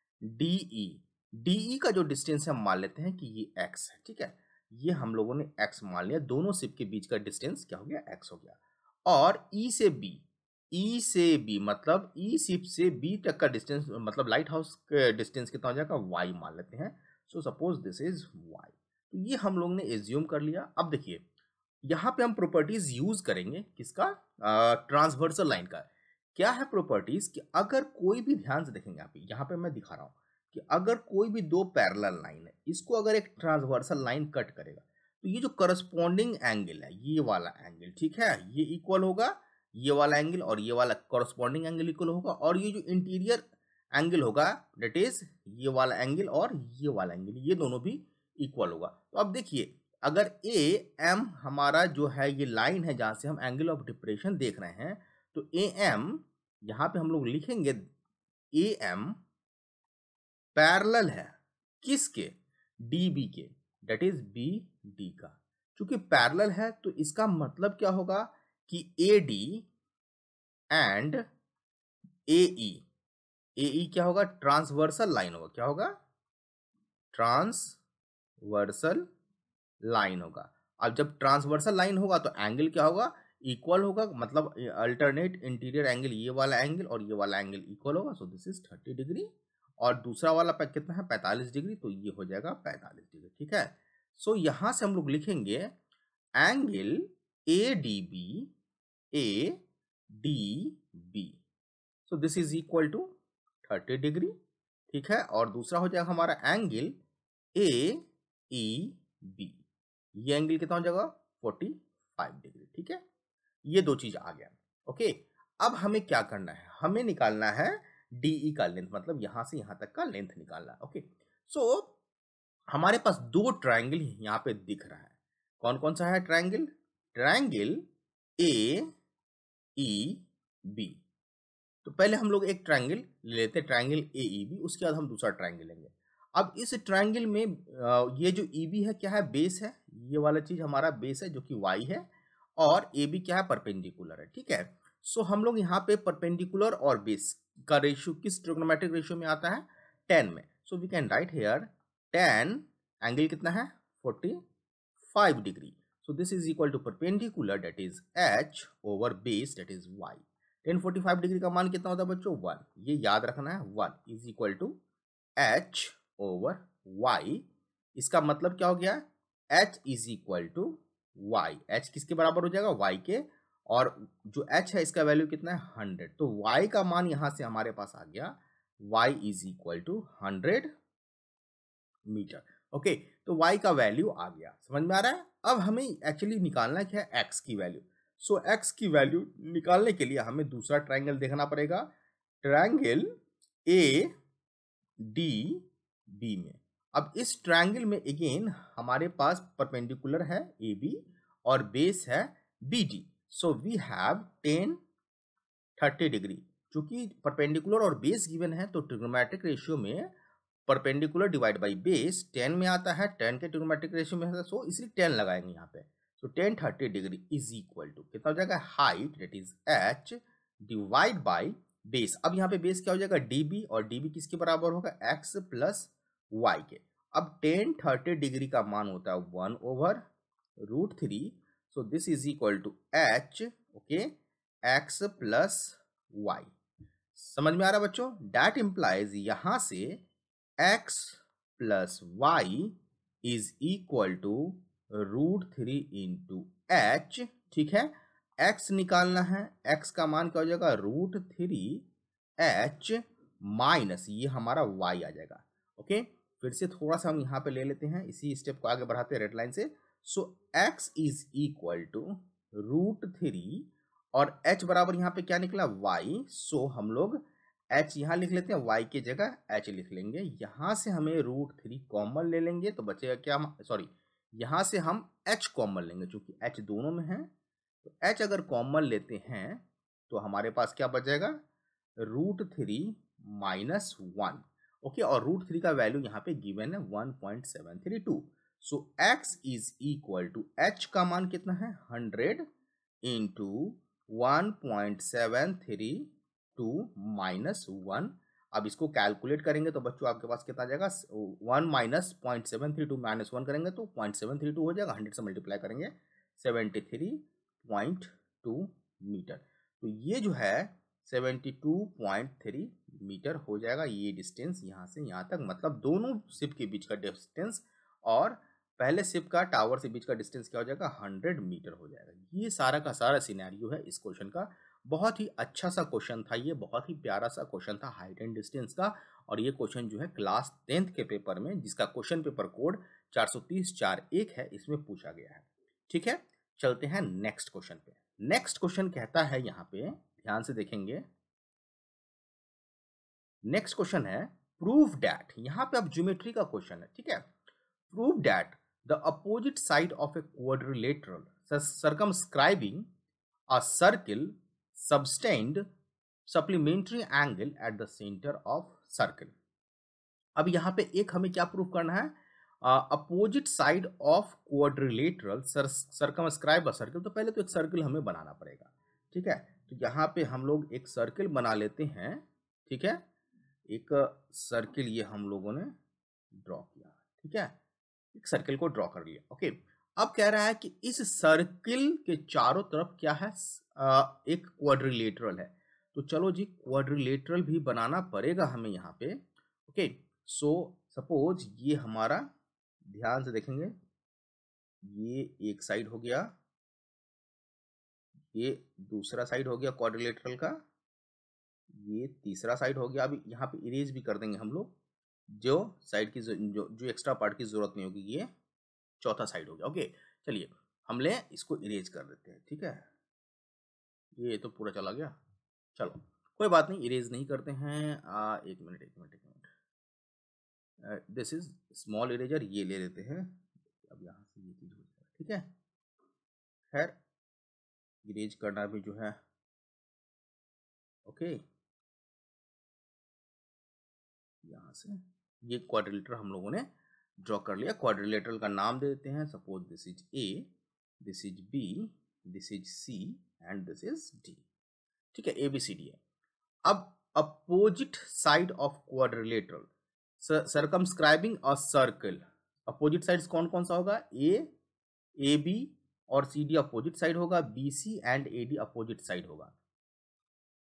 डीई का जो डिस्टेंस है मान लेते हैं कि ये x है, ठीक है, ये हम लोगों ने x मान लिया, दोनों शिप के बीच का डिस्टेंस क्या हो गया, x हो गया। और ई से बी मतलब ई शिप से बी तक का डिस्टेंस, मतलब लाइट हाउस का डिस्टेंस कितना हो जाएगा, y मान लेते हैं। So suppose this is y। तो ये हम लोगों ने एज्यूम कर लिया। अब देखिए यहाँ पे हम प्रॉपर्टीज यूज करेंगे किसका, ट्रांसवर्सल लाइन का। क्या है प्रॉपर्टीज, कि अगर कोई भी, ध्यान से देखेंगे आप, यहाँ पे मैं दिखा रहा हूँ कि अगर कोई भी दो पैरेलल लाइन है, इसको अगर एक ट्रांसवर्सल लाइन कट करेगा, तो ये जो करस्पॉन्डिंग एंगल है, ये वाला एंगल, ठीक है, ये इक्वल होगा ये वाला एंगल, और ये वाला करस्पॉन्डिंग एंगल इक्वल होगा, और ये जो इंटीरियर एंगल होगा डेट इज ये वाला एंगल और ये वाला एंगल, ये दोनों भी इक्वल होगा। तो अब देखिए अगर ए एम हमारा जो है ये लाइन है जहां से हम एंगल ऑफ डिप्रेशन देख रहे हैं, तो ए एम यहां पे हम लोग लिखेंगे ए एम पैरेलल है किसके, डी बी के, डेट इज बी डी का। चूंकि पैरेलल है तो इसका मतलब क्या होगा कि ए डी एंड ए ई क्या होगा, ट्रांसवर्सल लाइन होगा। क्या होगा, ट्रांसवर्सल लाइन होगा। अब जब ट्रांसवर्सल लाइन होगा तो एंगल क्या होगा, इक्वल होगा, मतलब अल्टरनेट इंटीरियर एंगल, ये वाला एंगल और ये वाला एंगल इक्वल होगा। सो दिस इज 30 डिग्री, और दूसरा वाला कितना है, 45 डिग्री, तो ये हो जाएगा 45 डिग्री, ठीक है। सो यहां से हम लोग लिखेंगे angle A D B, so this is equal to 30 degree, ठीक है, और दूसरा हो जाएगा हमारा एंगल ए ई बी, ये एंगल कितना हो जाएगा, 45 डिग्री, ठीक है। ये दो चीज आ गया। ओके, अब हमें क्या करना है, हमें निकालना है डीई का लेंथ, मतलब यहां से यहां तक का लेंथ निकालना है। ओके, सो हमारे पास दो ट्रायंगल यहां पे दिख रहा है। कौन कौन सा है triangle, triangle A E B. तो पहले हम लोग एक ट्रायंगल ले लेते हैं, ट्रायंगल ए ई बी, उसके बाद हम दूसरा ट्रायंगल लेंगे। अब इस ट्रायंगल में ये जो ई बी है क्या है, बेस है, ये वाला चीज हमारा बेस है जो कि वाई है, और ए बी क्या है, परपेंडिकुलर है, ठीक है। सो हम लोग यहाँ पे परपेंडिकुलर और बेस का रेशियो किस ट्रिग्नोमेट्रिक रेशियो में आता है, 10 में। So we can write here 10 angle कितना है, 45 degree. So this is equal to perpendicular that is h over base that is y. tan 45 degree का मान कितना होता है बच्चों 1, ये याद रखना है 1 is equal to h over y। इसका मतलब क्या हो गया, h is equal to y, h किसके बराबर हो जाएगा y के, और जो h है इसका वैल्यू कितना है 100, तो y का मान यहां से हमारे पास आ गया y is equal to 100 metre. Okay, तो y का वैल्यू आ गया, समझ में आ रहा है। अब हमें एक्चुअली निकालना क्या है x की वैल्यू। सो x की वैल्यू निकालने के लिए हमें दूसरा ट्रायंगल देखना पड़ेगा, ट्रायंगल ए डी बी में। अब इस ट्रायंगल में अगेन हमारे पास परपेंडिकुलर है ए बी और बेस है B D. So we have tan 30 degree, चूंकि परपेंडिकुलर और बेस गिवन है तो ट्रिग्नोमेट्रिक रेशियो में परपेंडिकुलर डिवाइड बाई बेस 10 में आता है, 10 के ट्रिग्नोमेट्रिक रेशियो में है, सो इसलिए 10 लगाएंगे यहाँ पे। So tan 30 degree is equal to कितना हो जाएगा, height that is h divide by base. अब यहाँ पे बेस क्या हो जाएगा db, और db किसके बराबर होगा x प्लस y के। अब tan 30 डिग्री का मान होता है 1 over √3, so this is equal to h, okay, x plus y। समझ में आ रहा है बच्चों, दैट इंप्लाइज यहां से x plus y is equal to √3 into h. ठीक है, x निकालना है, x का मान क्या हो जाएगा √3h माइनस ये हमारा y आ जाएगा। ओके, फिर से थोड़ा सा हम यहाँ पे ले लेते हैं, इसी स्टेप को आगे बढ़ाते हैं रेड लाइन से। So x is equal to √3 और h बराबर यहाँ पे क्या निकला y। सो हम लोग h यहाँ लिख लेते हैं, y की जगह h लिख लेंगे। यहाँ से हमें √3 कॉमन ले लेंगे तो बचेगा क्या, सॉरी यहाँ से हम h कॉमन लेंगे, चूंकि h दोनों में है तो h अगर कॉमन लेते हैं तो हमारे पास क्या बचेगा √3 माइनस 1। ओके, और √3 का वैल्यू यहाँ पे गिवन है 1.732। So x is equal to h का मान कितना है 100 इंटू 1.732 माइनस 1। अब इसको कैलकुलेट करेंगे तो बच्चों आपके पास कितना आ जाएगा 1 माइनस 0.732 माइनस 1 करेंगे तो 0.732 हो जाएगा, 100 से मल्टीप्लाई करेंगे 73.2 मीटर। तो ये जो है 72.3 मीटर हो जाएगा ये डिस्टेंस यहाँ से यहाँ तक, मतलब दोनों शिप के बीच का डिस्टेंस और पहले शिप का टावर से बीच का डिस्टेंस क्या हो जाएगा 100 मीटर हो जाएगा। ये सारा का सारा सिनेरियो है इस क्वेश्चन का। बहुत ही अच्छा सा क्वेश्चन था ये, बहुत ही प्यारा सा क्वेश्चन था हाइट एंड डिस्टेंस का, और ये क्वेश्चन जो है क्लास 10th के पेपर में, जिसका क्वेश्चन पेपर कोड 430-4-1 है, इसमें पूछा गया है। ठीक है, चलते हैं नेक्स्ट क्वेश्चन पे। नेक्स्ट क्वेश्चन कहता है यहाँ पे, ध्यान से देखेंगे, नेक्स्ट क्वेश्चन है प्रूव दैट। यहाँ पे अब ज्योमेट्री का क्वेश्चन है, ठीक है। Prove that the opposite side of a quadrilateral circumscribing a circle subtend supplementary angle at the center of circle। अब यहाँ पे एक हमें क्या प्रूव करना है, opposite side of quadrilateral circumscribe a circle. तो पहले तो एक सर्कल हमें बनाना पड़ेगा, ठीक है। तो यहाँ पे हम लोग एक सर्कल बना लेते हैं, ठीक है। एक सर्कल ये हम लोगों ने ड्रॉ किया, ठीक है, एक सर्कल को ड्रॉ कर लिया। ओके, अब कह रहा है कि इस सर्कल के चारों तरफ क्या है, एक क्वाड्रिलेटरल है। तो चलो जी क्वाड्रिलेटरल भी बनाना पड़ेगा हमें यहाँ पे। ओके, सो सपोज ये हमारा, ध्यान से देखेंगे, ये एक साइड हो गया, ये दूसरा साइड हो गया क्वाड्रिलेटरल का, ये तीसरा साइड हो गया। अभी यहाँ पे इरेज भी कर देंगे हम लोग, जो साइड की जो एक्स्ट्रा पार्ट की जरूरत नहीं होगी, ये चौथा साइड हो गया। ओके, चलिए हम ले इसको इरेज कर देते हैं, ठीक है। ये तो पूरा चला गया, चलो कोई बात नहीं, इरेज नहीं करते हैं। एक minute, this is small eraser, ये ले लेते हैं। अब यहाँ से ये चीज हो जाएगा, ठीक है। खैर इरेज करना भी जो है, ओके, यहाँ से ये क्वाड्रिलेटरल हम लोगों ने ड्रॉ कर लिया। क्वाड्रिलेटरल का नाम दे देते हैं, suppose this is A, this is B, this is C and this is D, ठीक है, ABCD है। अब opposite side of quadrilateral circumscribing a circle, opposite sides कौन कौन सा होगा, AB और CD अपोजिट साइड होगा, BC and AD opposite side होगा।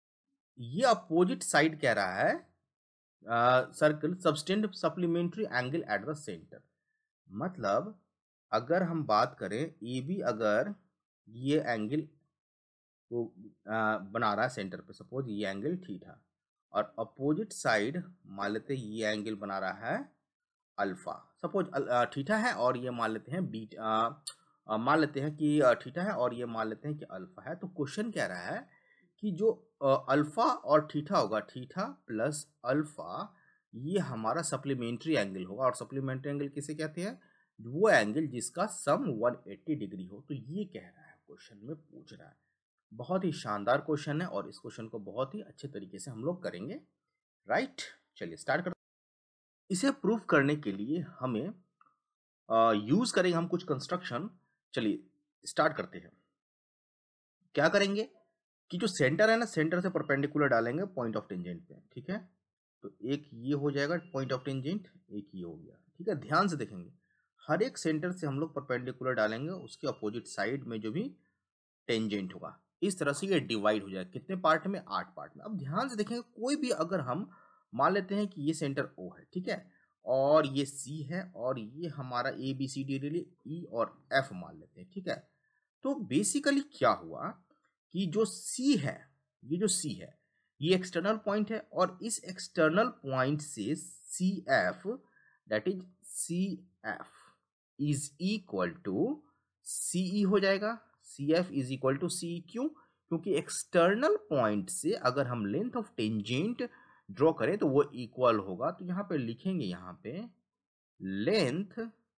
ये अपोजिट साइड कह रहा है circle subtend supplementary angle at the centre. मतलब अगर हम बात करें ए बी, अगर ये एंगल को बना रहा है सेंटर पे, सपोज ये एंगल थीटा, और अपोजिट साइड मान लेते हैं ये एंगल बना रहा है अल्फा। सपोज थीटा है और ये मान लेते हैं बीटा, मान लेते हैं कि थीटा है और ये मान लेते हैं कि अल्फा है। तो क्वेश्चन कह रहा है कि जो अल्फा और थीटा होगा, थीटा प्लस अल्फा, ये हमारा सप्लीमेंट्री एंगल होगा। और सप्लीमेंट्री एंगल किसे कहते हैं? वो एंगल जिसका सम 180 डिग्री हो। तो ये कह रहा है, क्वेश्चन में पूछ रहा है। बहुत ही शानदार क्वेश्चन है और इस क्वेश्चन को बहुत ही अच्छे तरीके से हम लोग करेंगे। राइट, चलिए स्टार्ट करते हैं। इसे प्रूव करने के लिए हमें यूज करेंगे हम कुछ कंस्ट्रक्शन। चलिए स्टार्ट करते हैं। क्या करेंगे कि जो सेंटर है ना, सेंटर से परपेंडिकुलर डालेंगे पॉइंट ऑफ टेंजेंट पे। ठीक है, तो एक ये हो जाएगा पॉइंट ऑफ टेंजेंट, एक ये हो गया। ठीक है, ध्यान से देखेंगे, हर एक सेंटर से हम लोग परपेंडिकुलर डालेंगे, उसके अपोजिट साइड में जो भी टेंजेंट होगा, इस तरह से ये डिवाइड हो जाएगा। कितने पार्ट में? 8 पार्ट में। अब ध्यान से देखेंगे, कोई भी अगर हम मान लेते हैं कि ये सेंटर O है, ठीक है, और ये C है, और ये हमारा ABCD E और F मान लेते हैं। ठीक है, तो बेसिकली क्या हुआ कि जो C है, ये जो C है, ये एक्सटर्नल पॉइंट है, और इस एक्सटर्नल पॉइंट से CF, that is CF is equal to CE हो जाएगा। CF is equal to CE, क्यों? क्योंकि एक्सटर्नल पॉइंट से अगर हम लेंथ ऑफ टेंजेंट ड्रॉ करें तो वो इक्वल होगा। तो यहां पे लिखेंगे, यहां पे length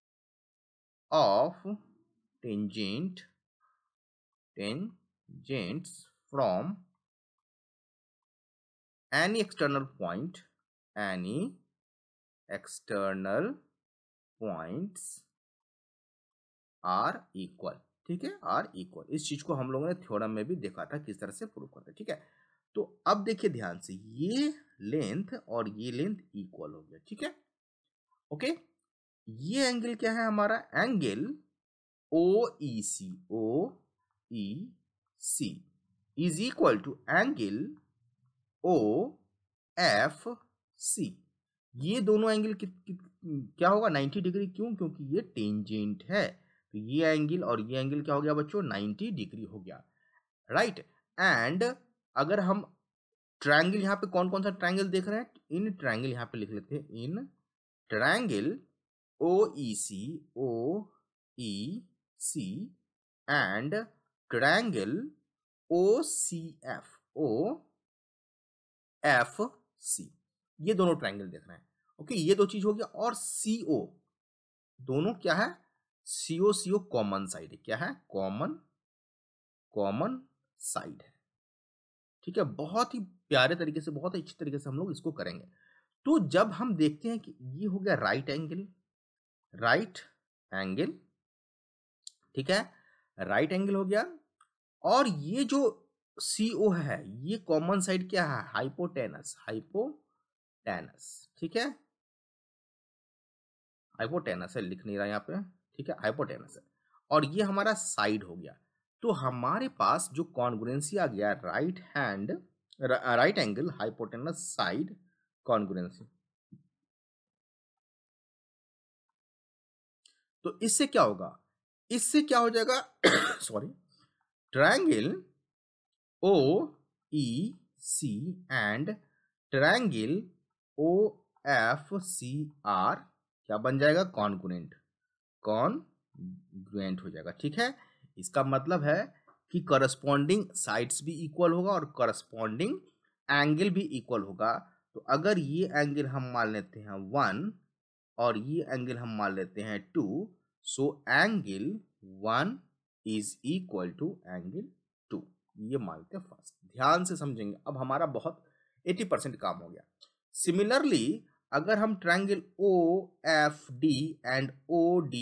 of tangent, tangents from any external point, any external points are equal। ठीक है, आर इक्वल। इस चीज को हम लोगों ने थ्योरम में भी देखा था किस तरह से प्रूव करते हैं। ठीक है, तो अब देखिए ध्यान से, ये लेंथ और ये लेंथ इक्वल हो गया। ठीक है, ओके। ये एंगल क्या है हमारा? Angle OEC, OEC is equal to angle OFC। ये दोनों एंगल क्या होगा? 90 डिग्री। क्यों? क्योंकि ये टेंजेंट है। तो ये एंगल और ये एंगल क्या हो गया बच्चों? 90 डिग्री हो गया। राइट, एंड अगर हम ट्रायंगल, यहाँ पे कौन कौन सा ट्रायंगल देख रहे हैं? इन ट्रायंगल यहाँ पे लिख लेते हैं, in triangle OEC, OEC and triangle OCF, OFC, ये दोनों ट्रायंगल देख रहे हैं। ओके, ये दो चीज हो गया। और CO, दोनों क्या है? CO कॉमन साइड है। क्या है? कॉमन साइड है। ठीक है, बहुत ही प्यारे तरीके से, बहुत ही अच्छी तरीके से हम लोग इसको करेंगे। तो जब हम देखते हैं कि ये हो गया राइट एंगल, राइट एंगल, ठीक है, राइट एंगल हो गया, और ये जो CO है, ये कॉमन साइड क्या है? Hypotenuse, hypotenuse. ठीक है, हाइपोटेनस है, लिख नहीं रहा यहाँ पे। ठीक है, हाइपोटेनस है, और ये हमारा साइड हो गया। तो हमारे पास जो कॉन्ग्रुएंसी आ गया, right angle hypotenuse side congruency. तो इससे क्या होगा? इससे क्या हो जाएगा? Sorry, triangle OEC and triangle OFC are क्या बन जाएगा? कॉन्ग्रुएंट, कॉन्ग्रुएंट हो जाएगा। ठीक है, इसका मतलब है कि करस्पॉन्डिंग साइड्स भी इक्वल होगा और करस्पॉन्डिंग एंगल भी इक्वल होगा। तो अगर ये एंगल हम मान लेते हैं 1 और ये एंगल हम मान लेते हैं 2, so angle 1 is equal to angle 2, ये मानते हैं फर्स्ट। ध्यान से समझेंगे, अब हमारा बहुत 80% काम हो गया। सिमिलरली अगर हम triangle OFD and OD,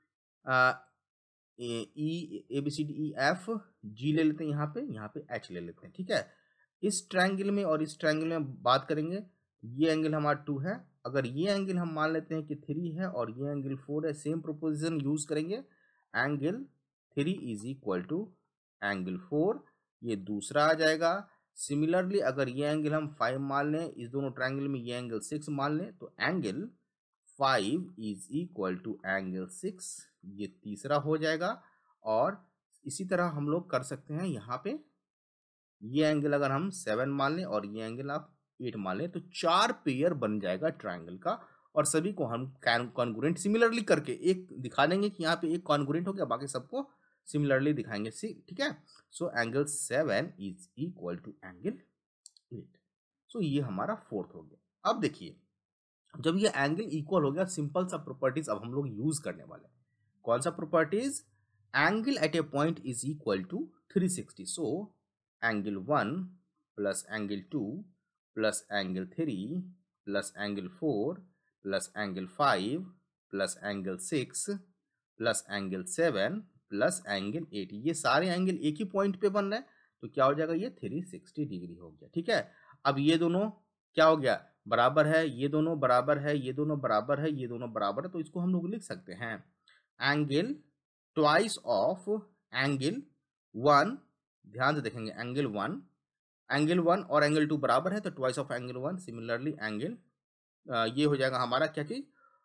ABCDEF G ले लेते हैं, यहाँ पे H ले लेते हैं। ठीक है, इस ट्रायंगल में और इस ट्रायंगल में बात करेंगे, ये एंगल हमारा 2 है, अगर ये एंगल हम मान लेते हैं कि 3 है और ये एंगल 4 है, सेम प्रोपोजिशन यूज करेंगे। Angle 3 is equal to angle 4, ये दूसरा आ जाएगा। सिमिलरली अगर ये एंगल हम 5 मान लें, इस दोनों ट्रायंगल में ये एंगल 6 मान लें, तो angle 5 is equal to angle 6, ये तीसरा हो जाएगा। और इसी तरह हम लोग कर सकते हैं यहाँ पे, ये एंगल अगर हम 7 मान लें और ये एंगल आप 8 मान लें, तो 4 पेयर बन जाएगा ट्रायंगल का। और सभी को हम कॉन्ग्रुएंट सिमिलरली करके एक दिखा देंगे कि यहाँ पे एक कॉन्ग्रुएंट हो गया, बाकी सबको सिमिलरली दिखाएंगे। सी ठीक है। So angle 7 is equal to angle 8। So ये हमारा फोर्थ हो गया। अब देखिए, जब ये एंगल इक्वल हो गया, सिंपल सा प्रॉपर्टीज अब हम लोग यूज करने वाले हैं। कौन सा properties? Angle at a point is equal to 360। So angle 1 plus angle 2 plus angle 3 plus angle 4 plus angle 5 plus angle 6 plus angle 7 plus angle 8, ये सारे एंगल एक ही पॉइंट पे बन रहे हैं, तो क्या हो जाएगा? ये 360 डिग्री हो गया। ठीक है। अब ये दोनों क्या हो गया? बराबर है, ये दोनों बराबर है, ये दोनों बराबर है, ये दोनों बराबर है, तो इसको हम लोग लिख सकते हैं एंगल ट्वाइस ऑफ एंगल 1। ध्यान से देखेंगे, एंगल 1 और एंगल 2 बराबर है, तो twice of angle 1। Similarly angle ये हो जाएगा हमारा क्या चीज,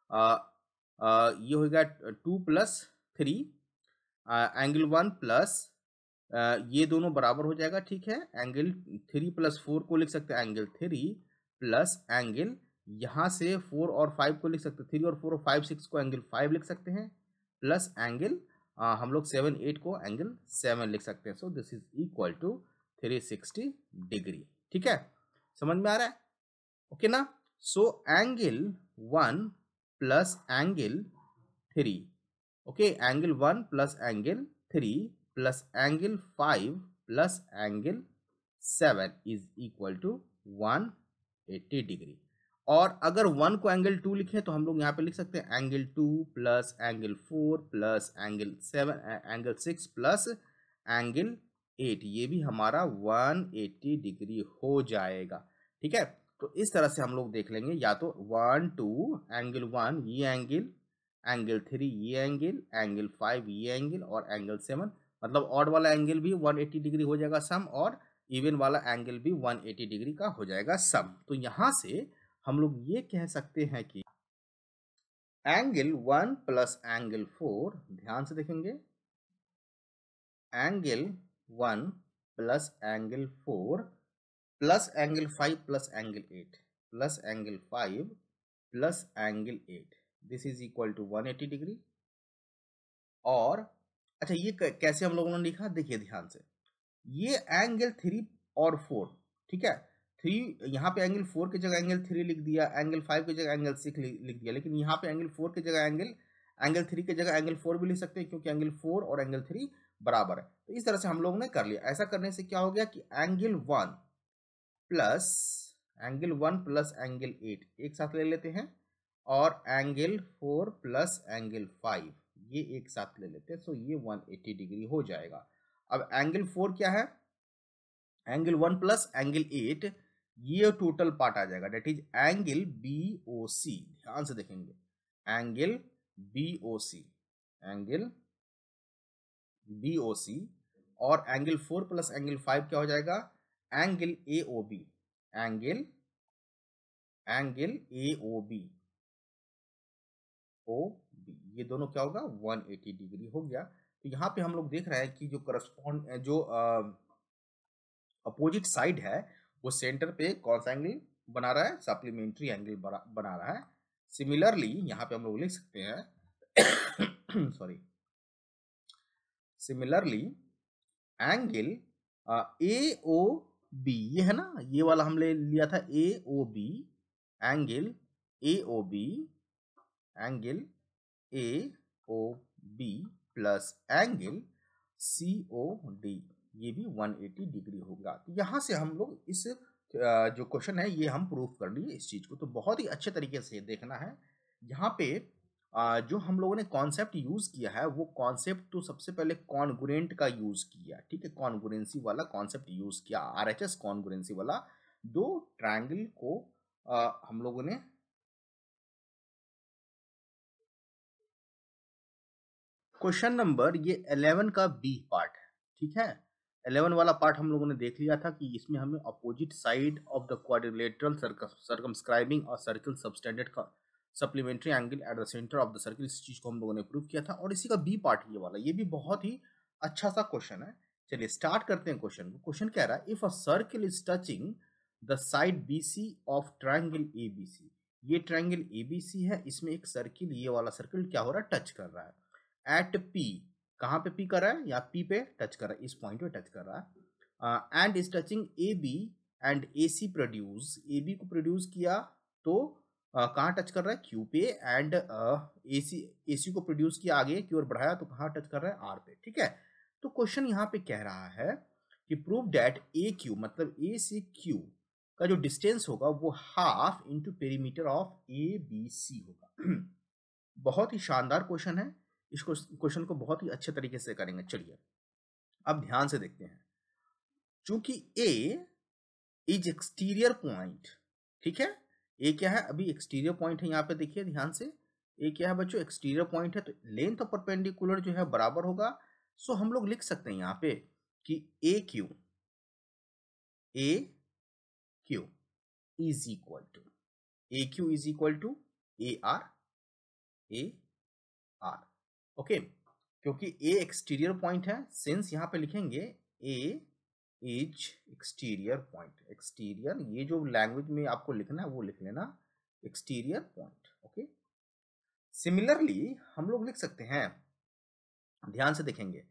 ये हो गया 2 प्लस 3, एंगल 1 प्लस ये दोनों बराबर हो जाएगा। ठीक है। एंगल 3 प्लस 4 को लिख सकते हैं एंगल 3 प्लस एंगल, यहाँ से 4 और 5 को लिख सकते हैं, 3 और 4 और 5 6 को एंगल 5 लिख सकते हैं, प्लस एंगल हम लोग 7 8 को एंगल 7 लिख सकते हैं। So this is equal to 360 degree. ठीक है, समझ में आ रहा है? ओके ना। So angle 1 plus angle 3, okay, angle 1 plus angle 3 plus angle 5 plus angle 7 is equal to 180 degree. और अगर 1 को एंगल 2 लिखें तो हम लोग यहाँ पे लिख सकते हैं angle 2 plus angle 4 plus angle 7 angle 6 plus angle 8, ये भी हमारा 180 डिग्री हो जाएगा। ठीक है। तो इस तरह से हम लोग देख लेंगे, या तो 1 2 एंगल 1 ये एंगल 3 ये एंगल 5 ये एंगल, और एंगल 7, मतलब ऑड वाला एंगल भी 180 डिग्री हो जाएगा सम, और इवन वाला एंगल भी 180 डिग्री का हो जाएगा सम। तो यहां से हम लोग ये कह सकते हैं कि एंगल 1 प्लस एंगल 4, ध्यान से देखेंगे, angle 1 plus angle 4 plus angle 5 plus angle 8 plus angle 5 plus angle 8, this is equal to 180 degree. और अच्छा, ये कैसे हम लोगों ने लिखा? देखिए ध्यान से, ये एंगल 3 और 4, ठीक है, 3 यहाँ पे एंगल 4 की जगह एंगल 3 लिख दिया, एंगल 5 की जगह एंगल 6 लिख दिया, लेकिन यहाँ पे एंगल 4 की जगह एंगल 3 की जगह एंगल 4 भी लिख सकते हैं, क्योंकि एंगल 4 और एंगल 3 बराबर है। तो इस तरह से हम लोगों ने कर लिया। ऐसा करने से क्या हो गया कि एंगल 1 प्लस एंगल 8 एक साथ ले लेते हैं, और एंगल 4 प्लस एंगल 5 ये एक साथ ले लेते हैं। सो ये 180 डिग्री हो जाएगा। अब एंगल 4 क्या है? एंगल 1 प्लस एंगल 8, ये टोटल पार्ट आ जाएगा, डेट इज एंगल BOC। ध्यान से देखेंगे, एंगल BOC, एंगल BOC, और एंगल 4 प्लस एंगल 5 क्या हो जाएगा? एंगल AOB, एंगल AOB, ये दोनों क्या होगा? 180 डिग्री हो गया। तो यहाँ पे हम लोग देख रहे हैं कि जो अपोजिट साइड है वो सेंटर पे कौन सा एंगल बना रहा है? सप्लीमेंट्री एंगल बना रहा है। सिमिलरली यहाँ पे हम लोग लिख सकते हैं सॉरी, सिमिलरली एंगल AOB, ये है ना, ये वाला हमने लिया था AOB, angle AOB, angle AOB plus angle COD, ये भी 180 डिग्री होगा। तो यहाँ से हम लोग इस जो क्वेश्चन है ये हम प्रूफ कर लिए इस चीज को। तो बहुत ही अच्छे तरीके से देखना है। यहाँ पे जो हम लोगों ने कॉन्सेप्ट यूज किया है वो कॉन्सेप्ट तो सबसे पहले कॉन्ग्रुएंट का यूज किया, ठीक है, कॉन्ग्रुएंसी वाला कॉन्सेप्ट यूज किया, RHS कॉन्ग्रुएंसी वाला। दो ट्रायंगल को हम लोगों ने क्वेश्चन नंबर ये 11 का B पार्ट है, ठीक है, 11 वाला पार्ट हम लोगों ने देख लिया था कि इसमें हमें opposite side of the quadrilateral circumscribing और सर्कल सबस्टेंडेड का supplementary angle at the centre of the circle, इस चीज को हम लोगों ने प्रूव किया था। और इसी का बी पार्ट ये वाला, ये भी बहुत ही अच्छा सा क्वेश्चन है। चलिए स्टार्ट करते हैं क्वेश्चन को। क्वेश्चन कह रहा है if a circle is touching the side BC of triangle ABC, ये ट्रायंगल ABC है, इसमें एक सर्किल, ये वाला सर्किल क्या हो रहा है, टच कर रहा है एट P, कहाँ पे P कर रहा है, या P पे टच कर रहा है, इस पॉइंट पे टच कर रहा है, and is touching AB and AC produce, AB को प्रोड्यूस किया तो कहाँ टच कर रहा है, Q पे, एंड AC को प्रोड्यूस किया आगे की ओर बढ़ाया तो कहाँ टच कर रहा है, R पे। ठीक है, तो क्वेश्चन यहाँ पे कह रहा है कि प्रूव दैट AQ, मतलब A से Q का जो डिस्टेंस होगा वो half into perimeter of ABC होगा। बहुत ही शानदार क्वेश्चन है, इस क्वेश्चन को बहुत ही अच्छे तरीके से करेंगे। चलिए अब ध्यान से देखते हैं। चूंकि A इज एक्सटीरियर पॉइंट, ठीक है, A क्या है, अभी एक्सटीरियर पॉइंट है, यहाँ पे देखिए ध्यान से, A क्या है बच्चों, एक्सटीरियर पॉइंट है, तो लेंथ ऑफ परपेंडिकुलर जो है बराबर होगा। सो हम लोग लिख सकते हैं यहाँ पे कि AQ is equal to AQ is equal to AR, okay, क्योंकि A एक्सटीरियर पॉइंट है, सिंस यहाँ पे लिखेंगे A is exterior point, exterior, ये जो लैंग्वेज में आपको लिखना है वो लिख लेना, एक्सटीरियर पॉइंट। ओके, सिमिलरली हम लोग लिख सकते हैं, ध्यान से देखेंगे,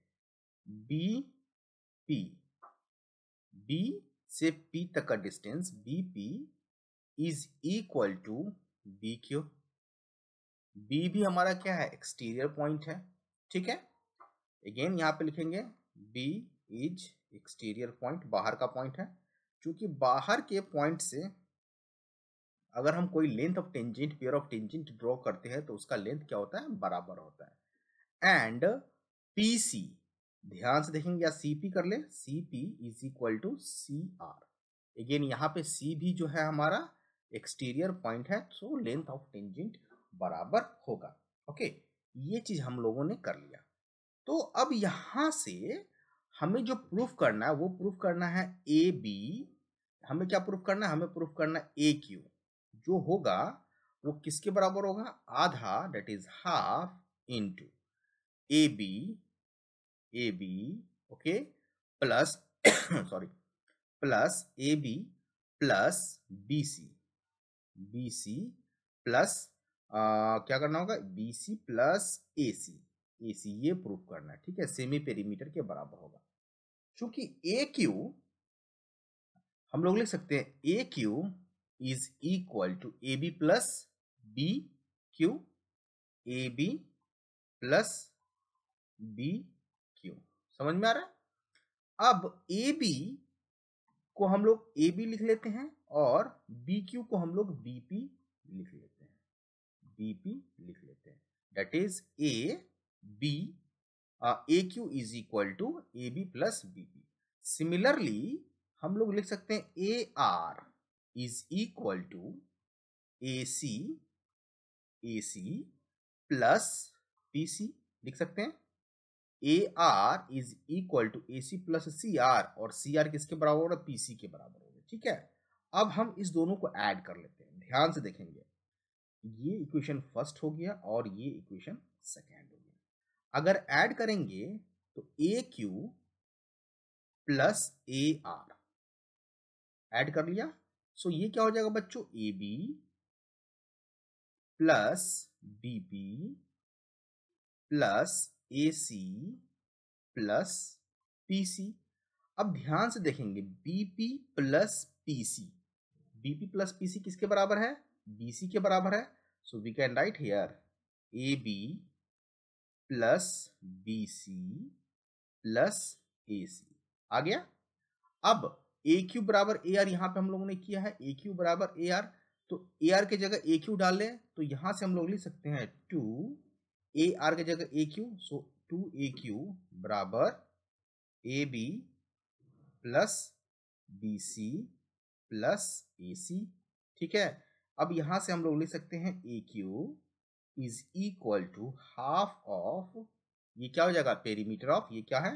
B से P तक का distance BP is equal to BQ, B भी हमारा क्या है, एक्सटीरियर पॉइंट है। ठीक है, अगेन यहाँ पे लिखेंगे B इज एक्सटीरियर पॉइंट, बाहर का पॉइंट है, क्योंकि बाहर के पॉइंट से अगर हम कोई length of tangent, pair of tangent draw करते हैं तो उसका लेंथ क्या होता है, बराबर होता है। एंड PC, ध्यान से देखेंगे, या CP कर ले, CP is equal to CR, again यहाँ पे C भी जो है हमारा एक्सटीरियर पॉइंट है, सो लेंथ ऑफ टेंजेंट बराबर होगा। ओके, ये चीज हम लोगों ने कर लिया। तो अब यहां से हमें जो प्रूफ करना है वो प्रूफ करना है AB, हमें क्या प्रूफ करना है, हमें प्रूफ करना है AQ, जो होगा वो किसके बराबर होगा, आधा, that is half into AB, okay, plus sorry, plus AB plus BC plus क्या करना होगा, BC प्लस AC, ये प्रूफ करना है। ठीक है, सेमी पेरीमीटर के बराबर होगा। चूंकि AQ हम लोग लिख सकते हैं AQ is equal to AB plus BQ, AB plus BQ, समझ में आ रहा है। अब AB को हम लोग AB लिख लेते हैं और BQ को हम लोग BP लिख लेते हैं, that is AQ is equal to AB plus BP। Similarly हम लोग लिख सकते हैं AR is equal to AC plus PC, लिख सकते हैं AR is equal to AC plus CR, और CR किसके बराबर होगा, PC के बराबर होगा। ठीक है, अब हम इस दोनों को ऐड कर लेते हैं, ध्यान से देखेंगे, ये इक्वेशन फर्स्ट हो गया और ये इक्वेशन सेकेंड हो गया। अगर ऐड करेंगे तो AQ प्लस AR ऐड कर लिया, सो ये क्या हो जाएगा बच्चों, AB plus BP plus AC plus PC। अब ध्यान से देखेंगे, BP प्लस PC किसके बराबर है, BC के बराबर है, so we can write here AB plus BC plus AC, आ गया। अब AQ बराबर AR यहां पे हम लोगों ने किया है, AQ बराबर AR, तो AR के जगह AQ डाल लें तो यहां से हम लोग लिख सकते हैं 2AR के जगह AQ, सो 2AQ बराबर AB plus BC plus AC। ठीक है, अब यहां से हम लोग लिख सकते हैं AQ is equal to half of, ये क्या हो जाएगा, पेरीमीटर ऑफ, ये क्या है,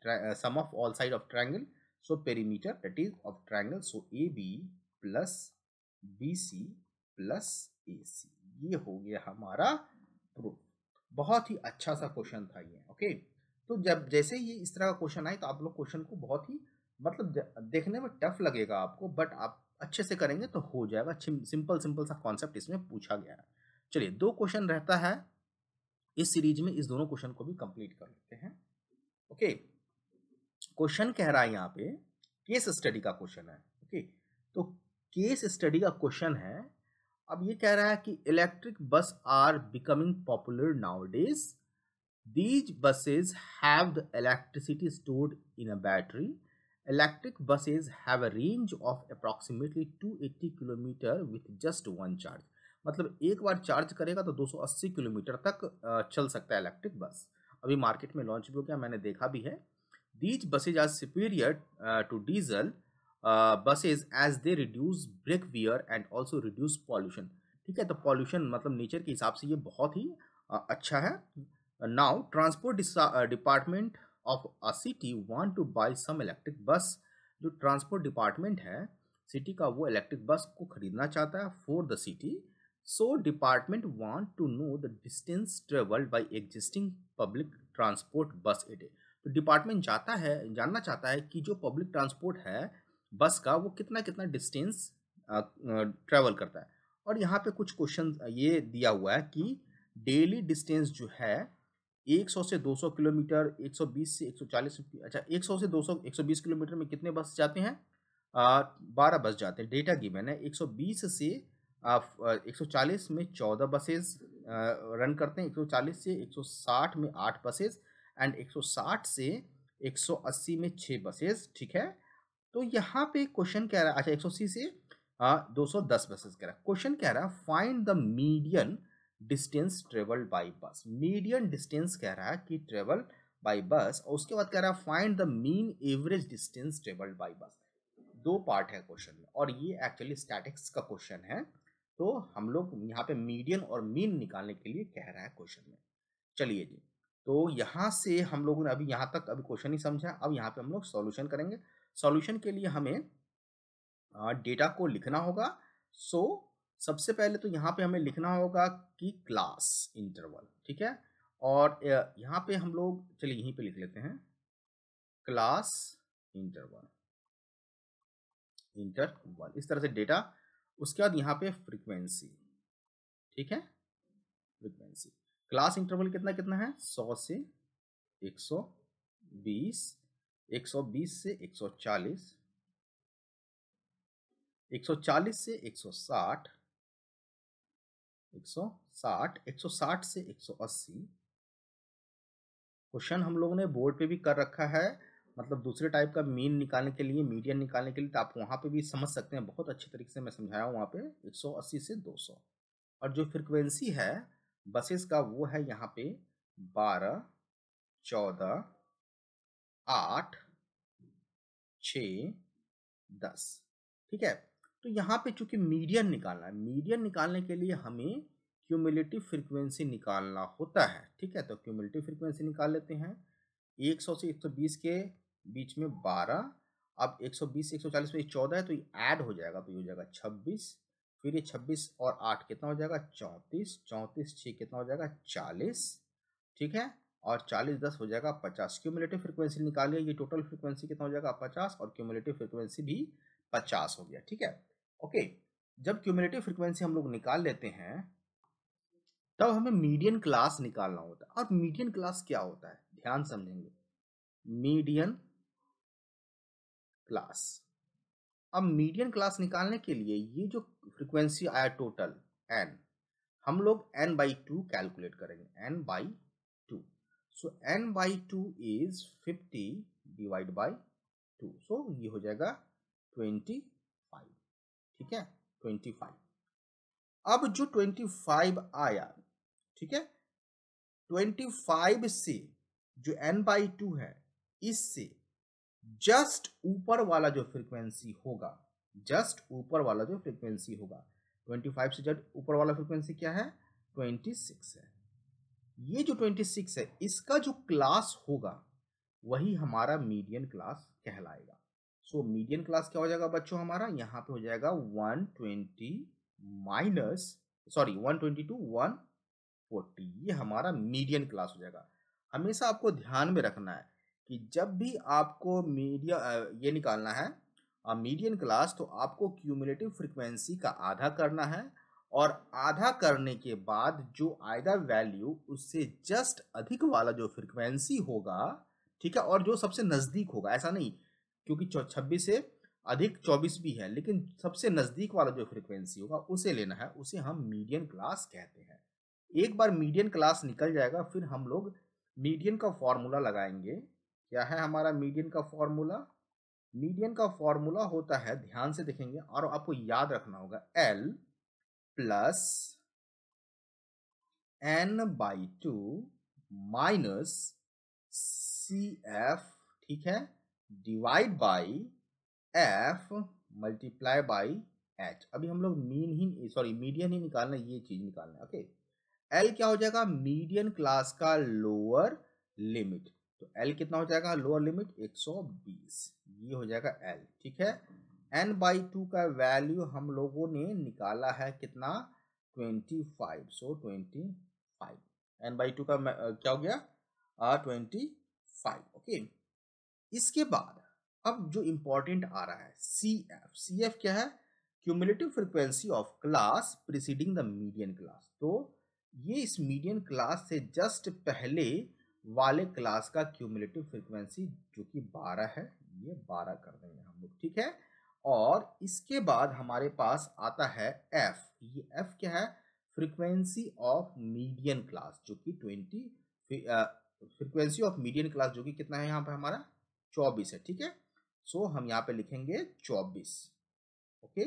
sum of all side of triangle, so perimeter that is of triangle, so AB plus BC plus AC, ये हो गया हमारा प्रूफ। बहुत ही अच्छा सा क्वेश्चन था ये। ओके, तो जब जैसे ये इस तरह का क्वेश्चन आए तो आप लोग क्वेश्चन को बहुत ही मतलब देखने में टफ लगेगा आपको, बट आप अच्छे से करेंगे तो हो जाएगा। सिंपल सिंपल सा कॉन्सेप्ट इसमें पूछा गया है। चलिए 2 क्वेश्चन रहता है इस सीरीज में, इस दोनों क्वेश्चन को भी कंप्लीट कर लेते हैं। ओके, क्वेश्चन कह रहा है यहाँ पे केस स्टडी का क्वेश्चन है। ओके, तो केस स्टडी का क्वेश्चन है। अब ये कह रहा है कि electric bus are becoming popular nowadays, these buses have the electricity stored in a battery. Electric buses have a range of approximately 280 km with just one charge. मतलब एक बार चार्ज करेगा तो 280 किलोमीटर तक चल सकता है इलेक्ट्रिक बस। अभी market में लॉन्च भी हो गया, मैंने देखा भी है। These buses are superior to diesel buses as they reduce brake wear and also reduce pollution. ठीक है, तो पॉल्यूशन मतलब नेचर के हिसाब से ये बहुत ही अच्छा है। Now, transport department of a city want to buy some electric bus. जो ट्रांसपोर्ट डिपार्टमेंट है सिटी का, वो इलेक्ट्रिक बस को खरीदना चाहता है for the city. So department want to know the distance travelled by existing public transport bus a day. तो department जानना चाहता है कि जो पब्लिक ट्रांसपोर्ट है बस का, वो कितना कितना डिस्टेंस ट्रेवल करता है। और यहाँ पे कुछ क्वेश्चन ये दिया हुआ है कि डेली डिस्टेंस जो है 100 से 200 किलोमीटर, 120 से 140, अच्छा 100 से 200 120 किलोमीटर में कितने बस जाते हैं? 12 बस जाते हैं। डेटा गिवन है 120 से 140 में 14 बसेस रन करते हैं, 140 से 160 में 8 बसेस एंड 160 से 180 में 6 बसेस। ठीक है, तो यहाँ पे क्वेश्चन कह रहा है, अच्छा 180 से 210 बसेस कह रहा है। क्वेश्चन कह रहा है find the median distance travelled by bus. Median distance कह रहा है कि ट्रेवल बाय बस, और उसके बाद कह रहा है find the mean average distance travelled by bus. 2 part है क्वेश्चन में, और ये एक्चुअली स्टैटिक्स का क्वेश्चन है। तो हम लोग यहाँ पे मीडियन और मीन निकालने के लिए कह रहा है क्वेश्चन में। चलिए जी, तो यहाँ से हम लोगों ने अभी यहाँ तक अभी क्वेश्चन ही समझा। अब यहाँ पे हम लोग सॉल्यूशन करेंगे। सॉल्यूशन के लिए हमें डेटा को लिखना होगा। सो सबसे पहले तो यहाँ पे हमें लिखना होगा कि क्लास इंटरवल। ठीक है, और यहाँ पे हम लोग चलिए यहीं पे लिख लेते हैं क्लास इंटरवल, इस तरह से डेटा। उसके बाद यहाँ पे फ्रीक्वेंसी। ठीक है, फ्रीक्वेंसी क्लास इंटरवल कितना कितना है? 100 से 120, 120 से 140, 140 से 160, 160, 160 से 180। क्वेश्चन हम लोगों ने बोर्ड पे भी कर रखा है, मतलब दूसरे टाइप का मीन निकालने के लिए, मीडियन निकालने के लिए, तो आप वहाँ पे भी समझ सकते हैं। बहुत अच्छे तरीके से मैं समझाया हूँ वहाँ पे 180 से 200। और जो फ्रिक्वेंसी है बसेस का वो है यहाँ पे 12, 14, 8, 6, 10। ठीक है, तो यहाँ पे चूंकि मीडियन निकालना है, मीडियन निकालने के लिए हमें क्यूमुलेटिव फ्रीक्वेंसी निकालना होता है। ठीक है, तो क्यूमुलेटिव फ्रीक्वेंसी निकाल लेते हैं। 100 से 120 के बीच में 12, अब 120 से 140 में 14 है, तो ये ऐड हो जाएगा, तो ये हो जाएगा 26, फिर ये 26 और 8 कितना हो जाएगा? 34, 34 6 कितना हो जाएगा? 40। ठीक है, और 40 10 हो जाएगा 50। क्यूमुलेटिव फ्रीक्वेंसी निकालिए, ये टोटल फ्रीक्वेंसी कितना हो जाएगा? 50, और क्यूमुलेटिव फ्रीक्वेंसी भी 50 हो गया। ठीक है, ओके। जब क्यूमुलेटिव फ्रीक्वेंसी हम लोग निकाल लेते हैं तब हमें मीडियन क्लास निकालना होता है। और मीडियन क्लास क्या होता है, ध्यान समझेंगे। मीडियन क्लास, अब मीडियन क्लास निकालने के लिए ये जो फ्रीक्वेंसी आया टोटल n, हम लोग n/2 कैलकुलेट करेंगे, n/2। So n/2 is 50 divide by 2, so ये हो जाएगा 25। ठीक है, 25। अब जो 25 आया, ठीक है, 25 से जो n/2 है, इससे जस्ट ऊपर वाला जो फ्रीक्वेंसी होगा, जस्ट ऊपर वाला जो फ्रीक्वेंसी होगा, 25 से जस्ट ऊपर वाला फ्रीक्वेंसी क्या है? 26 है। ये जो 26 है, इसका जो क्लास होगा वही हमारा मीडियन क्लास कहलाएगा। सो मीडियन क्लास क्या हो जाएगा बच्चों हमारा, यहाँ पे हो जाएगा 120 माइनस 120 टू 140, ये हमारा मीडियन क्लास हो जाएगा। हमेशा आपको ध्यान में रखना है कि जब भी आपको ये निकालना है मीडियन क्लास, तो आपको क्यूमुलेटिव फ्रीक्वेंसी का आधा करना है, और आधा करने के बाद जो आएगा वैल्यू उससे जस्ट अधिक वाला जो फ्रीक्वेंसी होगा, ठीक है, और जो सबसे नजदीक होगा, ऐसा नहीं क्योंकि 26 से अधिक 24 भी है, लेकिन सबसे नजदीक वाला जो फ्रीक्वेंसी होगा उसे लेना है, उसे हम मीडियन क्लास कहते हैं। एक बार मीडियन क्लास निकल जाएगा फिर हम लोग मीडियन का फॉर्मूला लगाएंगे। क्या है हमारा मीडियन का फॉर्मूला? मीडियन का फॉर्मूला होता है, ध्यान से देखेंगे और आपको याद रखना होगा, L plus n/2 minus CF, ठीक है, divide by F multiply by H। अभी हम लोग मीडियन ही निकालना, ये चीज निकालना है। ओके, L क्या हो जाएगा? मीडियन क्लास का लोअर लिमिट। तो L कितना हो जाएगा? लोअर लिमिट 120, ये हो जाएगा L, ठीक है। n/2 का वैल्यू हम लोगों ने निकाला है कितना? 25। सो 25 n/2 का क्या हो गया? 25। ओके, इसके बाद अब जो इंपॉर्टेंट आ रहा है CF क्या है? Cumulative frequency of class preceding the median class. तो ये इस मीडियन क्लास से जस्ट पहले वाले क्लास का क्यूमुलेटिव फ्रीक्वेंसी जो कि 12 है, ये 12 कर देंगे हम लोग, ठीक है। और इसके बाद हमारे पास आता है F। ये F क्या है? फ्रीक्वेंसी ऑफ मीडियन क्लास, जो कि 20 फ्रीक्वेंसी ऑफ मीडियन क्लास जो कि कितना है यहाँ पे हमारा? 24 है, ठीक है। सो हम यहाँ पे लिखेंगे 24, ओके,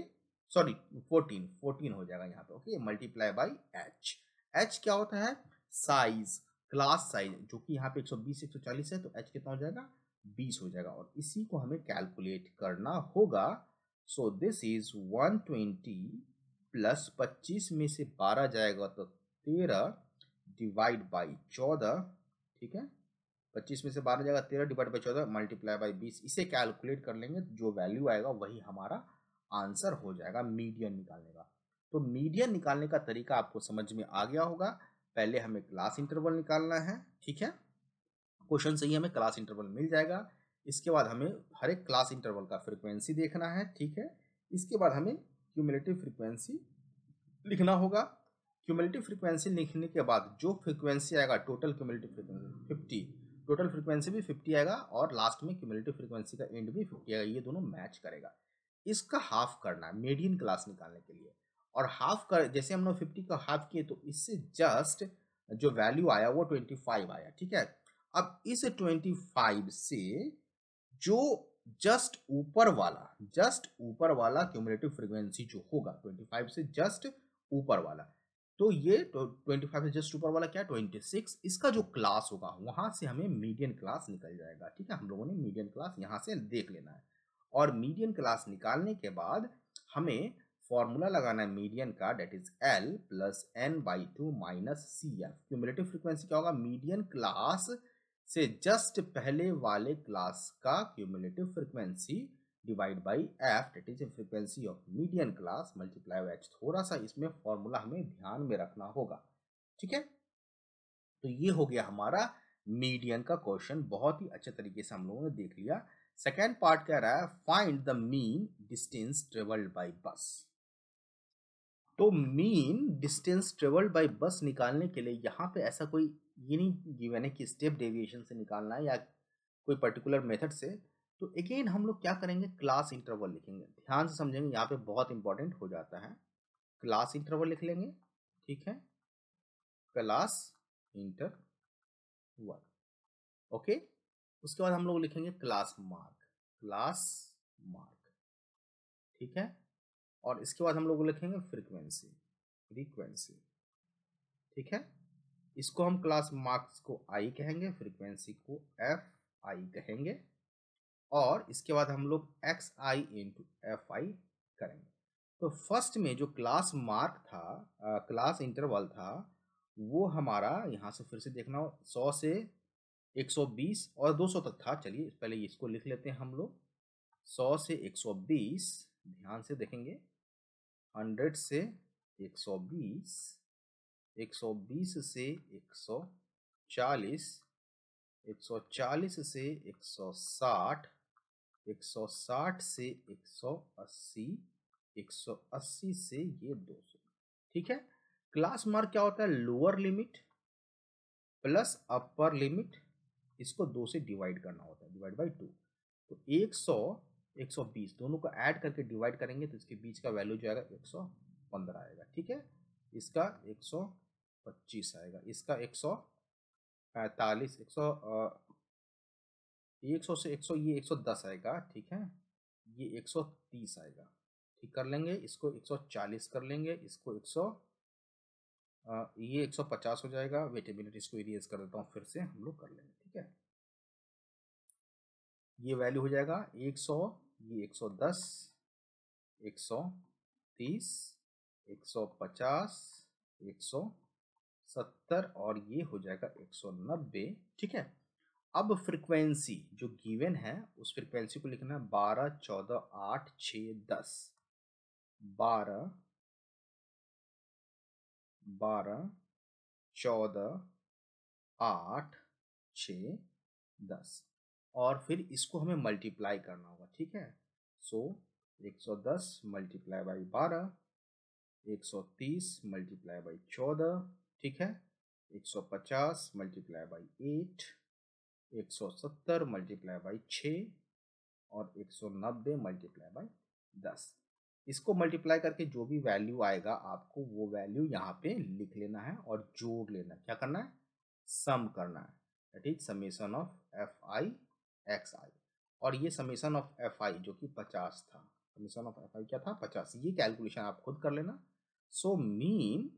14 हो जाएगा यहाँ पे, ओके, मल्टीप्लाई बाई H क्या होता है? साइज, क्लास साइज, जो कि यहाँ पे 120 140 है, तो H कितना हो जाएगा? 20 हो जाएगा, और इसी को हमें कैलकुलेट करना होगा। सो दिस इज 120 प्लस 25 में से 12 जाएगा तो 13 डिवाइड बाई 14, ठीक है। 25 में से 12 जाएगा 13 डिवाइड बाई 14 मल्टीप्लाई बाई 20, इसे कैलकुलेट कर लेंगे, जो वैल्यू आएगा वही हमारा आंसर हो जाएगा मीडियन निकालने का। तो मीडियन निकालने का तरीका आपको समझ में आ गया होगा। पहले हमें क्लास इंटरवल निकालना है, ठीक है, क्वेश्चन से ही हमें क्लास इंटरवल मिल जाएगा। इसके बाद हमें हर एक क्लास इंटरवल का फ्रीक्वेंसी देखना है, ठीक है। इसके बाद हमें क्यूमुलेटिव फ्रीक्वेंसी लिखना होगा। क्यूमुलेटिव फ्रीक्वेंसी लिखने के बाद जो फ्रीक्वेंसी आएगा, total cumulative frequency 50, total frequency भी 50 आएगा, और लास्ट में क्यूमुलेटिव फ्रीक्वेंसी का एंड भी 50 आएगा, ये दोनों मैच करेगा। इसका हाफ करना है मीडियन क्लास निकालने के लिए, और हाफ कर जैसे हम लोग 50 का हाफ किए तो इससे जस्ट जो वैल्यू आया वो 25 आया, ठीक है। अब इस 25 से जो जस्ट ऊपर वाला क्यूमुलेटिव फ्रीक्वेंसी जो होगा 25 से जस्ट ऊपर वाला, तो ये 25 से जस्ट ऊपर वाला क्या है? 26, इसका जो क्लास होगा वहां से हमें मीडियन क्लास निकल जाएगा, ठीक है। हम लोगों ने मीडियन क्लास यहां से देख लेना है, और मीडियन क्लास निकालने के बाद हमें फॉर्मूला लगाना है मीडियन का, that is L plus n/2 minus CF। Cumulative frequency क्या होगा? मीडियन क्लास से जस्ट पहले वाले क्लास का cumulative frequency divide by F, that is frequency of median class multiply by H। थोड़ा सा इसमें फॉर्मूला हमें ध्यान में रखना होगा, ठीक है। तो ये हो गया हमारा मीडियन का क्वेश्चन, बहुत ही अच्छे तरीके से हम लोगों ने देख लिया। सेकेंड पार्ट कह रहा है find the mean distance travelled by bus. तो मीन डिस्टेंस ट्रेवल्ड बाई बस निकालने के लिए यहाँ पे ऐसा कोई ये नहीं गिवन है कि स्टेप डेविएशन से निकालना है या कोई पर्टिकुलर मेथड से। तो अगेन हम लोग क्या करेंगे? क्लास इंटरवल लिखेंगे, ध्यान से समझेंगे, यहाँ पे बहुत इंपॉर्टेंट हो जाता है। क्लास इंटरवल लिख लेंगे, ठीक है, क्लास इंटरवल, ओके। उसके बाद हम लोग लिखेंगे क्लास मार्क, ठीक है। और इसके बाद हम लोग लिखेंगे फ्रीक्वेंसी, ठीक है। इसको हम क्लास मार्क्स को I कहेंगे, फ्रीक्वेंसी को FI कहेंगे, और इसके बाद हम लोग XI इंटू FI करेंगे। तो फर्स्ट में जो क्लास मार्क था, क्लास इंटरवल था, वो हमारा यहाँ से फिर से देखना हो, 100 से 120 और 200 तक था। चलिए पहले इसको लिख लेते हैं हम लोग। 100 से 120, ध्यान से देखेंगे। 100 से 120, 120 से 140, 140 से 160, 160 से 180, 180 से ये 200। ठीक है। क्लास मार्क क्या होता है? Lower limit plus upper limit, इसको 2 से डिवाइड करना होता है, डिवाइड बाई 2। तो 100, 120 दोनों को ऐड करके डिवाइड करेंगे तो इसके बीच का वैल्यू जो आएगा 115 आएगा। ठीक है। इसका 125 आएगा, इसका 145, 100 से 100 ये 110 आएगा। ठीक है। ये 130 आएगा। ठीक कर लेंगे। इसको 140 कर लेंगे। इसको ये 150 हो जाएगा। वेट ए मिनट, इसको इरेज कर देता हूँ, फिर से हम लोग कर लेंगे। ठीक है। ये वैल्यू हो जाएगा 100, ये 110, 130, 150, 170 और ये हो जाएगा 190। ठीक है। अब फ्रीक्वेंसी जो गिवन है उस फ्रीक्वेंसी को लिखना है 12, 14, 8, 6, 10। 12, 12, 14, 8, 6, 10 और फिर इसको हमें मल्टीप्लाई करना होगा। ठीक है। So 110 multiply by 12, 130 multiply by 14। ठीक है। 150 मल्टीप्लाई बाई 8, 170 मल्टीप्लाई बाई 6 और 190 मल्टीप्लाई बाई 10। इसको मल्टीप्लाई करके जो भी वैल्यू आएगा आपको वो वैल्यू यहाँ पे लिख लेना है और जोड़ लेना है। क्या करना है? सम करना है। That is summation of f i x i. और ये समेशन ऑफ एफ आई जो कि 50 था। समेशन ऑफ एफ आई क्या था? 50। ये कैलकुलेशन आप खुद कर लेना। So mean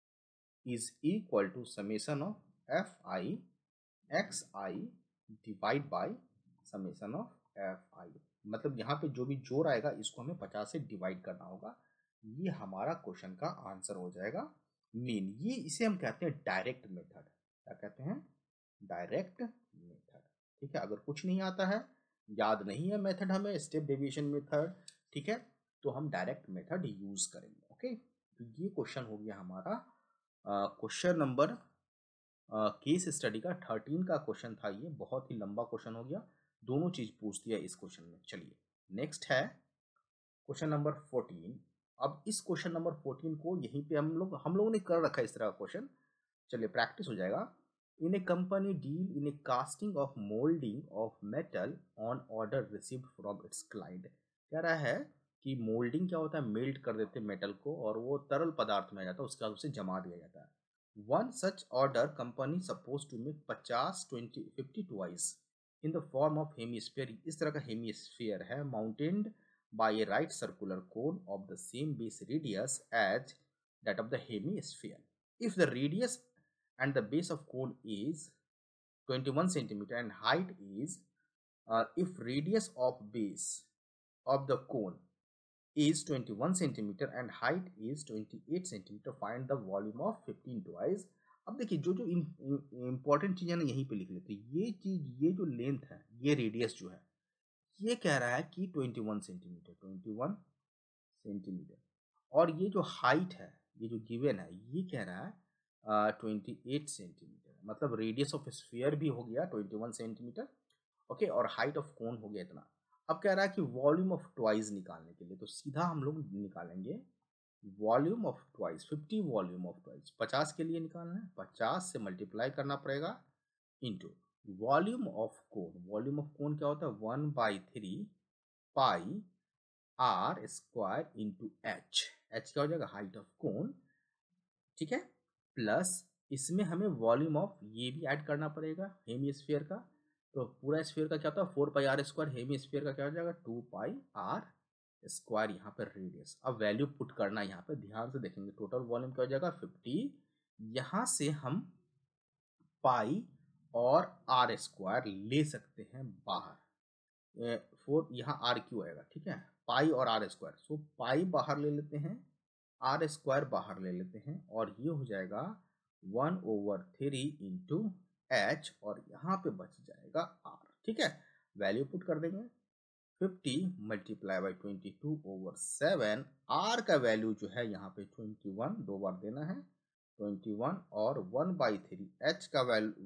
is equal to summation of f i x i divide by summation of f i. मतलब यहाँ पे जो भी जोड़ आएगा इसको हमें 50 से डिवाइड करना होगा। ये हमारा क्वेश्चन का आंसर हो जाएगा मीन। ये इसे हम कहते हैं डायरेक्ट मेथड। क्या कहते हैं? Direct method. ठीक है। अगर कुछ नहीं आता है, याद नहीं है मेथड हमें, स्टेप डेविएशन मेथड, ठीक है, तो हम डायरेक्ट मेथड यूज करेंगे। ओके। तो ये क्वेश्चन हो गया हमारा क्वेश्चन नंबर केस स्टडी का 13 का क्वेश्चन था। ये बहुत ही लंबा क्वेश्चन हो गया, दोनों चीज पूछ दिया इस क्वेश्चन में। चलिए नेक्स्ट है क्वेश्चन नंबर 14। अब इस क्वेश्चन नंबर 14 को यहीं पे हम लोगों ने कर रखा है इस तरह का क्वेश्चन। चलिए प्रैक्टिस हो जाएगा। In a company deal in a casting of moulding of metal on order received from its client. कह रहा है कि मोल्डिंग क्या होता है? मेल्ट कर देते हैं मेटल को और वो तरल पदार्थ में आ जाता है, उसके बाद उसे जमा दिया जाता है। One such order company suppose to make 50, 20, 50 toys in the form of hemisphere. इस तरह का हेमीस्फीयर है mounted by a right circular cone of the same base radius as that of the hemisphere. If the radius and the base of cone is 21 centimeter and height is if radius of base of the cone is 21 centimeter and height is 28 centimeter, find the volume of 15 toys. अब देखिए जो जो important चीज है ना यहीं पे लिख लेते हैं। ये चीज, ये जो लेंथ है, ये रेडियस जो है, ये कह रहा है कि 21 सेंटीमीटर, 21 सेंटीमीटर। और ये जो हाइट है, ये जो गिवन है, ये कह रहा है 28 सेंटीमीटर। मतलब रेडियस ऑफ स्फीयर भी हो गया 21 सेंटीमीटर। ओके। और हाइट ऑफ कोन हो गया इतना। अब कह रहा है कि वॉल्यूम ऑफ ट्वाइस निकालने के लिए तो सीधा हम लोग निकालेंगे volume of twice. 50 volume of twice 50 के लिए निकालना है, 50 से मल्टीप्लाई करना पड़ेगा into volume of cone. Volume of cone क्या होता है? 1/3 pi r square into h. H क्या हो जाएगा? Height of cone. ठीक है। प्लस इसमें हमें वॉल्यूम ऑफ ये भी ऐड करना पड़ेगा हेमीस्फीयर का। तो पूरा स्फीयर का क्या होता है? 4 पाई आर स्क्वायर। हेमीस्फीयर का क्या हो जाएगा? 2 पाई आर स्क्वायर। यहाँ पर रेडियस। अब वैल्यू पुट करना है यहाँ पे, ध्यान से देखेंगे। टोटल वॉल्यूम क्या हो जाएगा? 50। यहाँ से हम पाई और आर स्क्वायर ले सकते हैं बाहर। 4 यहाँ आर क्यू आएगा। ठीक है। पाई और आर स्क्वायर। सो पाई बाहर ले लेते हैं, आर स्क्वायर बाहर ले लेते हैं और ये हो जाएगा 1/3 इंटू h और यहाँ पे बच जाएगा r। ठीक है, वैल्यू पुट कर देंगे 50 मल्टीप्लाई बाई 22/7। r का वैल्यू जो है यहाँ पे 21 दो बार देना है 21 और 1/3 h का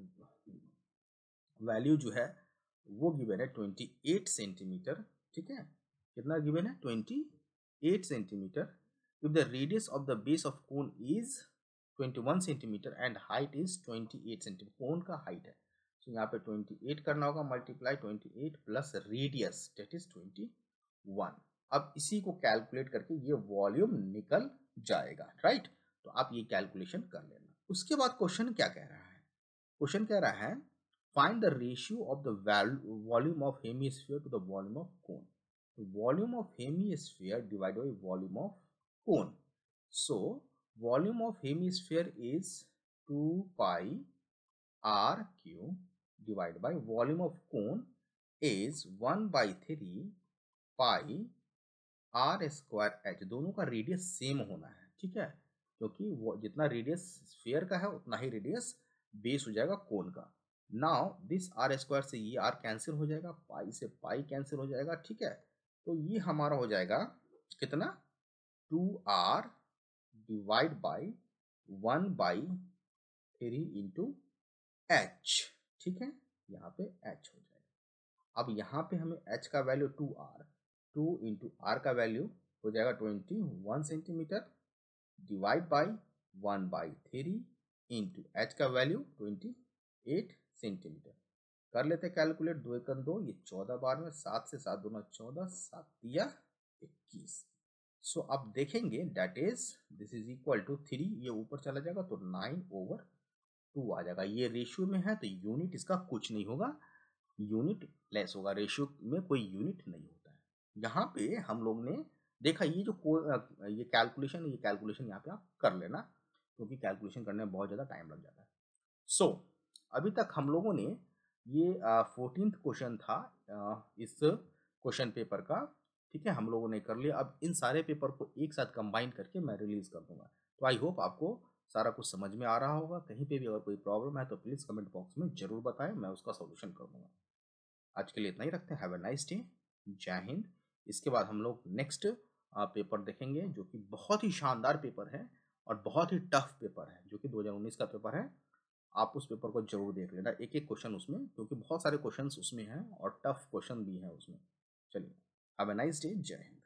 वैल्यू जो है वो गिवन है 28 सेंटीमीटर। ठीक है, कितना गिवन है 28 centimetre. If the radius of the base of cone is 21 centimetre and height is 28 centimetre. Cone का हाइट है तो यहाँ पे 28 करना होगा multiply 28 plus radius that is 21। अब इसी को कैलकुलेट करके ये वॉल्यूम निकल जाएगा, राइट। तो आप ये कैलकुलेशन कर लेना। उसके बाद क्वेश्चन क्या कह रहा है, क्वेश्चन कह रहा है find the ratio of the volume of hemisphere to the volume of cone. The volume of hemisphere divided by volume of cone. So volume of hemisphere is 2 pi r cube divided by volume of cone is 1/3 pi r square h। दोनों का radius same होना है, ठीक है, क्योंकि वो जितना radius sphere का है उतना ही रेडियस बेस हो जाएगा कोन का। नाउ दिस आर स्क्वायर से ये आर कैंसिल हो जाएगा, पाई से पाई कैंसिल हो जाएगा। ठीक है, तो ये हमारा हो जाएगा कितना 2r divide by 1/3 into h. ठीक है, यहाँ पे h हो जाएगा। अब यहाँ पे हमें h का वैल्यू 2r, 2 इंटू r का वैल्यू हो जाएगा 21 centimetre divide by 1/3 into h का वैल्यू 28 सेंटीमीटर। कर लेते कैलकुलेट, 2 एकम 2, ये 14 बार में 7 से 7 दूना 14, 7 दिया 21। सो अब देखेंगे that is this is equal to 3, ये ऊपर चला जाएगा तो 9/2 आ जाएगा। ये रेशियो में है तो यूनिट इसका कुछ नहीं होगा, यूनिट लेस होगा, रेशियो में कोई यूनिट नहीं होता है। यहाँ पे हम लोग ने देखा ये जो ये कैलकुलेशन यहाँ पे आप कर लेना, क्योंकि कैलकुलेशन करने में बहुत ज़्यादा टाइम लग जाता है। सो अभी तक हम लोगों ने ये 14th क्वेश्चन था इस क्वेश्चन पेपर का। ठीक है, हम लोगों ने कर लिया। अब इन सारे पेपर को एक साथ कंबाइन करके मैं रिलीज कर दूंगा। तो आई होप आपको सारा कुछ समझ में आ रहा होगा। कहीं पे भी अगर कोई प्रॉब्लम है तो प्लीज़ कमेंट बॉक्स में ज़रूर बताएं, मैं उसका सॉल्यूशन कर दूंगा। आज के लिए इतना ही रखते हैं। हैव अ नाइस डे, जय हिंद। इसके बाद हम लोग नेक्स्ट पेपर देखेंगे जो कि बहुत ही शानदार पेपर है और बहुत ही टफ पेपर है, जो कि 2019 का पेपर है। आप उस पेपर को जरूर देख लेना, एक एक क्वेश्चन उसमें, क्योंकि बहुत सारे क्वेश्चंस उसमें हैं और टफ क्वेश्चन भी हैं उसमें। चलिए, हैव अ नाइस डे, जय हिंद।